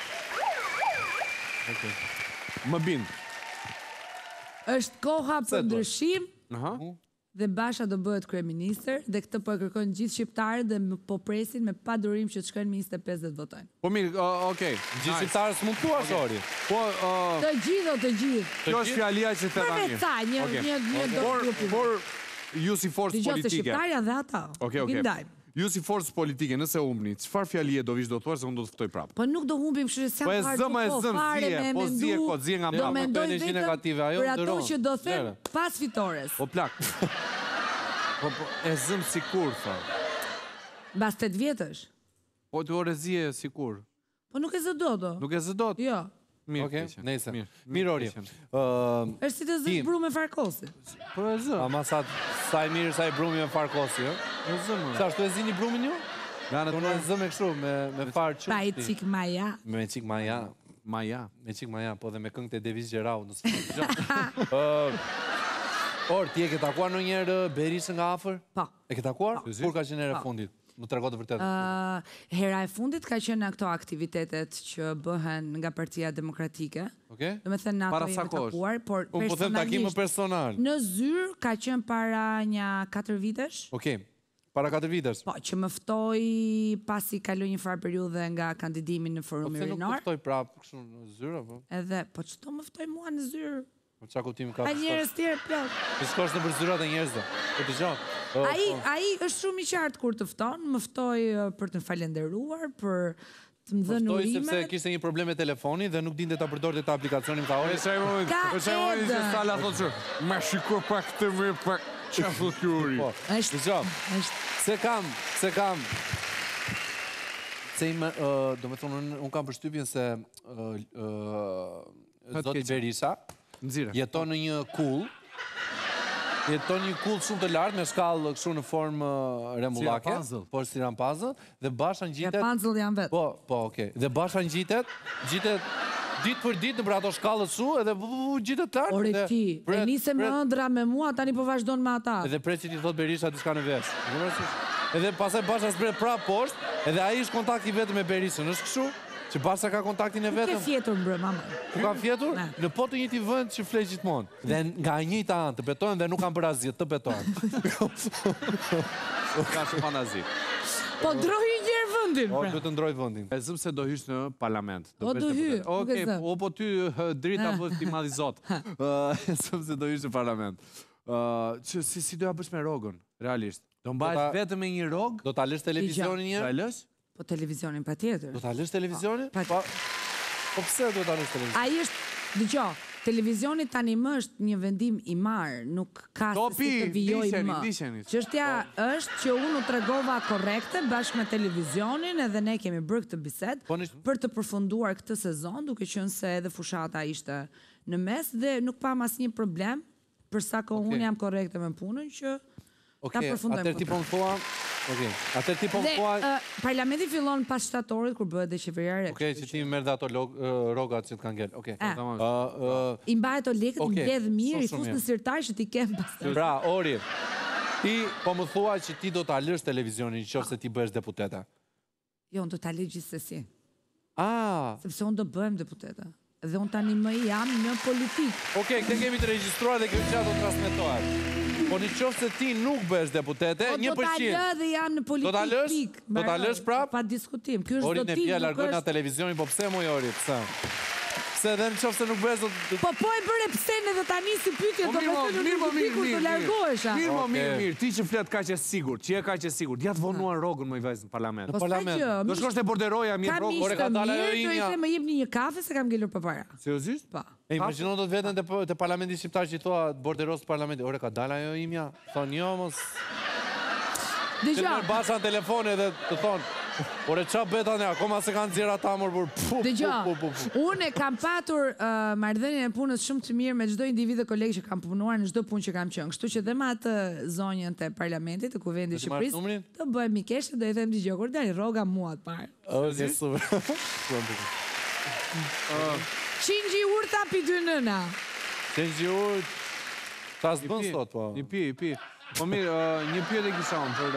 S4: Okej.
S3: Më bind.
S10: Është koha për ndryshim
S3: Aha.
S10: dhe Basha do bëhet kryeministër dhe këtë po e kërkojnë gjithë shqiptarët dhe më- po presin me pa durim që të shkojnë në njëzet e pesë dhe të votojnë.
S3: Po mirë, uh, okej.
S4: Gjithë shqiptarës mund thua Ori.
S3: Po, uh,
S10: Të gjithë o të gjithë.
S3: kjo është fjalia që the tani.
S10: Përveç sa një
S3: Okej.
S10: një një do
S3: Por,
S10: grupi.
S3: por, ju si forcë
S10: Dëgjoj se
S3: politike.
S10: shqiptarja dhe ata.
S3: Okej, okej.
S10: Gindajmë.
S3: Ju si forcë politike, nëse humbni, çfarë fjalie do vish do thuar se unë do të ftoj prapë?
S10: Po nuk do humbim kështu se
S3: Po e
S10: s'jam
S3: zëm, e zëm, zje, po zje, ko, zje nga
S10: Do
S3: mbrapa.
S10: mendoj
S4: energji
S10: vetëm
S4: negative, ajo
S10: për ato
S4: ndëron.
S10: që do them
S4: Lere.
S10: pas fitores.
S3: Po plak. Po, po, e zëm sikur, tha.
S10: Mbas tetë vjetësh.
S3: Po të ore zje sikur.
S10: Po nuk e zë do do.
S3: Nuk e zë dot.
S10: Jo.
S3: Mirë,
S4: Okej,
S3: keqen.
S4: nejse.
S3: Mirë,
S4: Mirë Ori.
S3: keqen.
S4: Ëm,
S10: Është si të zësh
S4: Tim.
S10: bru me farkosi.
S3: Po e zë.
S4: ama sa sa i mirë sa i brumi me farkosi, ë?
S3: E zë, më.
S4: Sa ashtu e zini brumin ju?
S3: Nga në
S4: Unë e zë me kështu, me, me farë qupti.
S10: Pa i cik maja.
S4: Me qik maja.
S3: Maja.
S4: Me qik maja, po dhe me këngë të Devis Gjerau. Nësë uh, Or, ti e ke takuar në njerë Berishën nga afer?
S10: Po.
S4: E ke takuar?
S3: Si?
S4: Kur ka qenë herë e
S10: Po.
S4: fundit? Më të regotë vërtet.
S10: Uh, hera e fundit ka qenë në këto aktivitetet që bëhen nga Partia Demokratike.
S4: Okej?
S10: Do me thënë në ato
S3: Para sa
S10: jemi
S3: kohësh?
S10: takuar, por
S4: Unë po them takime
S10: personalisht
S4: personal.
S10: në zyrë ka qenë para një katër vitesh.
S4: Okej. Para katër vitesh.
S10: Po, që më ftoi pasi kaloi një farë periudhe nga kandidimi në
S4: Po
S10: forumin
S4: pse nuk të
S10: rinor.
S4: ftoj prapë kështu në zyrë, apo?
S10: Edhe, po çto më ftoi mua në zyrë?
S4: Po qa kuptimi ka
S10: Ka
S4: të
S10: njerëz tjerë plot.
S4: Të shkosh në për zyrat e njerëzve. Po të gjohë.
S10: Ai ai është shumë i qartë kur të fton, më ftoi uh, për të falenderuar, për të më dhënë
S4: Ftoj sepse
S10: urime.
S4: kishte një problem me telefoni dhe nuk dinte ta përdorte ta aplikacionin ka ori.
S3: Për shembull,
S10: Ka
S3: për shembull,
S10: edhe.
S3: se Sala thotë që "Ma shiko pak të më pak çfarë thotë ky uri."
S4: Po.
S10: Është
S4: Dëgjoj.
S10: është
S4: Se kam, se kam. Se im, uh, do me thonë, unë un kam përshtypjen se uh, uh, Zoti
S3: keqe.
S4: Berisha
S3: Nxire.
S4: jeton në një kull, jeton një kull shumë të lartë me shkallë kështu në formë uh, rembullake,
S3: Si Rapunzel.
S4: po si Rapunzel, dhe Basha ngjitet.
S10: Rapunzel janë vetë.
S4: Po, po, okay. Dhe Basha ngjitet, ngjitet ditë për ditë në për ato shkallët shu, edhe bu, bu, bu, ngjitet lart.
S10: Ore
S4: dhe
S10: ti, e
S4: pret-
S10: nise me
S4: pret-
S10: ëndra me mua, tani po vazhdon me ata.
S4: Edhe pret që ti thot Berisha diçka në vesh. E ke parasysh? Edhe pastaj Basha zbret prapë poshtë, edhe ai është kontakti vetëm me Berishën, është kështu? Që Basha ka kontaktin e
S10: Nuk ke
S4: vetëm.
S10: fjetur mbrë, mama.
S4: Ku ka fjetur?
S10: Ne.
S4: Në po të njëjti vend që flet gjithmonë. Dhe nga e njëjta anë të betohen dhe nuk kanë bërë asgjë, të betohen.
S3: Ka shumë fantazi.
S10: Po droi një herë vendin.
S4: O,
S10: pra.
S4: duhet të ndroj vendin.
S3: E zëm se do hysh në parlament.
S10: O,
S3: bësh
S10: do hy,
S3: deputet.
S10: nuk e
S3: Okej,
S10: zëm.
S3: o po ty hë, drita po ti madhi zot. Ë, E zëm se do hysh në parlament. Ë, që si si doja bësh me rogën, realisht. Do mbahesh
S4: ta-
S3: vetëm me një rog?
S4: Do ta lësh televizionin një
S3: Do
S4: herë?
S3: e lësh?
S10: Po televizionin patjetër.
S4: Do ta lësh televizionin?
S10: Pa-
S4: Pa. Po pse duhet ta lësh televizion?
S10: Ai është, dëgjoj, televizioni tani më është një vendim i marë, nuk ka se si të vijoj më. Çështja është që unë u tregova korrekte bashkë me televizionin edhe ne kemi bërë këtë bisedë për të përfunduar këtë sezon, duke qenë se edhe fushata ishte në mes dhe nuk pam asnjë problem, përsa ko unë jam korrekte me punën që ta përfundojmë.
S4: Atëherë ti po më thua, Okej, atëherë ti po më thua.
S10: Dhe parlamenti fillon pas shtatorit kur bëhet dhe qeveria.
S4: Okej, që ti merr ato rrogat që të kanë ngel. Okej.
S10: I mbaj ato lekët, i mbledh mirë, i fus në sirtar që ti kem pastaj.
S4: Pra, Ori, ti po më thua që ti do ta lësh televizionin nëse ti bëhesh deputete.
S10: Jo, unë do ta lë gjithsesi.
S4: Ah,
S10: sepse unë do bëhem deputete. Dhe unë tani më jam në politikë.
S4: Okej, këtë kemi të regjistruar dhe kjo gjatë do të transmetohet. Po në qoftë se ti nuk bëhesh deputete, një përqind.
S10: Do ta lë dhe jam në politikë.
S4: Do ta lësh? Do ta lësh prap?
S10: Pa diskutim. Ky është do ti.
S4: Ori ne vija largoj nga televizionin, po pse moj Ori, pse? Pse edhe në qoftë se nuk bëhesh do
S10: Po po e bëre pse edhe tani si pyetje do të thotë mirë, mirë, mirë, largohesha.
S3: Mirë, po mirë, mirë. Ti që flet kaq e sigurt, që je kaq e sigurt. Ja të vonuar rrogën më i vajzë në parlament.
S4: Në parlament.
S3: Do shkosh te borderoja mirë rrogën.
S10: Ore ka dalë ajo imja. Do të më jepni një kafe se kam ngelur përpara.
S3: Seriozisht?
S10: Po.
S4: E imagjinon do të veten te te parlamenti shqiptar që i thua borderos parlamentit. Ore ka dalë ajo imja. Thon jo mos.
S10: Dëgjoj.
S4: Merr basa në telefon edhe të thon, ore qa beta ne, akoma se kanë zjera ta mor për pu,
S10: Dëgjoj, unë kam patur marrëdhënien e punës shumë të mirë me çdo individ dhe kolegë që kam punuar në çdo punë që kam qenë. Kështu që dhe me atë zonjën të parlamentit të kuvendit të Shqipërisë, të bëhem mikeshe, do i them dëgjoj, kur dali rroga mua të parë.
S4: Është super.
S10: Qingji urta pi dy nëna.
S4: Qingji urt. Ta s'bën sot po.
S3: Një pi, pi. Po mirë, një pyetje kisha unë për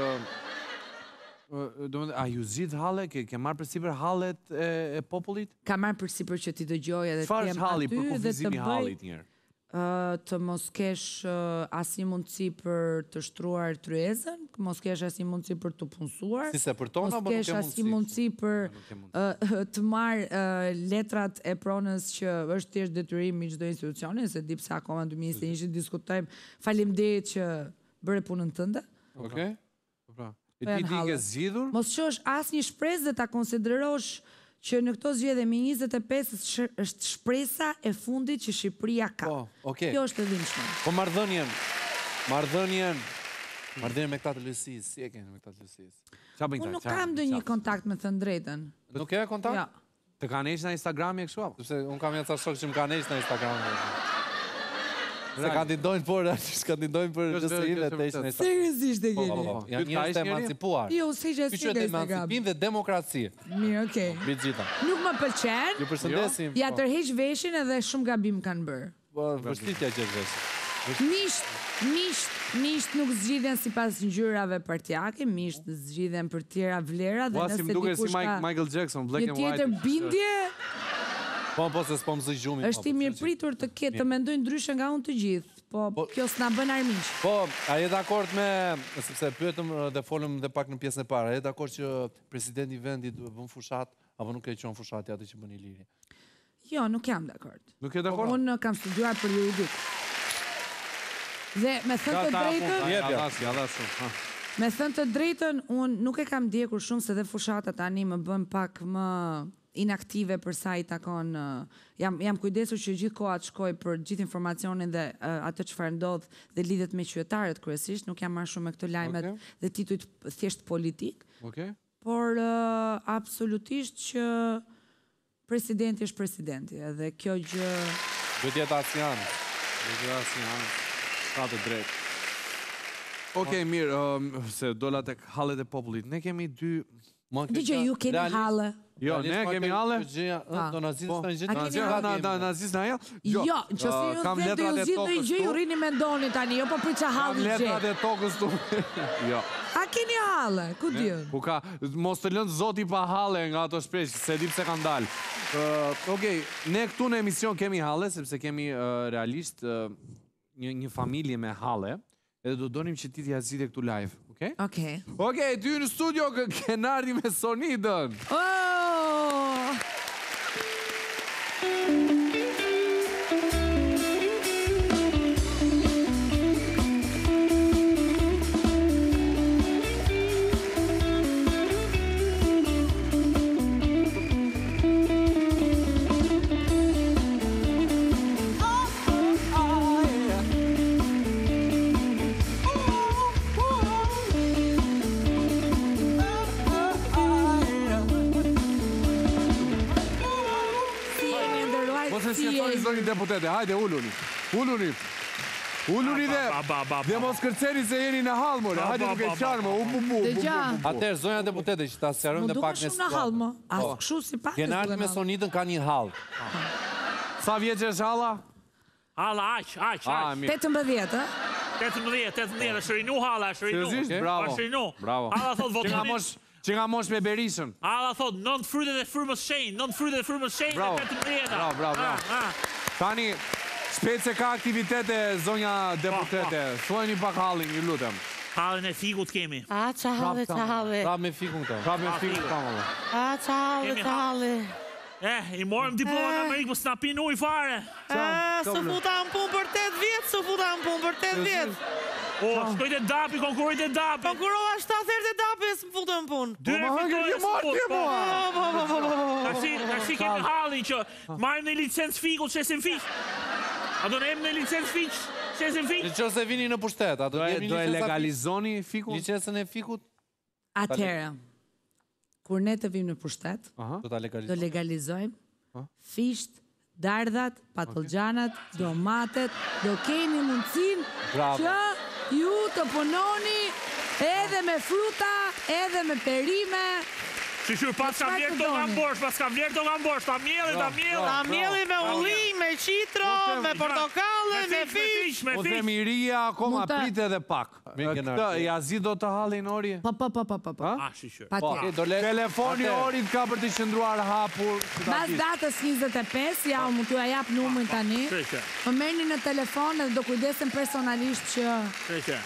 S3: do të a ju zgjidh halle, ke ke marrë përsipër hallet e popullit?
S10: Ka marrë përsipër që ti dëgjoj edhe
S3: të jem aty dhe të bëj njërë?
S10: Të mos kesh asnjë mundësi për të shtruar tryezën, mos kesh asnjë mundësi për të punësuar.
S4: Si se për tona,
S10: mos kesh asnjë mundësi për të marrë letrat e pronës që është thjesht detyrim i çdo institucioni, se di pse akoma në dy mijë e njëzet një diskutojmë. Faleminderit që bëre punën tënde.
S4: Okej.
S3: Po. E ti ti ke zgjidhur?
S10: Mos qosh asnjë shpresë dhe ta konsiderosh që në këto zgjedhje me njëzet e pesë është shpresa e fundit që Shqipëria ka.
S4: Po, okej.
S10: Kjo është e dhimbshme.
S4: Po marrëdhënien. Marrëdhënien. Marrëdhënien me këta të lësisë, si e keni me këta të lësisë?
S3: Çfarë bën këta?
S10: Unë nuk kam ndonjë kontakt me thënë drejtën.
S4: Nuk ke kontakt?
S10: Ja.
S3: Të kanë heqë në Instagram e kështu apo?
S4: Sepse un kam jaca shok që më kanë heqë në Instagram. Se kandidojnë por, kandidojnë për gjësërinë të heqë në Instagram.
S10: Seriozisht e keni?
S4: Janë njerëz të emancipuar.
S10: Jo, se gjë si në Instagram.
S4: Emancipim dhe demokraci.
S10: Mirë, okay.
S4: Mbi gjitha.
S10: Nuk më pëlqen.
S4: Ju përshëndesim.
S10: Ja tërheq veshin edhe shumë gabim kanë bërë.
S4: Po, vështirë gjë veshin.
S10: Misht, misht, misht nuk zgjidhen sipas ngjyrave partijake, misht zgjidhen për tjera vlera dhe
S3: nëse dikush ka Michael Jackson, Black and White.
S10: Tjetër bindje.
S4: Po, po, se s'po më zë gjumi.
S10: Është i mirë pritur të ketë të mendojnë ndryshe nga unë të gjithë, po kjo s'na bën armiq.
S4: Po, a je dakord me, sepse pyetëm dhe folëm dhe pak në pjesën e parë, a je dakord që presidenti i vendit bën fushat, apo nuk e qon fushat atë që bën Iliri?
S10: Jo, nuk jam dakord.
S3: Nuk je dakord?
S10: Unë kam studiuar për juridik. Dhe me thënë të drejtën, me thënë të drejtën, unë nuk e kam ndjekur shumë se dhe fushata tani më bën pak më inaktive për sa i takon, jam, jam kujdesur që gjithë koha të shkoj për gjithë informacionin dhe uh, atë çfarë ndodh dhe lidhet me qytetarët kryesisht, nuk jam marrë shumë me këto lajmet okay. dhe titujt thjesht politik,
S3: okay.
S10: por uh, absolutisht që presidenti është presidenti, edhe kjo gjë...
S4: Do t'jetë asnjë.
S3: Do t'jetë asnjë. Ka të drejtë. Okej, mirë, um, se dola tek hallet e popullit. Ne kemi dy...
S10: Dije, ju keni halle.
S3: Jo, ne kemi halle.
S4: Do nazistë në gjithë.
S3: Nazistë në gjithë?
S10: Jo, në që si ju dhe të ju zhjith në gjë, ju rini me ndoni tani, jo po për që halle gjë.
S3: Kam letrat e tokës tu. Jo.
S10: A keni halle, ku t'jën?
S3: Ku ka, mos të lëndë zoti pa halle nga ato shpresh, se di pse kanë dalë. Okej, ne këtu në emision kemi halle, sepse kemi realisht një familje me halle, edhe do donim që ti t'ja zhjith e këtu live. Okej?
S10: Okej.
S3: Okej, ty në studio kënardi me sonidën.
S10: Oh!
S3: zonjë deputete, hajde, ulluni. Ulluni. Ulluni dhe, dhe mos kërceni se jeni në hall, more. Hajde duke qarë, më, u bu bu.
S4: Atëherë, zonja deputete, që ta sqarojmë dhe pak
S10: në situatë. Më duke shumë në hall, më. As kështu si pak.
S4: Genardi me Sonitën ka një hall.
S3: Sa vjeç është halla?
S5: Halla, aq, aq, aq.
S10: tetëmbëdhjetë, ë?
S5: tetëmbëdhjetë, tetëmbëdhjetë, është rinu halla, është rinu.
S3: Seriozisht? Bravo.
S5: Është rinu.
S3: Bravo.
S5: Halla thot votoni.
S3: Që nga mosh me Berishën.
S5: Halla thot nënt frytet e frymës shenjë, nënt frytet e frymës shenjë
S3: Bravo.
S5: dhe tetëmbëdhjeta.
S3: Bravo, bravo, bravo. Tani, shpejt se ka aktivitete, zonja deputete. Thuajni pak hallin, ju lutem.
S5: Hallin e fikut kemi.
S6: A, qa halli, qa halli.
S4: Prap me fikun këta.
S3: Prap me fikun këta, më.
S6: A, qa halli, qa halli.
S5: Eh, i morëm diploma në Amerikë, po s'na pin ujë fare.
S6: E, së futa në punë për tetë vjetë, së futa në punë për tetë vjetë.
S5: O, shkojt e dapi, konkurojt e dapi.
S6: Konkurova shtatë herë të dapi, së më futa në punë.
S5: Dy e fitoj e së punë. Tashi kemi hallin që marrim në licencë fikut, shesim fiq. A do në em në licencë fiq, shesim fiq.
S4: Në që se vini në pushtet, a do t'jemi
S3: Do e legalizoni fikun?
S4: Licencën e fikut?
S10: Atëherë, kur ne të vim në pushtet,
S4: Do t'a
S10: do
S4: legalizojmë.
S10: legalizojmë fisht, dardhat, patlıgjanat, domatet, do keni mundësin që ju të punoni edhe me fruta, edhe me perime.
S5: Shishur, pas ka vlerë të nga mborsh, pas ka vlerë të nga mborsh, ta mjeli, ta mjeli.
S6: Ta mjeli me ulli, me qitro, me portokalle, me fish.
S5: me
S3: Po
S5: fish.
S3: themiria akoma
S10: Mund ta-
S3: prit edhe pak. Këtë, jazi do të hallin ori?
S10: Pa, pa, pa, pa, pa, pa.
S5: Ah, shishur.
S10: Pa
S3: Po,
S10: tjetër.
S3: telefoni orit ka për të qëndruar hapur. që ta
S10: Bas
S3: dish.
S10: datës njëzet e pesë, ja, më t'ju a jap numrin tani.
S5: Shishur,
S10: Më merrni në telefon edhe do kujdesem personalisht që...
S5: shishur.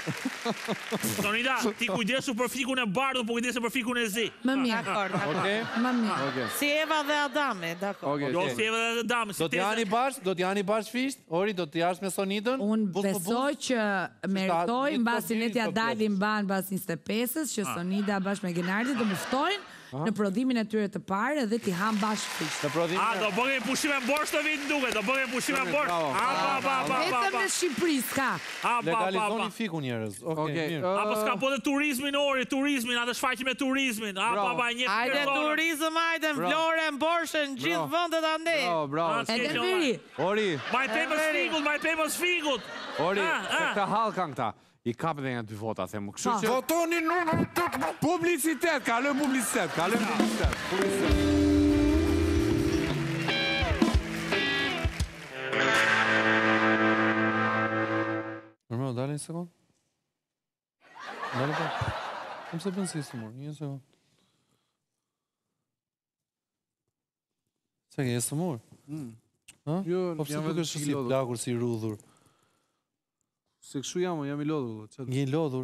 S5: Sonida, ti kujdesu për fikun e bardhë, po kujdesu për fikun e zi.
S10: Më mirë,
S6: Dakor, dakor.
S3: Okej?
S10: më mirë.
S6: Si Eva dhe Adami, dakor.
S3: Okej.
S5: Do si edhe dhe damë, si
S4: Do t'jani bashkë, do t'jani bashkë fisht? Ori, do t'jash me Sonitën?
S10: Unë
S4: Bus për bus?
S10: besoj që meritoj,
S4: një
S10: mbasi
S4: të
S10: ne t'ja
S4: të
S10: dalim ban mbas njëzet e pesës, që Sonida bashkë me Genardi do muftojnë në prodhimin e tyre të parë dhe t'i ham bashkë fisht.
S4: Në prodhim?
S5: A, do bëgën pushime mborsh të vitë duke, do bëgën pushime mborsh.
S3: bravo.
S5: A, pa, pa, pa, pa,
S10: Vetëm
S5: pa.
S10: në Shqipëri s'ka.
S5: A, pa, pa,
S4: Legalizoni
S5: pa.
S4: fikun njerëz. Okej,
S3: Okej,
S4: mirë.
S3: ë,
S5: Apo s'ka po dhe turizmin ori, turizmin, atë shfaqi me turizmin. A, pa, pa, një
S6: Ajde turizëm, ajde, në Flore, në Borshe, në gjithë vëndet ande.
S3: Bravo, bravo.
S5: Ah,
S10: Edhe në veri.
S3: Ori,
S5: Maj pemës figut, maj pemës figut.
S3: ori,
S5: Ah,
S3: se
S5: ah.
S3: këta hall kanë këta. I kapë dhe nga dy vota, themu. Kështu që...
S2: Votoni në
S3: Publicitet, kaloj publicitet, kaloj publicitet. Publicitet.
S4: Normal, dale një sekund. Dale pa. Kom se bën si së mor, një sekund. Se ke jesë mor? Ha?
S3: Jo,
S4: Po pse
S3: jam
S4: duke
S3: vetëm
S4: si
S3: i lodhur.
S4: plakur, si rudhur?
S3: Se kështu jam, jam i lodhur. Çfarë-
S4: Një lodhur?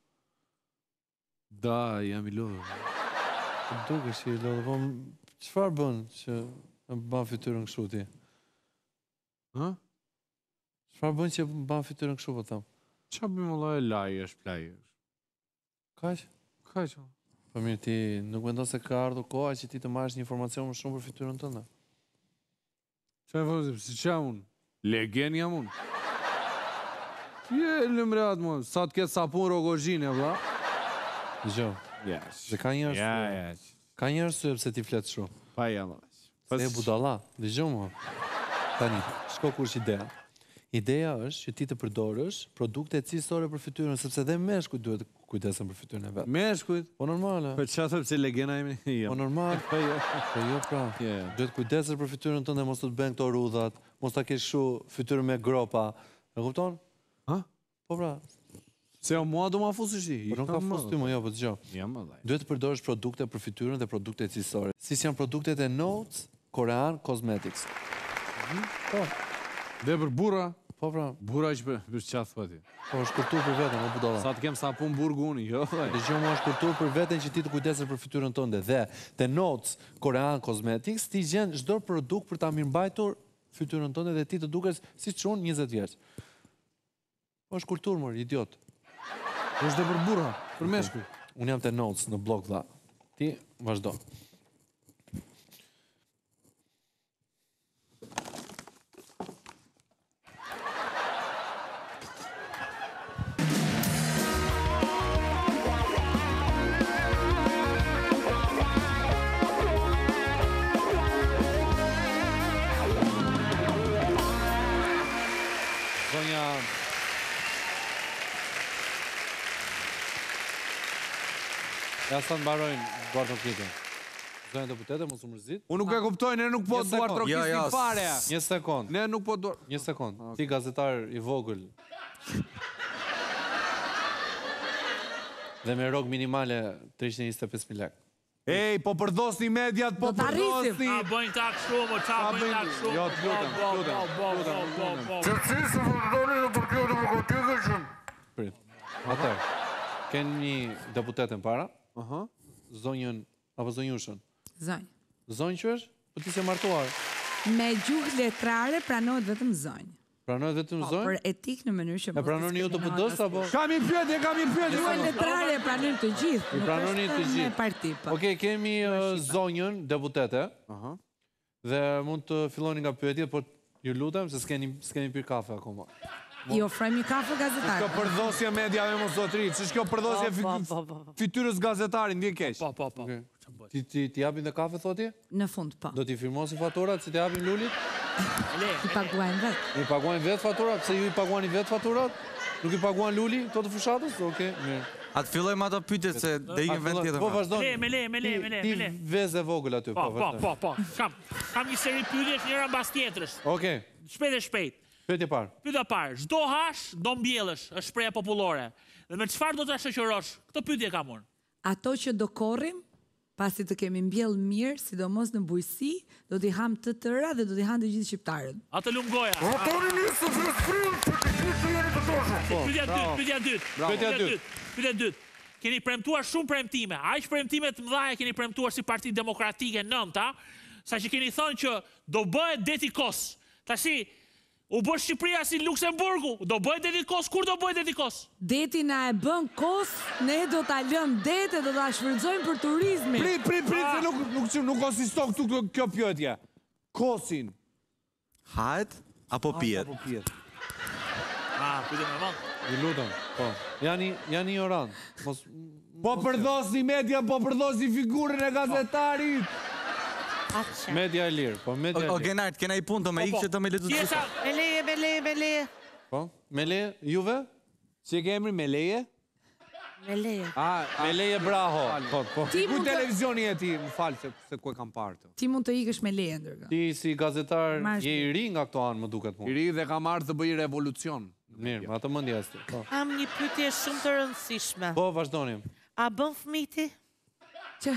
S3: Da, jam i lodhur.
S4: Po duke si i lodhur, po m- çfarë bën që e ban fytyrën kështu ti?
S3: Ha?
S4: Çfarë bën që ban fytyrën kështu po them?
S3: Qa bëjmë Allah e laj është, plaj është.
S4: Kaq?
S3: Kaq, o.
S4: Po mirë, ti nuk mendon se ka ardhur koha që ti të marrësh një informacion më shumë për fytyrën tënde?
S3: Qa e fërëzim, si qa unë? Legen jam unë. Je, lëmrat më, sa të ketë sapun rogozhine, vla.
S4: Dgjoj.
S3: Ja,
S4: Se ka një
S3: ja,
S4: arsye.
S3: ja.
S4: Ka një arsye pse ti flet kështu.
S3: Pa jam, vla.
S4: Se e budalla, dëgjoj më. Tani, shko kur është ideja. Ideja është që ti të përdorësh produkte cilësore për fytyrën, sepse dhe meshkujt duhet të kujdesen për fytyrën e vet.
S3: Meshkujt?
S4: Po normale.
S3: Po qa thëpë se legena jemi?
S4: Po normal. Po jo, po jo pra.
S3: Yeah.
S4: Duhet kujdesesh për fytyrën tënde, mos të të bën këto rrudhat, mos ta kesh kështu fytyrën me gropa. E kupton?
S3: Ha?
S4: Po pra.
S3: Se o mua do ma fusësh ti?
S4: Po nuk ka fus ty më, jo, po dëgjoj.
S3: Jam vëllai.
S4: Duhet të përdorësh produkte për fytyrën dhe produkte cilësore. Siç janë produktet e Notes Korean Cosmetics. Po,
S3: Dhe për burra?
S4: po pra.
S3: Burra që për, për qa thua ti?
S4: Po është kultur për veten, o budalla.
S3: Sa të kem sapun burgu unë, jo, vëllai.
S4: Dëgjoj më është kultur për veten që ti të kujdesesh për fytyrën tënde dhe te Notes Korean Cosmetics ti gjen çdo produkt për ta mirëmbajtur fytyrën tënde dhe ti të dukesh siç unë njëzet vjeç. Po është kultur mor, idiot.
S3: është dhe për burra, për meshkuj.
S4: Unë jam te Notes në blog dha. Ti vazhdo. Zonja... Ja sa të mbarojnë duar trokitën. Zonja deputete, mos u mërzit.
S3: Unë nuk e kuptoj, ne nuk po duar trokisni fare.
S4: Një sekund.
S3: Ne nuk po duar...
S4: Një sekund. Ti gazetar i vogël. Dhe me rogë minimale treqind e njëzet e pesë mijë lekë.
S3: Ej, po përdosni mediat, po përdosni...
S5: A bëjnë tak shumë, qa bëjnë tak shumë.
S3: Jo, të lutem, të lutem, të lutem.
S2: Qërësisë më përdoni në Turkia Demokratike shumë.
S4: Prit. Atër, kenë një deputetën para, zonjën, apo zonjushën.
S12: Zonjë.
S4: Zonjë që është? Po ti se martuar.
S12: Me gjuhë letrare pranohet vetëm zonjë.
S4: Pranohet vetëm
S12: Po,
S4: zonjë?
S12: për etik në mënyrë që
S4: E pranoni ju të P D-s apo?
S3: Kam i pyetje, kam i pyetje.
S12: Gjuhën letrare pranojnë të gjithë.
S4: I pranoni të gjithë.
S12: Me parti, po.
S4: Okej, kemi uh, zonjën deputete. Dhe mund të filloni nga pyetjet, por ju lutem se s'keni s'keni pirë kafe akoma.
S12: I ofrojmë një kafe gazetar.
S3: Kjo përdosje mediave mos zotri. Ç'është kjo përdosje fytyrës gazetarit, ndjen keq.
S5: Po, po, po.
S4: Ti ti ti japin dhe kafe thoti?
S12: Në fund po.
S4: Do t'i firmosin faturat si t'i japin lulit?
S12: I paguajnë vetë.
S4: I paguajnë vetë faturat? Pse ju i paguani vetë faturat? Nuk i paguan luli këto të fushatës? Okej, mirë.
S11: Atë fillojmë ato pyetjet se dhe i vend tjetër.
S4: Po vazhdoni.
S5: Le, me le, me le, me le, me le.
S4: Ti vez e vogël aty,
S5: Po,
S4: po
S5: po,
S4: vazhdoni.
S5: po, po. Kam, kam një seri pyetjesh njëra mbas tjetrës.
S4: Okej.
S5: Shpejt e shpejt.
S4: Pyetje parë.
S5: Pyetja parë, çdo hash do mbjellësh, është shpreha popullore. Dhe me çfarë do ta shoqërosh? Këtë pyetje kam unë.
S12: Ato që do korrim, pasi të kemi mbjell mirë, sidomos në bujësi, do t'i ham të tëra dhe do t'i ham të gjithë shqiptarët.
S5: Atë lum goja.
S2: Atoni nisë të frim, që të gjithë jeni të doshë.
S5: Pyetja dytë, pyetja dytë.
S4: Pyetja dytë.
S5: Pyetja dytë. Keni premtuar shumë premtime. Aq premtime të mëdha keni premtuar si Parti Demokratike nënta, saqë keni thënë që do bëhet deti Kos. Tashi u bë Shqipëria si Luksemburgu, do bëhet deti Kos, kur do bëhet deti Kos?
S12: Deti na e bën Kos, ne do ta lëm dete, do ta shfrytëzojmë për turizmin.
S3: Prit, prit, prit, se nuk nuk nuk konsiston këtu kjo pyetje. Kosin.
S11: Hahet apo pijet?
S3: Apo pijet.
S5: Ah, pyetje më vonë.
S4: Ju lutem, po. Jani jani oran. Mos
S3: Po përdosni media, po përdosni figurën e gazetarit.
S4: Media e lirë, po media e
S11: O
S4: lirë.
S11: Genart, kena i punë të me ikë që të me letu të
S5: Qesa,
S6: Me leje, me leje, me leje.
S4: Po, me leje, juve?
S3: Si ke emri me leje?
S6: Me leje.
S3: Ah,
S4: me leje braho. Po, po.
S12: Ti
S3: Ku
S12: mund të
S3: televizioni e ti, më falë se, se ku e kam parë të.
S12: Ti mund të ikësh me leje ndërkohë.
S4: Ti si gazetar
S12: Marrësh
S4: je i ri nga këto anë, më duket
S3: I
S4: mua.
S3: ri dhe kam ardhë të bëj revolucion.
S4: Mirë, atë mendja sti. Po.
S6: Kam një pyetje shumë të rëndësishme.
S4: Po, vazhdoni.
S6: A bën fëmiti?
S12: Që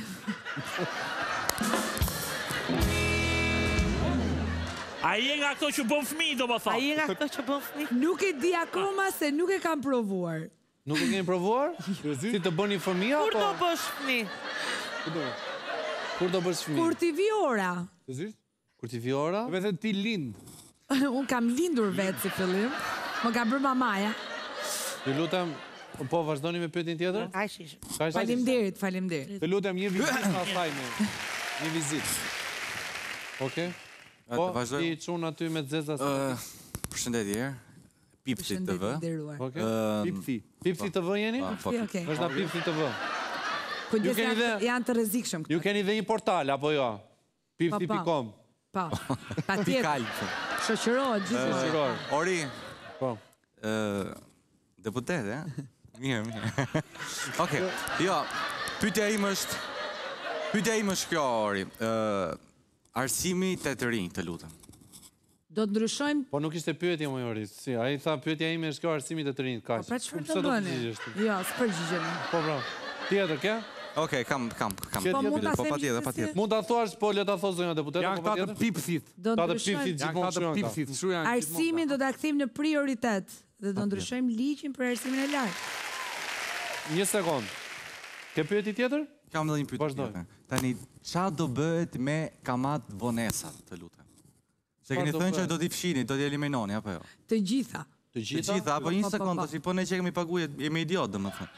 S5: a je nga këto që bën fëmijë, do më
S6: A
S5: thonë.
S6: je nga këto që bën fëmijë?
S12: nuk e di akoma se nuk e kam provuar.
S4: Nuk e keni provuar? Si të bëni fëmija
S6: Kur do
S4: apo?
S6: bësh fëmijë?
S4: Kur do bësh fëmijë?
S12: Kur ti vi ora,
S4: Kur ti vi ora?
S3: Me thënë ti lind.
S12: un kam lindur vetë si fillim. Më ka bërë mamaja.
S4: Ju lutem, po vazhdoni me pyetjen tjetër?
S6: Ai shish.
S4: Ka ishte?
S12: Faleminderit, faleminderit.
S3: Të lutem një vizitë pastaj me. Një vizitë.
S4: Okej.
S11: Atë
S4: Po,
S11: vazhdoj.
S4: ti çun aty me zeza.
S11: Ë, Përshëndetje herë. Pipsi T V.
S12: Përshëndetje nderuar.
S4: Okej.
S11: Ë,
S3: Pipsi.
S4: Pipsi T V jeni?
S11: po,
S12: Okej, okej.
S4: Është na Pipsi T V.
S12: Kujdes,
S4: Ju keni
S12: janë,
S4: dhe-
S12: janë të rrezikshëm
S4: Ju
S12: këto.
S4: keni dhe një portal apo jo? pipsi pikë com.
S12: Po. Patjetër.
S11: Pikal.
S12: Shoqërohet gjithmonë.
S4: Shoqëror.
S11: Ori,
S4: Po.
S11: ë deputet, e? Mirë, mirë. Okej. Jo, pyetja ime është pyetja ime është kjo, Ori. Ë arsimi të të rinj, të lutem.
S12: Do të ndryshojmë.
S4: Po nuk ishte pyetje më Ori. Si, ai tha pyetja ime është kjo arsimit të të rinj, kaq.
S12: Po pra çfarë
S4: Pse
S12: të
S4: do
S12: bëni?
S4: përgjigjesh ti?
S12: Jo, s'përgjigjemi.
S4: Po bra. Tjetër ke?
S11: Okej, kam kam kam.
S4: Po, mund ta
S11: Po
S12: themi
S11: patjetër,
S12: se si-
S11: patjetër.
S4: Mund ta thuash, po le ta thos zonja deputete,
S3: Janë
S4: po
S3: këta të
S4: patjetër.
S3: pipsit.
S12: Do
S4: Ta të
S12: ndryshojmë.
S4: pipsit
S3: Janë
S4: gjithmonë
S3: këta të
S4: kështu janë këta.
S3: pipsit. Shu janë
S12: Arsimin do ta kthejmë në prioritet dhe do ndryshojmë ligjin për arsimin e lartë.
S4: Një sekond. Ke pyetje tjetër?
S11: Kam edhe një pyetje.
S4: Vazhdoj.
S11: tjetër. Tani, çfarë do bëhet me kamat vonesat, të lutem? Se keni
S4: Çfarë do
S11: thënë që
S4: bëhet?
S11: do t'i fshini, do t'i eliminoni apo jo?
S12: Të gjitha.
S4: Të
S11: Të
S4: gjitha?
S11: gjitha apo një
S12: Po, po,
S11: sekond,
S12: po.
S11: si po ne që kemi paguar jemi idiot domethënë.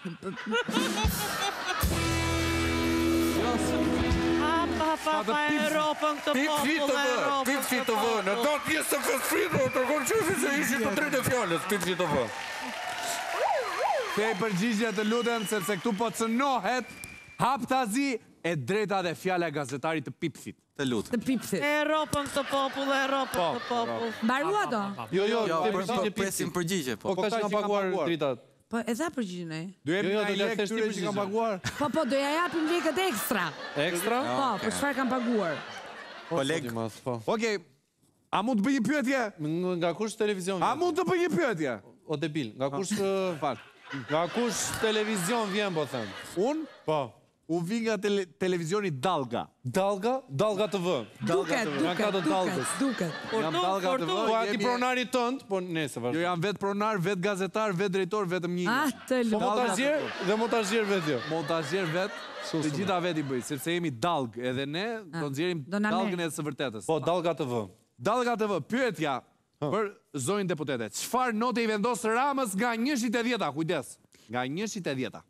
S6: Pa, pa, pa, pa, Europën këtë popull, Europën
S2: Pipsi T V, në datë njëzet e pesë frida, të kom qefi se ishi të drejtë e fjallës, Pipsi T V.
S3: Te përgjigje të lutem, sepse këtu po cënohet haptazi e drejta dhe fjala e gazetarit të Pipthit.
S11: Të lutem.
S12: Të Pipthit.
S6: E ropën këtë popull, e ropën këtë popull.
S12: Mbarua do?
S4: Jo, jo,
S11: Jo,
S4: te
S11: për-
S4: përgjigje
S11: për- presim përgjigje, po.
S4: Po këta që kanë paguar dritat.
S12: Po e dha përgjigjen ai.
S3: Do
S4: Jo,
S3: jemi
S4: jo,
S3: nga
S4: do
S3: i
S4: le
S3: lek
S4: thjesht
S3: këtyre
S4: ti
S3: që kanë
S4: përgjigje.
S3: paguar.
S12: Po, po, do ja japim lekët ekstra.
S4: Ekstra?
S12: Po, për çfarë kanë paguar?
S11: Koleg,
S4: Po.
S3: Okej, a mund të bëj një pyetje?
S4: Nga kush televizion?
S3: A
S4: vjen?
S3: mund të bëj një pyetje?
S4: O debil, nga kush
S3: Fal.
S4: nga kush televizion vjen po them?
S3: Un?
S4: Po.
S3: U vi nga tele, televizioni Dalga.
S4: Dalga? Dalga T V.
S12: Duket,
S4: Nga ka
S12: duket,
S4: të
S12: duket,
S4: Dalgës.
S12: duket.
S3: Jam Dalga të
S4: Po ati
S3: vë.
S4: pronari tënd, po nese
S3: Jo,
S4: vazhdo.
S3: jam vet pronar, vet gazetar, vet drejtor, vetëm një.
S12: Ah, të
S4: Po
S12: lutem.
S4: montazhier dhe montazhier vetë jo.
S3: Montazhier vet, të gjitha vet i bëj, sepse jemi Dalg, edhe ne do nxjerrim
S12: do na
S3: Dalgën
S12: merr.
S3: e së vërtetës.
S4: Po Dalga T V.
S3: Dalga T V, pyetja për zonjën deputete. Çfarë note i vendos Ramës nga njëshit e dhjeta? Kujdes. Nga njëshit e dhjeta.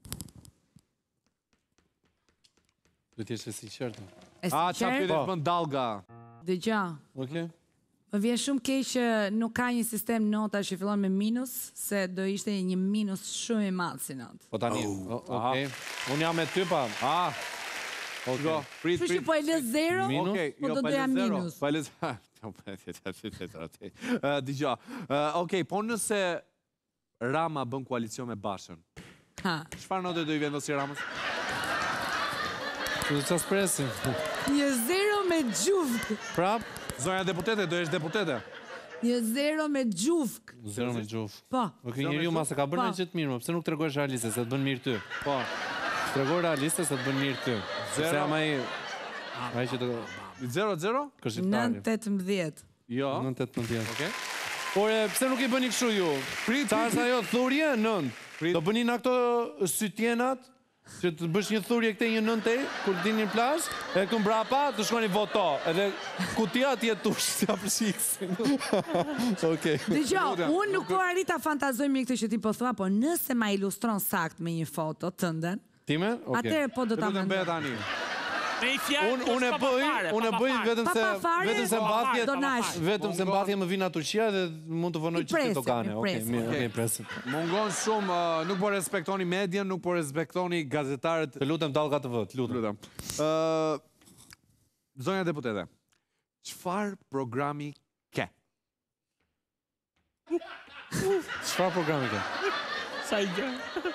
S4: Do t'jesh e sinqert.
S12: E
S3: A, qa
S12: sinqert?
S3: pyetjes bën Dalga?
S12: Dëgja.
S4: Okej.
S12: Më vjen shumë keq që nuk ka një sistem nota që fillon me minus, se do ishte një minus shumë i madh si not.
S4: Po tani, o- okej. Unë jam me ty pa.
S3: Ah,
S4: Okej.
S3: go, prit,
S12: Kështu që
S3: prit.
S12: po e lë zero,
S4: Minus?
S3: Okej,
S12: po
S3: jo,
S12: do
S3: pa
S12: doja
S3: lë zero.
S12: minus.
S3: Pa lë zero. Dgjoj. Okej, po nëse Rama bën koalicion me Bashën,
S12: Ha.
S3: çfarë note do i vendosi Ramës?
S4: Do të ças presim.
S12: Një zero me gjufk.
S4: Prap,
S3: Zonja deputete, do jesh deputete.
S12: Një zero me gjufk.
S4: zero me gjuf.
S12: Po.
S4: Okej, njeriu ma se ka bërë
S12: Po.
S4: një gjë të mirë, më pse nuk tregosh realiste se të bën mirë ty?
S3: Po.
S4: Tregoj realiste se të bën mirë ty.
S3: Zero.
S4: Se jam ai ai që të
S3: zero zero?
S4: këshilltari.
S12: nëntë tetëmbëdhjetë.
S3: Jo.
S4: nëntë tetëmbëdhjetë.
S3: Okej.
S4: Ore, pse nuk i bëni kështu ju?
S3: Prit,
S4: Sa
S3: prit,
S4: është ajo thurje nënt?
S3: Prit.
S4: Do bëni na këto sytjenat që të bësh një thurje këtej një nëntë kur dini në plazh, e këtu mbrapa të shkoni voto, edhe kutia të jetë tush, si apërshiksin. Okej.
S12: Dëgjoj, unë nuk po arrit ta fantazoj me këtë që ti po thua, po nëse ma ilustron sakt me një foto tënden,
S4: Time? Okej.
S12: atëherë po do ta
S3: Lutem bëhet
S12: mendoj.
S3: tani.
S5: Me i fjalë,
S4: Unë unë e bëj, unë e bëj vetëm se
S12: Pa pa fare,
S4: vetëm se
S12: pa
S4: mbathjet,
S12: do nash.
S4: vetëm se mbathje më vinë Turqia dhe mund të vonoj
S12: I
S4: që
S12: presim,
S4: të tokane.
S12: i
S4: Okej,
S12: presim.
S4: mirë, okej, presim.
S3: Mungon shumë, uh, nuk po respektoni median, nuk po respektoni gazetarët.
S4: Të lutem Dallga T V, të lutem.
S3: Lutem. Ë, zonja deputete, çfarë programi ke?
S4: Çfarë programi ke?
S5: Sa i gjë.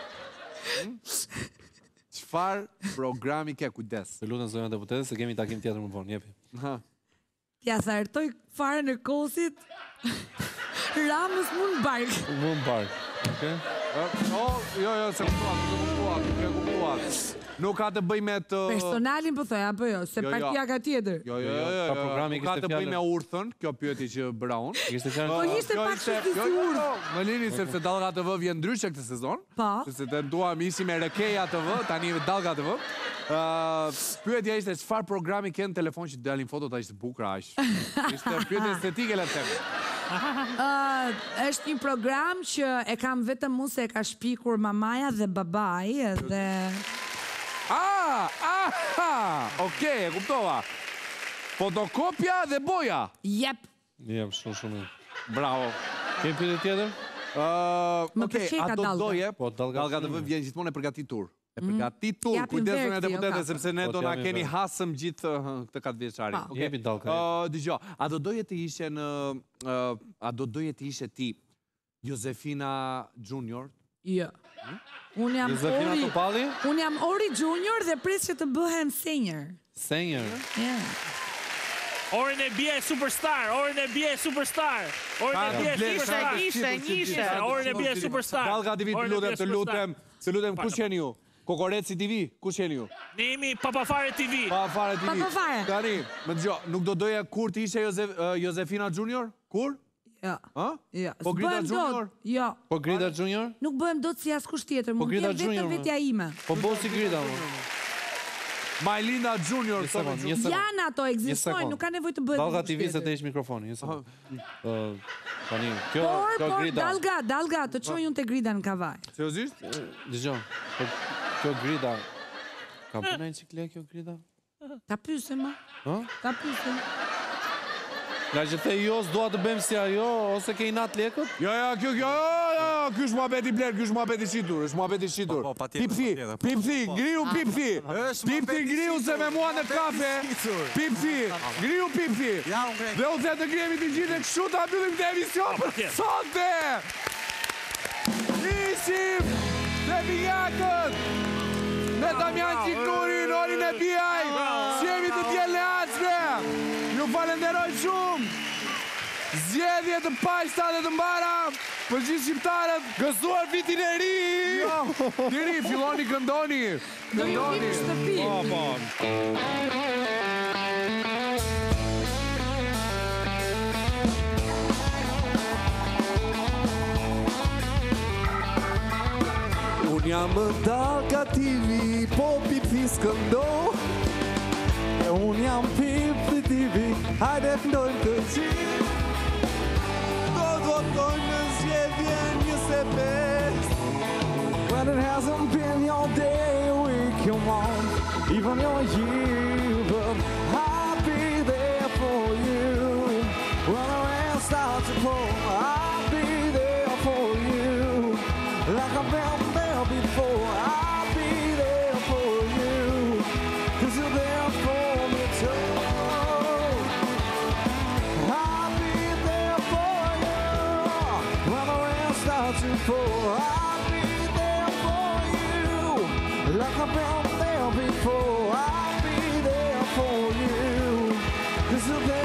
S3: Çfarë programi ke? Kujdes.
S4: Të lutem zonja deputete se kemi takim tjetër më vonë, jepi.
S3: Ha.
S12: Ja thartoj fare në kosit. Ramës mund bark.
S4: Mund park. Okej.
S3: Oh, jo, jo, se kuptuat, nuk e kuptuat, nuk e kuptuat. Nuk ka të bëj me të...
S12: Personalin po thoj, apo jo, se
S3: Jo, jo.
S12: partia ka tjetër.
S3: Jo, jo, jo, jo,
S4: Ka
S3: jo,
S4: programi,
S3: nuk ka
S4: kishte
S3: të bëj
S4: fjalën.
S3: me urthën, kjo pyetje që bëra unë.
S4: Kishte fjalë.
S12: Po ishte
S3: Kjo
S12: pak
S3: ishte-
S12: kështu si
S3: jo, jo,
S12: urth.
S3: jo, Më lini sepse Dallga T V vjen ndryshe këtë sezon.
S12: Po.
S3: Sepse tentuam ishim me Rekeja T V, tani me Dallga T V. Ë, pyetja ishte çfarë programi ke në telefon që dalin fotot aq të bukura aq. Ishte pyetje estetike le të them.
S12: Ë, është një program që e kam vetëm unë se e ka shpikur mamaja dhe babai dhe
S3: Ah, aha, okej, e kuptova. Fotokopja dhe boja.
S12: jep.
S4: Jep, shumë shumë.
S3: Bravo.
S4: Kemi pyetje tjetër?
S3: Ë,
S12: Më
S3: okej,
S12: pëlqej ka
S3: a do
S12: Dallga.
S3: doje?
S4: Po, Dallga
S3: Dallga T V
S4: shumë.
S3: vjen gjithmonë e përgatitur. E përgatitur.
S12: Japim
S3: Kujdes
S12: verti,
S3: në
S12: jo
S3: deputete
S12: kapën.
S3: sepse ne
S4: Po,
S3: do na
S4: t'japim
S3: keni
S4: verti.
S3: hasëm gjithë uh, këtë katë vjeçarin.
S12: Po.
S3: Okej.
S4: Jepi Dallga.
S3: Ë, dëgjoj, a do doje të ishe në ë, a do doje të ishe ti Josefina Junior?
S12: Jo. Unë jam
S4: Josefina
S12: Ori.
S4: Topalli?
S12: Unë jam Ori Junior dhe pres që të bëhem senior.
S4: Senior.
S12: Yeah.
S5: Orin e bie superstar, orin e bie superstar. Orin e bie
S3: Ble-
S5: superstar.
S6: Njishe, njishe.
S5: Orin e bie superstar.
S3: Dallga T V, të
S5: Orin e
S3: lutem,
S5: bie
S3: të
S5: superstar.
S3: lutem, të lutem, kush jeni ju? Kokoreci T V, kush jeni ju?
S5: Ne jemi Papafare T V.
S3: Pa fare T V.
S12: Pa fare.
S3: Tani, më dëgjoj, nuk do doja kur të ishe Josef, ë, Josefina Junior? Kur?
S12: Jo.
S3: Ha?
S12: Jo.
S3: Po Grida
S12: S'bëhem
S3: Junior?
S12: dot. Jo.
S4: Po Grida Junior?
S12: Nuk bëhem dot si askush tjetër, mund të
S4: Grida
S12: jem vetëm
S4: Junior, më.
S12: vetja ime.
S4: Po bo si Grida. mo.
S3: Majlinda Junior,
S4: Një
S3: thonë
S4: sekond, një
S3: Junior.
S4: sekond.
S12: Janë ato, ekzistojnë,
S4: sekond.
S12: nuk ka nevojë të bëhet.
S4: Dallga
S12: dikush
S4: T V se
S12: tjetër.
S4: të heq mikrofonin, një sekond. Ë, tani, kjo
S12: Por,
S4: kjo
S12: por,
S4: Grida.
S12: Dalga, Dalga, të çoj unë te Grida në kavaj.
S3: Seriozisht?
S4: Dëgjoj. Po kjo Grida. Ka bërë një cikle kjo Grida?
S12: Ta pyesem më.
S4: Ë?
S12: Ta pyesem.
S4: Nga që the jo, s'dua të bëjmë si ajo, ose ke i nat lekët?
S3: Jo, jo, kjo, kjo, jo, jo, ky është muhabet i bler, ky është muhabet i shitur, është muhabet i shitur.
S11: Po, po, patjetër,
S3: Pipthi,
S11: patjetër, po,
S3: Pipthi,
S11: po.
S3: griu Pipthi.
S11: Është
S3: Pipthi
S11: muhabet i
S3: griu se
S11: shitur,
S3: me mua në
S11: muhabet i
S3: kafe.
S11: shitur.
S3: Pipthi, griu Pipthi.
S11: Ja, unë krejt.
S3: Dhe u the të gremi të gjithë e kështu ta mbyllim të emision për sonte. Ishim dhe Bijakët, me Damian Qikuri, Norin e Bijaj, që jemi të tjellë e aqme. Ju falenderoj shumë. Zgjedhje të paqta dhe të mbara për gjithë shqiptarët.
S4: Gëzuar vitin e ri!
S3: Jo, të ri, filloni këndoni.
S12: Do ju
S3: Këndoni.
S12: vim shtëpi.
S4: Po, po.
S1: Unë jam më dalë ka T V, po Pipthi s'këndo. E unë jam Pipthi T V, hajde fndojmë të gjithë. Do të votojmë në zgjedhje njëzet e pesë. When it hasn't been your day, we come on, even your year, but I'll be there for you. When the rain starts to pour, I'll be there for you. Like I've been there before, I'll be there for you. Cause you're there for me too. I'll be there for you. When the rain starts to pour, I'll be there for you. Like I've been there before, I'll be there for you. Cause you're there